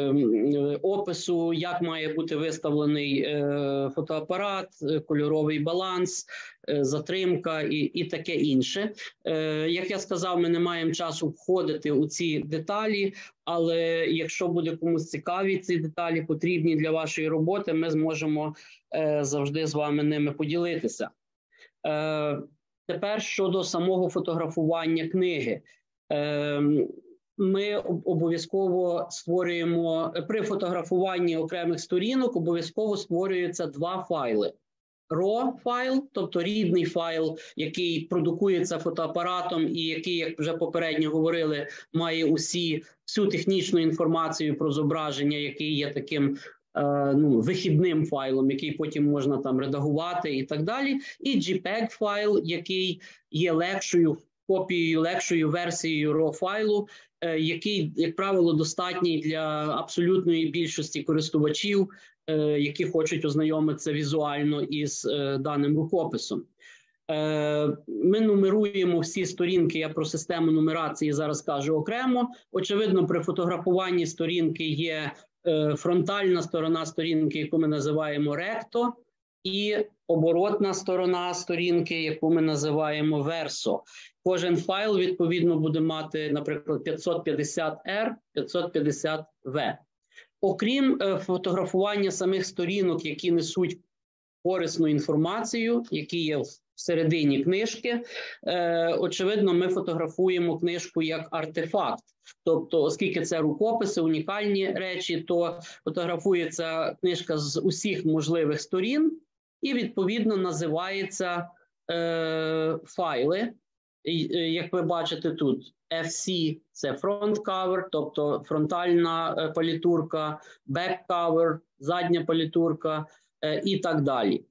опису, як має бути виставлений е, фотоапарат, кольоровий баланс, е, затримка і, і таке інше. Е, як я сказав, ми не маємо часу входити у ці деталі, але якщо буде комусь цікаві ці деталі, потрібні для вашої роботи, ми зможемо е, завжди з вами ними поділитися. Е, Тепер щодо самого фотографування книги. Ми обов'язково створюємо, при фотографуванні окремих сторінок обов'язково створюються два файли. ро файл, тобто рідний файл, який продукується фотоапаратом і який, як вже попередньо говорили, має усі, всю технічну інформацію про зображення, який є таким е, ну, вихідним файлом, який потім можна там редагувати і так далі. І джей пег файл, який є легшою копією, легшою версією ро файлу, е, який, як правило, достатній для абсолютної більшості користувачів, які хочуть ознайомитися візуально із е, даним рукописом. Е, ми нумеруємо всі сторінки, я про систему нумерації зараз кажу окремо. Очевидно, при фотографуванні сторінки є е, фронтальна сторона сторінки, яку ми називаємо ректо, і оборотна сторона сторінки, яку ми називаємо версо. Кожен файл, відповідно, буде мати, наприклад, п'ятсот п'ятдесят ар, п'ятсот п'ятдесят ве. Окрім е, фотографування самих сторінок, які несуть корисну інформацію, які є всередині книжки, е, очевидно, ми фотографуємо книжку як артефакт. Тобто, оскільки це рукописи, унікальні речі, то фотографується книжка з усіх можливих сторін і, відповідно, називаються е, файли. Як ви бачите тут, еф сі – це front cover, тобто фронтальна палітурка, back cover, задня палітурка і так далі.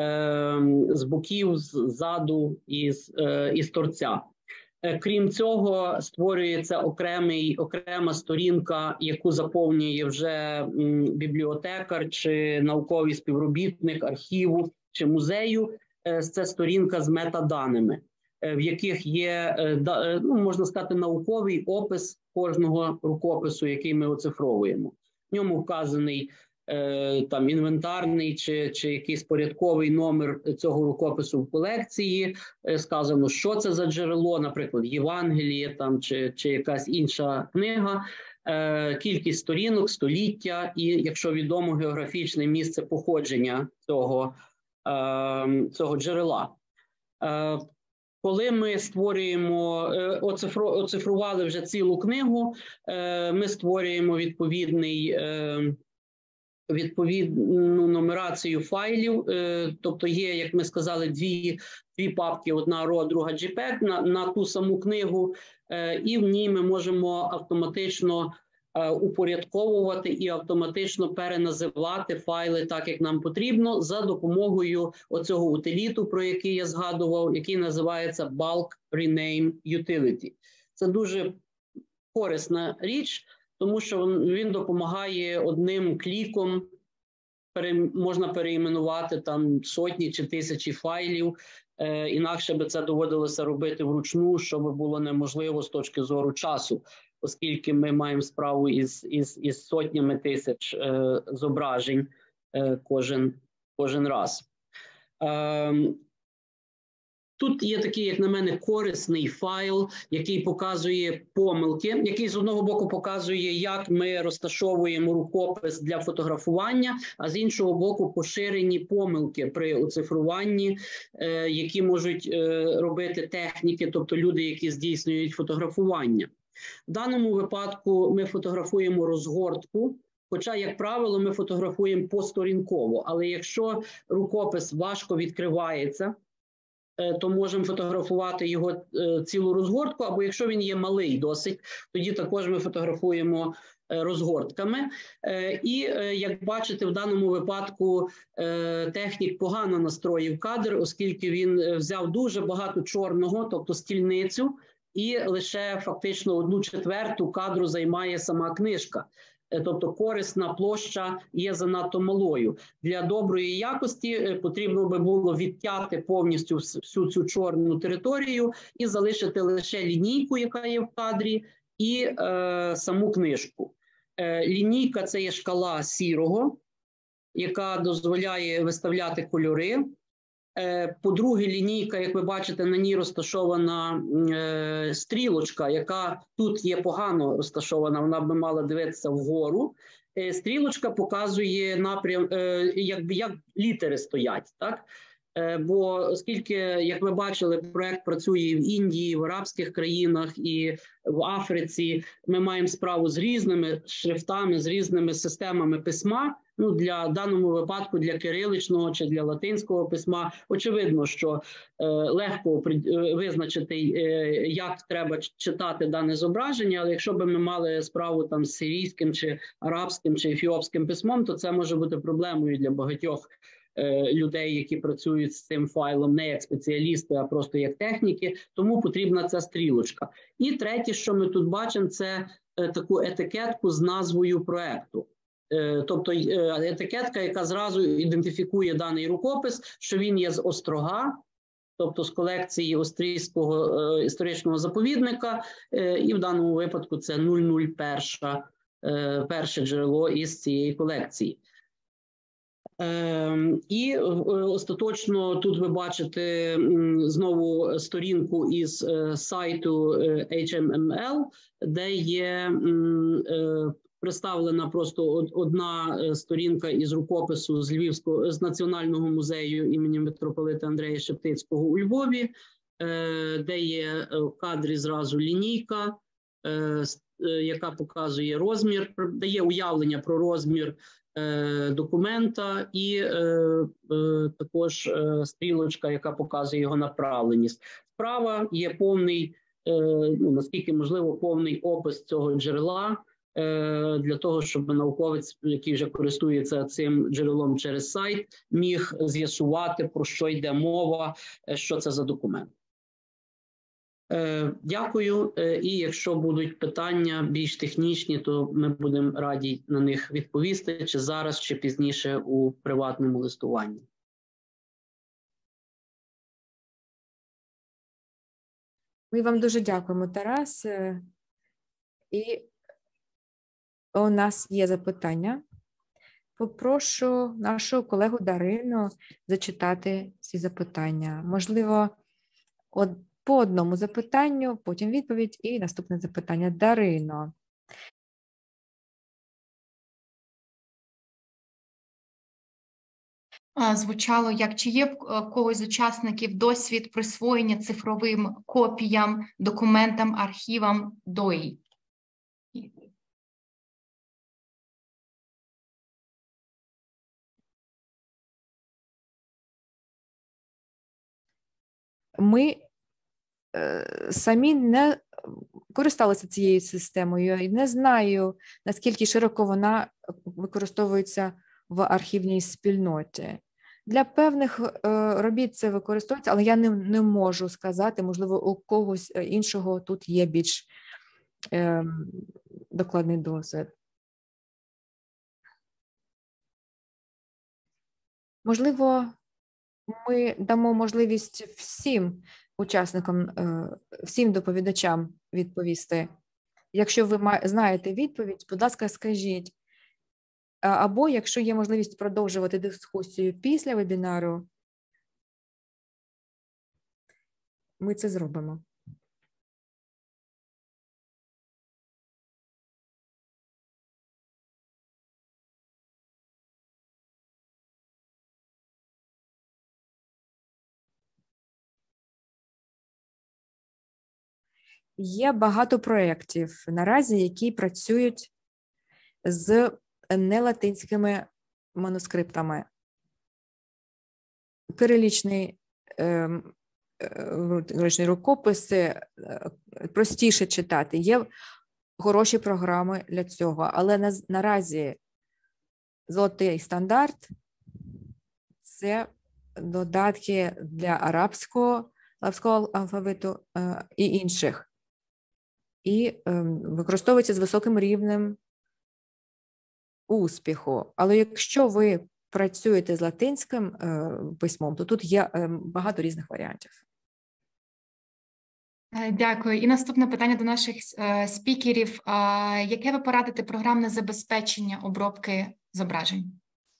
З боків, ззаду і з, і з торця. Крім цього, створюється окремий, окрема сторінка, яку заповнює вже бібліотекар чи науковий співробітник архіву чи музею. Це сторінка з метаданими, в яких є, ну, можна сказати, науковий опис кожного рукопису, який ми оцифровуємо. В ньому вказаний е, там інвентарний чи, чи якийсь порядковий номер цього рукопису в колекції, е, сказано, що це за джерело, наприклад, Євангеліє там, чи, чи якась інша книга, е, кількість сторінок, століття і, якщо відомо, географічне місце походження цього, е, цього джерела. Е, Коли ми створюємо, оцифрували вже цілу книгу, ми створюємо відповідний, відповідну нумерацію файлів, тобто є, як ми сказали, дві, дві папки, одна ро, друга джей пег на, на ту саму книгу, і в ній ми можемо автоматично упорядковувати і автоматично переназивати файли так, як нам потрібно, за допомогою оцього утиліту, про який я згадував, який називається Bulk Rename Utility. Це дуже корисна річ, тому що він допомагає одним кліком, пере, можна переіменувати там сотні чи тисячі файлів, е, інакше би це доводилося робити вручну, що би було неможливо з точки зору часу, оскільки ми маємо справу із, із, із сотнями тисяч е, зображень е, кожен, кожен раз. Е, Тут є такий, як на мене, корисний файл, який показує помилки, який з одного боку показує, як ми розташовуємо рукопис для фотографування, а з іншого боку поширені помилки при оцифруванні, е, які можуть е, робити техніки, тобто люди, які здійснюють фотографування. В даному випадку ми фотографуємо розгортку, хоча, як правило, ми фотографуємо посторінково, але якщо рукопис важко відкривається, то можемо фотографувати його цілу розгортку, або якщо він є малий досить, тоді також ми фотографуємо розгортками. І, як бачите, в даному випадку технік погано настроїв кадр, оскільки він взяв дуже багато чорного, тобто стільницю, і лише фактично одну четверту кадру займає сама книжка. Тобто корисна площа є занадто малою. Для доброї якості потрібно би було відтяти повністю всю цю чорну територію і залишити лише лінійку, яка є в кадрі, і е, саму книжку. Е, лінійка – це є шкала сірого, яка дозволяє виставляти кольори. По-друге, лінійка, як ви бачите, на ній розташована е, стрілочка, яка тут є погано розташована, вона би мала дивитися вгору. Е, стрілочка показує напрям, е, як, як літери стоять, так? Е, бо оскільки, як ви бачили, проект працює і в Індії, в арабських країнах, і в Африці, ми маємо справу з різними шрифтами, з різними системами письма, Ну, для даному випадку, для кириличного чи для латинського письма, очевидно, що е, легко е, визначити, е, як треба читати дане зображення, але якщо б ми мали справу там з сирійським, чи арабським, чи ефіопським письмом, то це може бути проблемою для багатьох е, людей, які працюють з цим файлом не як спеціалісти, а просто як техніки, тому потрібна ця стрілочка. І третє, що ми тут бачимо, це е, таку етикетку з назвою проекту. Тобто етикетка, яка зразу ідентифікує даний рукопис, що він є з Острога, тобто з колекції Острізького історичного заповідника, і в даному випадку це нуль нуль один, перше джерело із цієї колекції. І остаточно тут ви бачите знову сторінку із сайту ейч ем ем ел, де є представлена просто одна сторінка із рукопису з Львівського, з Національного музею імені митрополита Андрея Шептицького у Львові, де є в кадрі зразу лінійка, яка показує розмір, дає уявлення про розмір документа, і також стрілочка, яка показує його направленість. Справа є повний, ну, наскільки можливо, повний опис цього джерела, для того, щоб науковець, який вже користується цим джерелом через сайт, міг з'ясувати, про що йде мова, що це за документ. Дякую. І якщо будуть питання більш технічні, то ми будемо раді на них відповісти, чи зараз, чи пізніше у приватному листуванні.
Ми вам дуже дякуємо, Тарас. І у нас є запитання. Попрошу нашу колегу Дарину зачитати ці запитання. Можливо, от по одному запитанню, потім відповідь і наступне запитання. Дарино.
Звучало як, чи є в когось з учасників досвід присвоєння цифровим копіям, документам, архівам ДОІ?
Ми е, самі не користалися цією системою і не знаю, наскільки широко вона використовується в архівній спільноті. Для певних е, робіт це використовується, але я не, не можу сказати, можливо, у когось іншого тут є більш е, докладний досвід. Знаємо, ми дамо можливість всім учасникам, всім доповідачам відповісти. Якщо ви знаєте відповідь, будь ласка, скажіть. Або, якщо є можливість продовжувати дискусію після вебінару, ми це зробимо. Є багато проєктів наразі, які працюють з нелатинськими манускриптами. Кирилічний е, е, рукописи простіше читати. Є хороші програми для цього, але на, наразі золотий стандарт – це додатки для арабського, арабського алфавиту е, і інших. І е, використовується з високим рівнем успіху. Але якщо ви працюєте з латинським е, письмом, то тут є е, багато різних варіантів.
Дякую. І наступне питання до наших е, спікерів. Е, яке ви порадите програмне забезпечення обробки зображень?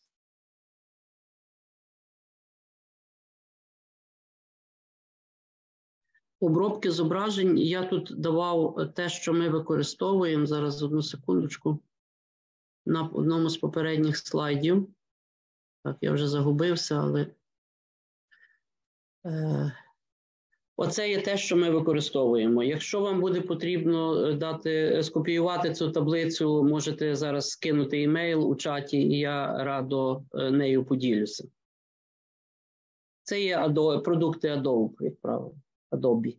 Обробки зображень, я тут давав те, що ми використовуємо, зараз одну секундочку, на одному з попередніх слайдів. Так, я вже загубився, але... Е, Оце є те, що ми використовуємо. Якщо вам буде потрібно дати, скопіювати цю таблицю, можете зараз скинути імейл у чаті, і я радо нею поділюся. Це є Adobe, продукти Adobe, як правило, Adobe.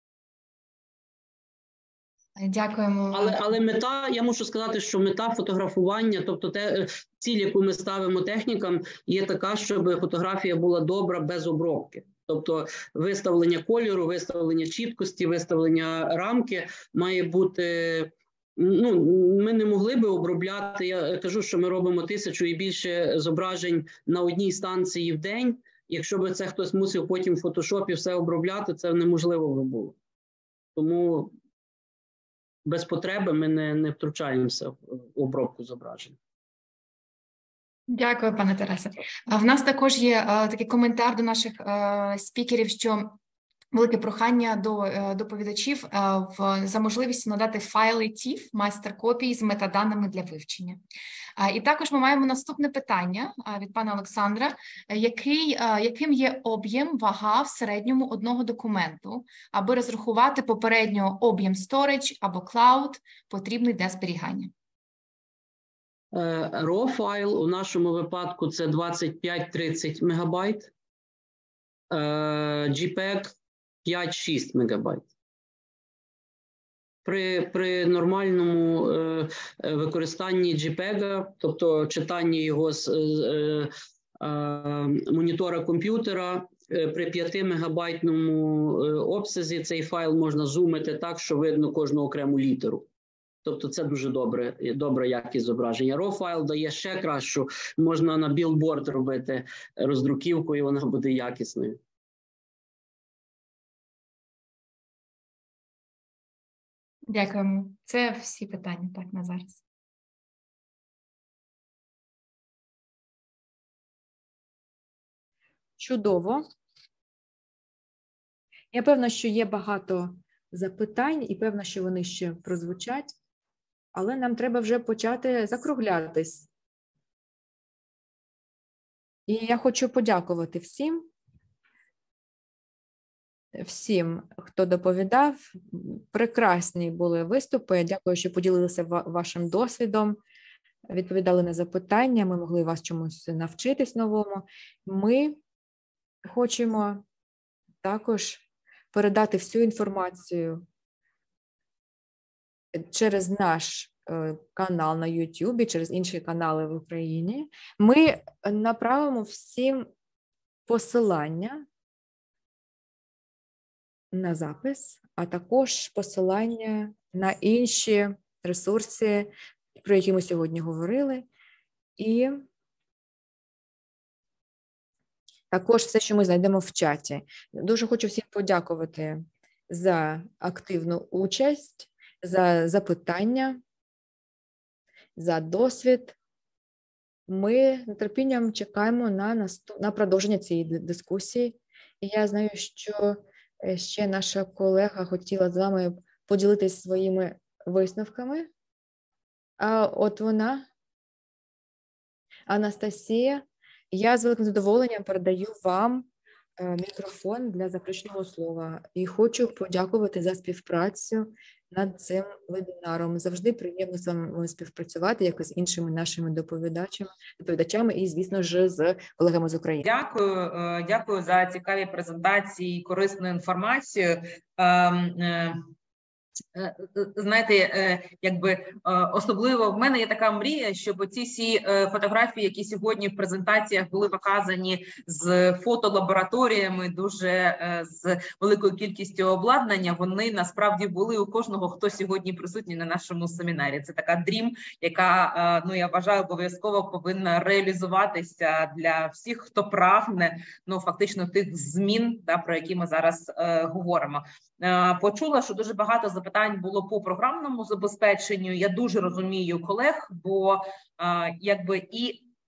Дякуємо.
Але, але мета, я мушу сказати, що мета фотографування, тобто те, ціль, яку ми ставимо технікам, є така, щоб фотографія була добра без обробки. Тобто виставлення кольору, виставлення чіткості, виставлення рамки має бути... Ну, ми не могли би обробляти, я кажу, що ми робимо тисячу і більше зображень на одній станції в день. Якщо б це хтось мусив потім в фотошопі все обробляти, це неможливо би було. Тому без потреби ми не, не втручаємося в обробку зображень.
Дякую, пане Тарасе. В нас також є а, такий коментар до наших а, спікерів, що велике прохання до а, доповідачів а, в, за можливістю надати файли тіф, майстер-копії з метаданими для вивчення. А, і також ми маємо наступне питання а, від пана Олександра. Який, а, яким є об'єм, вага в середньому одного документу, аби розрахувати попередньо об'єм storage або cloud, потрібний для зберігання?
raw файл у нашому випадку це двадцять п'ять тридцять мегабайт, JPEG п'ять-шість мегабайт. При, при нормальному е, використанні JPEG, тобто читанні його з е, е, монітора комп'ютера, е, при п'ятимегабайтному е, обсязі цей файл можна зумити так, що видно кожну окрему літеру. Тобто це дуже добре, добра якість зображення. raw файл дає ще кращу, можна на білборд робити роздруківку, і вона буде якісною.
Дякуємо. Це всі питання, так, на зараз.
Чудово. Я певна, що є багато запитань, і певна, що вони ще прозвучать. Але нам треба вже почати закруглятись. І я хочу подякувати всім, всім, хто доповідав. Прекрасні були виступи. Дякую, що поділилися вашим досвідом, відповідали на запитання, ми могли вас чомусь навчитись новому. Ми хочемо також передати всю інформацію через наш канал на YouTube, через інші канали в Україні. Ми направимо всім посилання на запис, а також посилання на інші ресурси, про які ми сьогодні говорили. І також все, що ми знайдемо в чаті. Дуже хочу всім подякувати за активну участь, за запитання, за досвід. Ми з нетерпінням чекаємо на, наступ... на продовження цієї дискусії. І я знаю, що ще наша колега хотіла з вами поділитися своїми висновками. А от вона, Анастасія, я з великим задоволенням передаю вам мікрофон для заключного слова. І хочу подякувати за співпрацю над цим вебінаром. Завжди приємно з вами співпрацювати, як і з іншими нашими доповідачами, доповідачами і, звісно ж, з колегами з України.
Дякую, дякую за цікаві презентації, корисну інформацію. Знаєте, якби особливо в мене є така мрія, щоб ці всі фотографії, які сьогодні в презентаціях були показані з фотолабораторіями, дуже з великою кількістю обладнання, вони насправді були у кожного, хто сьогодні присутній на нашому семінарі. Це така дрім, яка, ну, я вважаю, обов'язково повинна реалізуватися для всіх, хто прагне, ну, фактично тих змін, да, про які ми зараз е, говоримо. Е, почула, що дуже багато запитань було по програмному забезпеченню. Я дуже розумію колег, бо е, якби і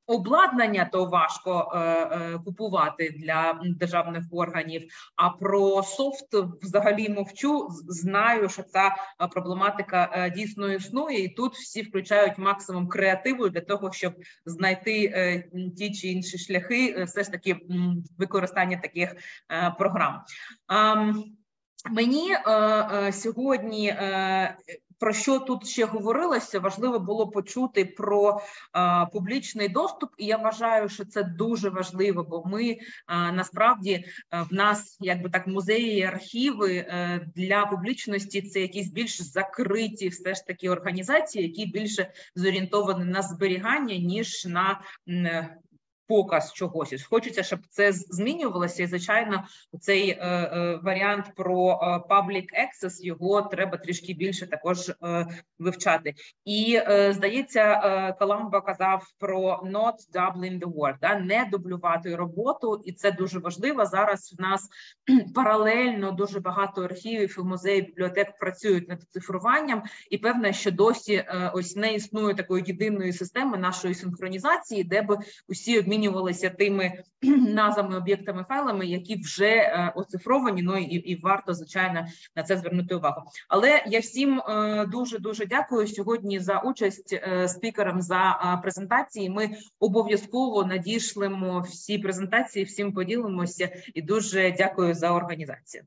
обладнання то важко е, е, купувати для державних органів, а про софт взагалі мовчу, знаю, що ця проблематика е, дійсно існує, і тут всі включають максимум креативу для того, щоб знайти е, ті чи інші шляхи е, все ж таки м, використання таких е, програм. Е, мені е, е, сьогодні е, про що тут ще говорилося, важливо було почути про а, публічний доступ, і я вважаю, що це дуже важливо, бо ми а, насправді а, в нас, якби так, музеї і архіви а, для публічності це якісь більш закриті все ж таки організації, які більше зорієнтовані на зберігання, ніж на м, показ чогось. Хочеться, щоб це змінювалося, і, звичайно, цей е, е, варіант про е, public access, його треба трішки більше також е, вивчати. І, е, здається, е, Коламбо казав про not doubling the work, да, не дублювати роботу, і це дуже важливо. Зараз в нас паралельно дуже багато архівів і музеїв, бібліотек працюють над цифруванням, і певно, що досі е, ось не існує такої єдиної системи нашої синхронізації, де б усі обмінювалися тими назвами, об'єктами, файлами, які вже е, оцифровані, ну і, і варто, звичайно, на це звернути увагу. Але я всім дуже-дуже е, дякую сьогодні за участь е, спікерам, за е, презентації. Ми обов'язково надішлемо всі презентації, всім поділимося, і дуже дякую за організацію.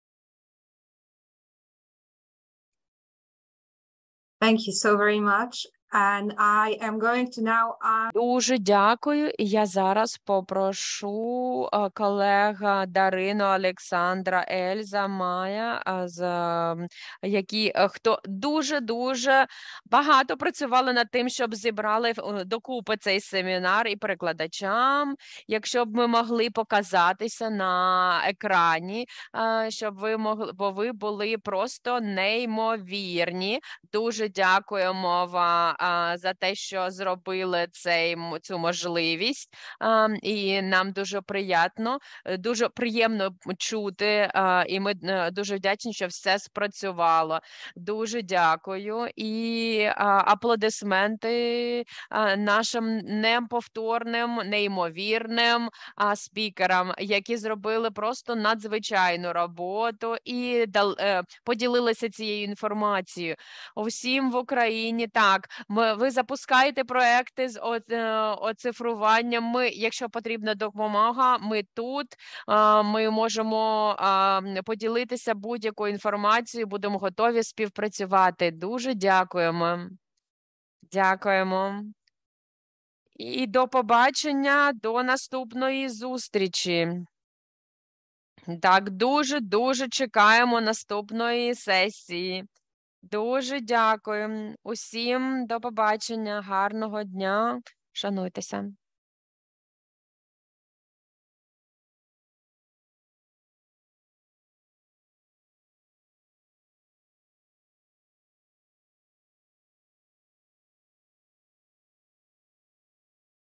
Thank you so very much. And I am going to now ask...
Дуже дякую. І я зараз попрошу колега Дарину, Олександра, Ельза, Майя, з, які, хто дуже-дуже багато працювали над тим, щоб зібрали докупи цей семінар, і перекладачам, якщо б ми могли показатися на екрані, щоб ви могли, бо ви були просто неймовірні. Дуже дякуємо вам за те, що зробили цей, цю можливість, і нам дуже приємно, дуже приємно чути, і ми дуже вдячні, що все спрацювало. Дуже дякую, і аплодисменти нашим неповторним, неймовірним спікерам, які зробили просто надзвичайну роботу і поділилися цією інформацією. Усім в Україні, так, Ми, ви запускаєте проекти з оцифруванням. Ми, якщо потрібна допомога, ми тут. Ми можемо поділитися будь-якою інформацією, будемо готові співпрацювати. Дуже дякуємо. Дякуємо. І до побачення, до наступної зустрічі. Так, дуже-дуже чекаємо наступної сесії. Дуже дякую. Усім до побачення, гарного дня. Шануйтеся.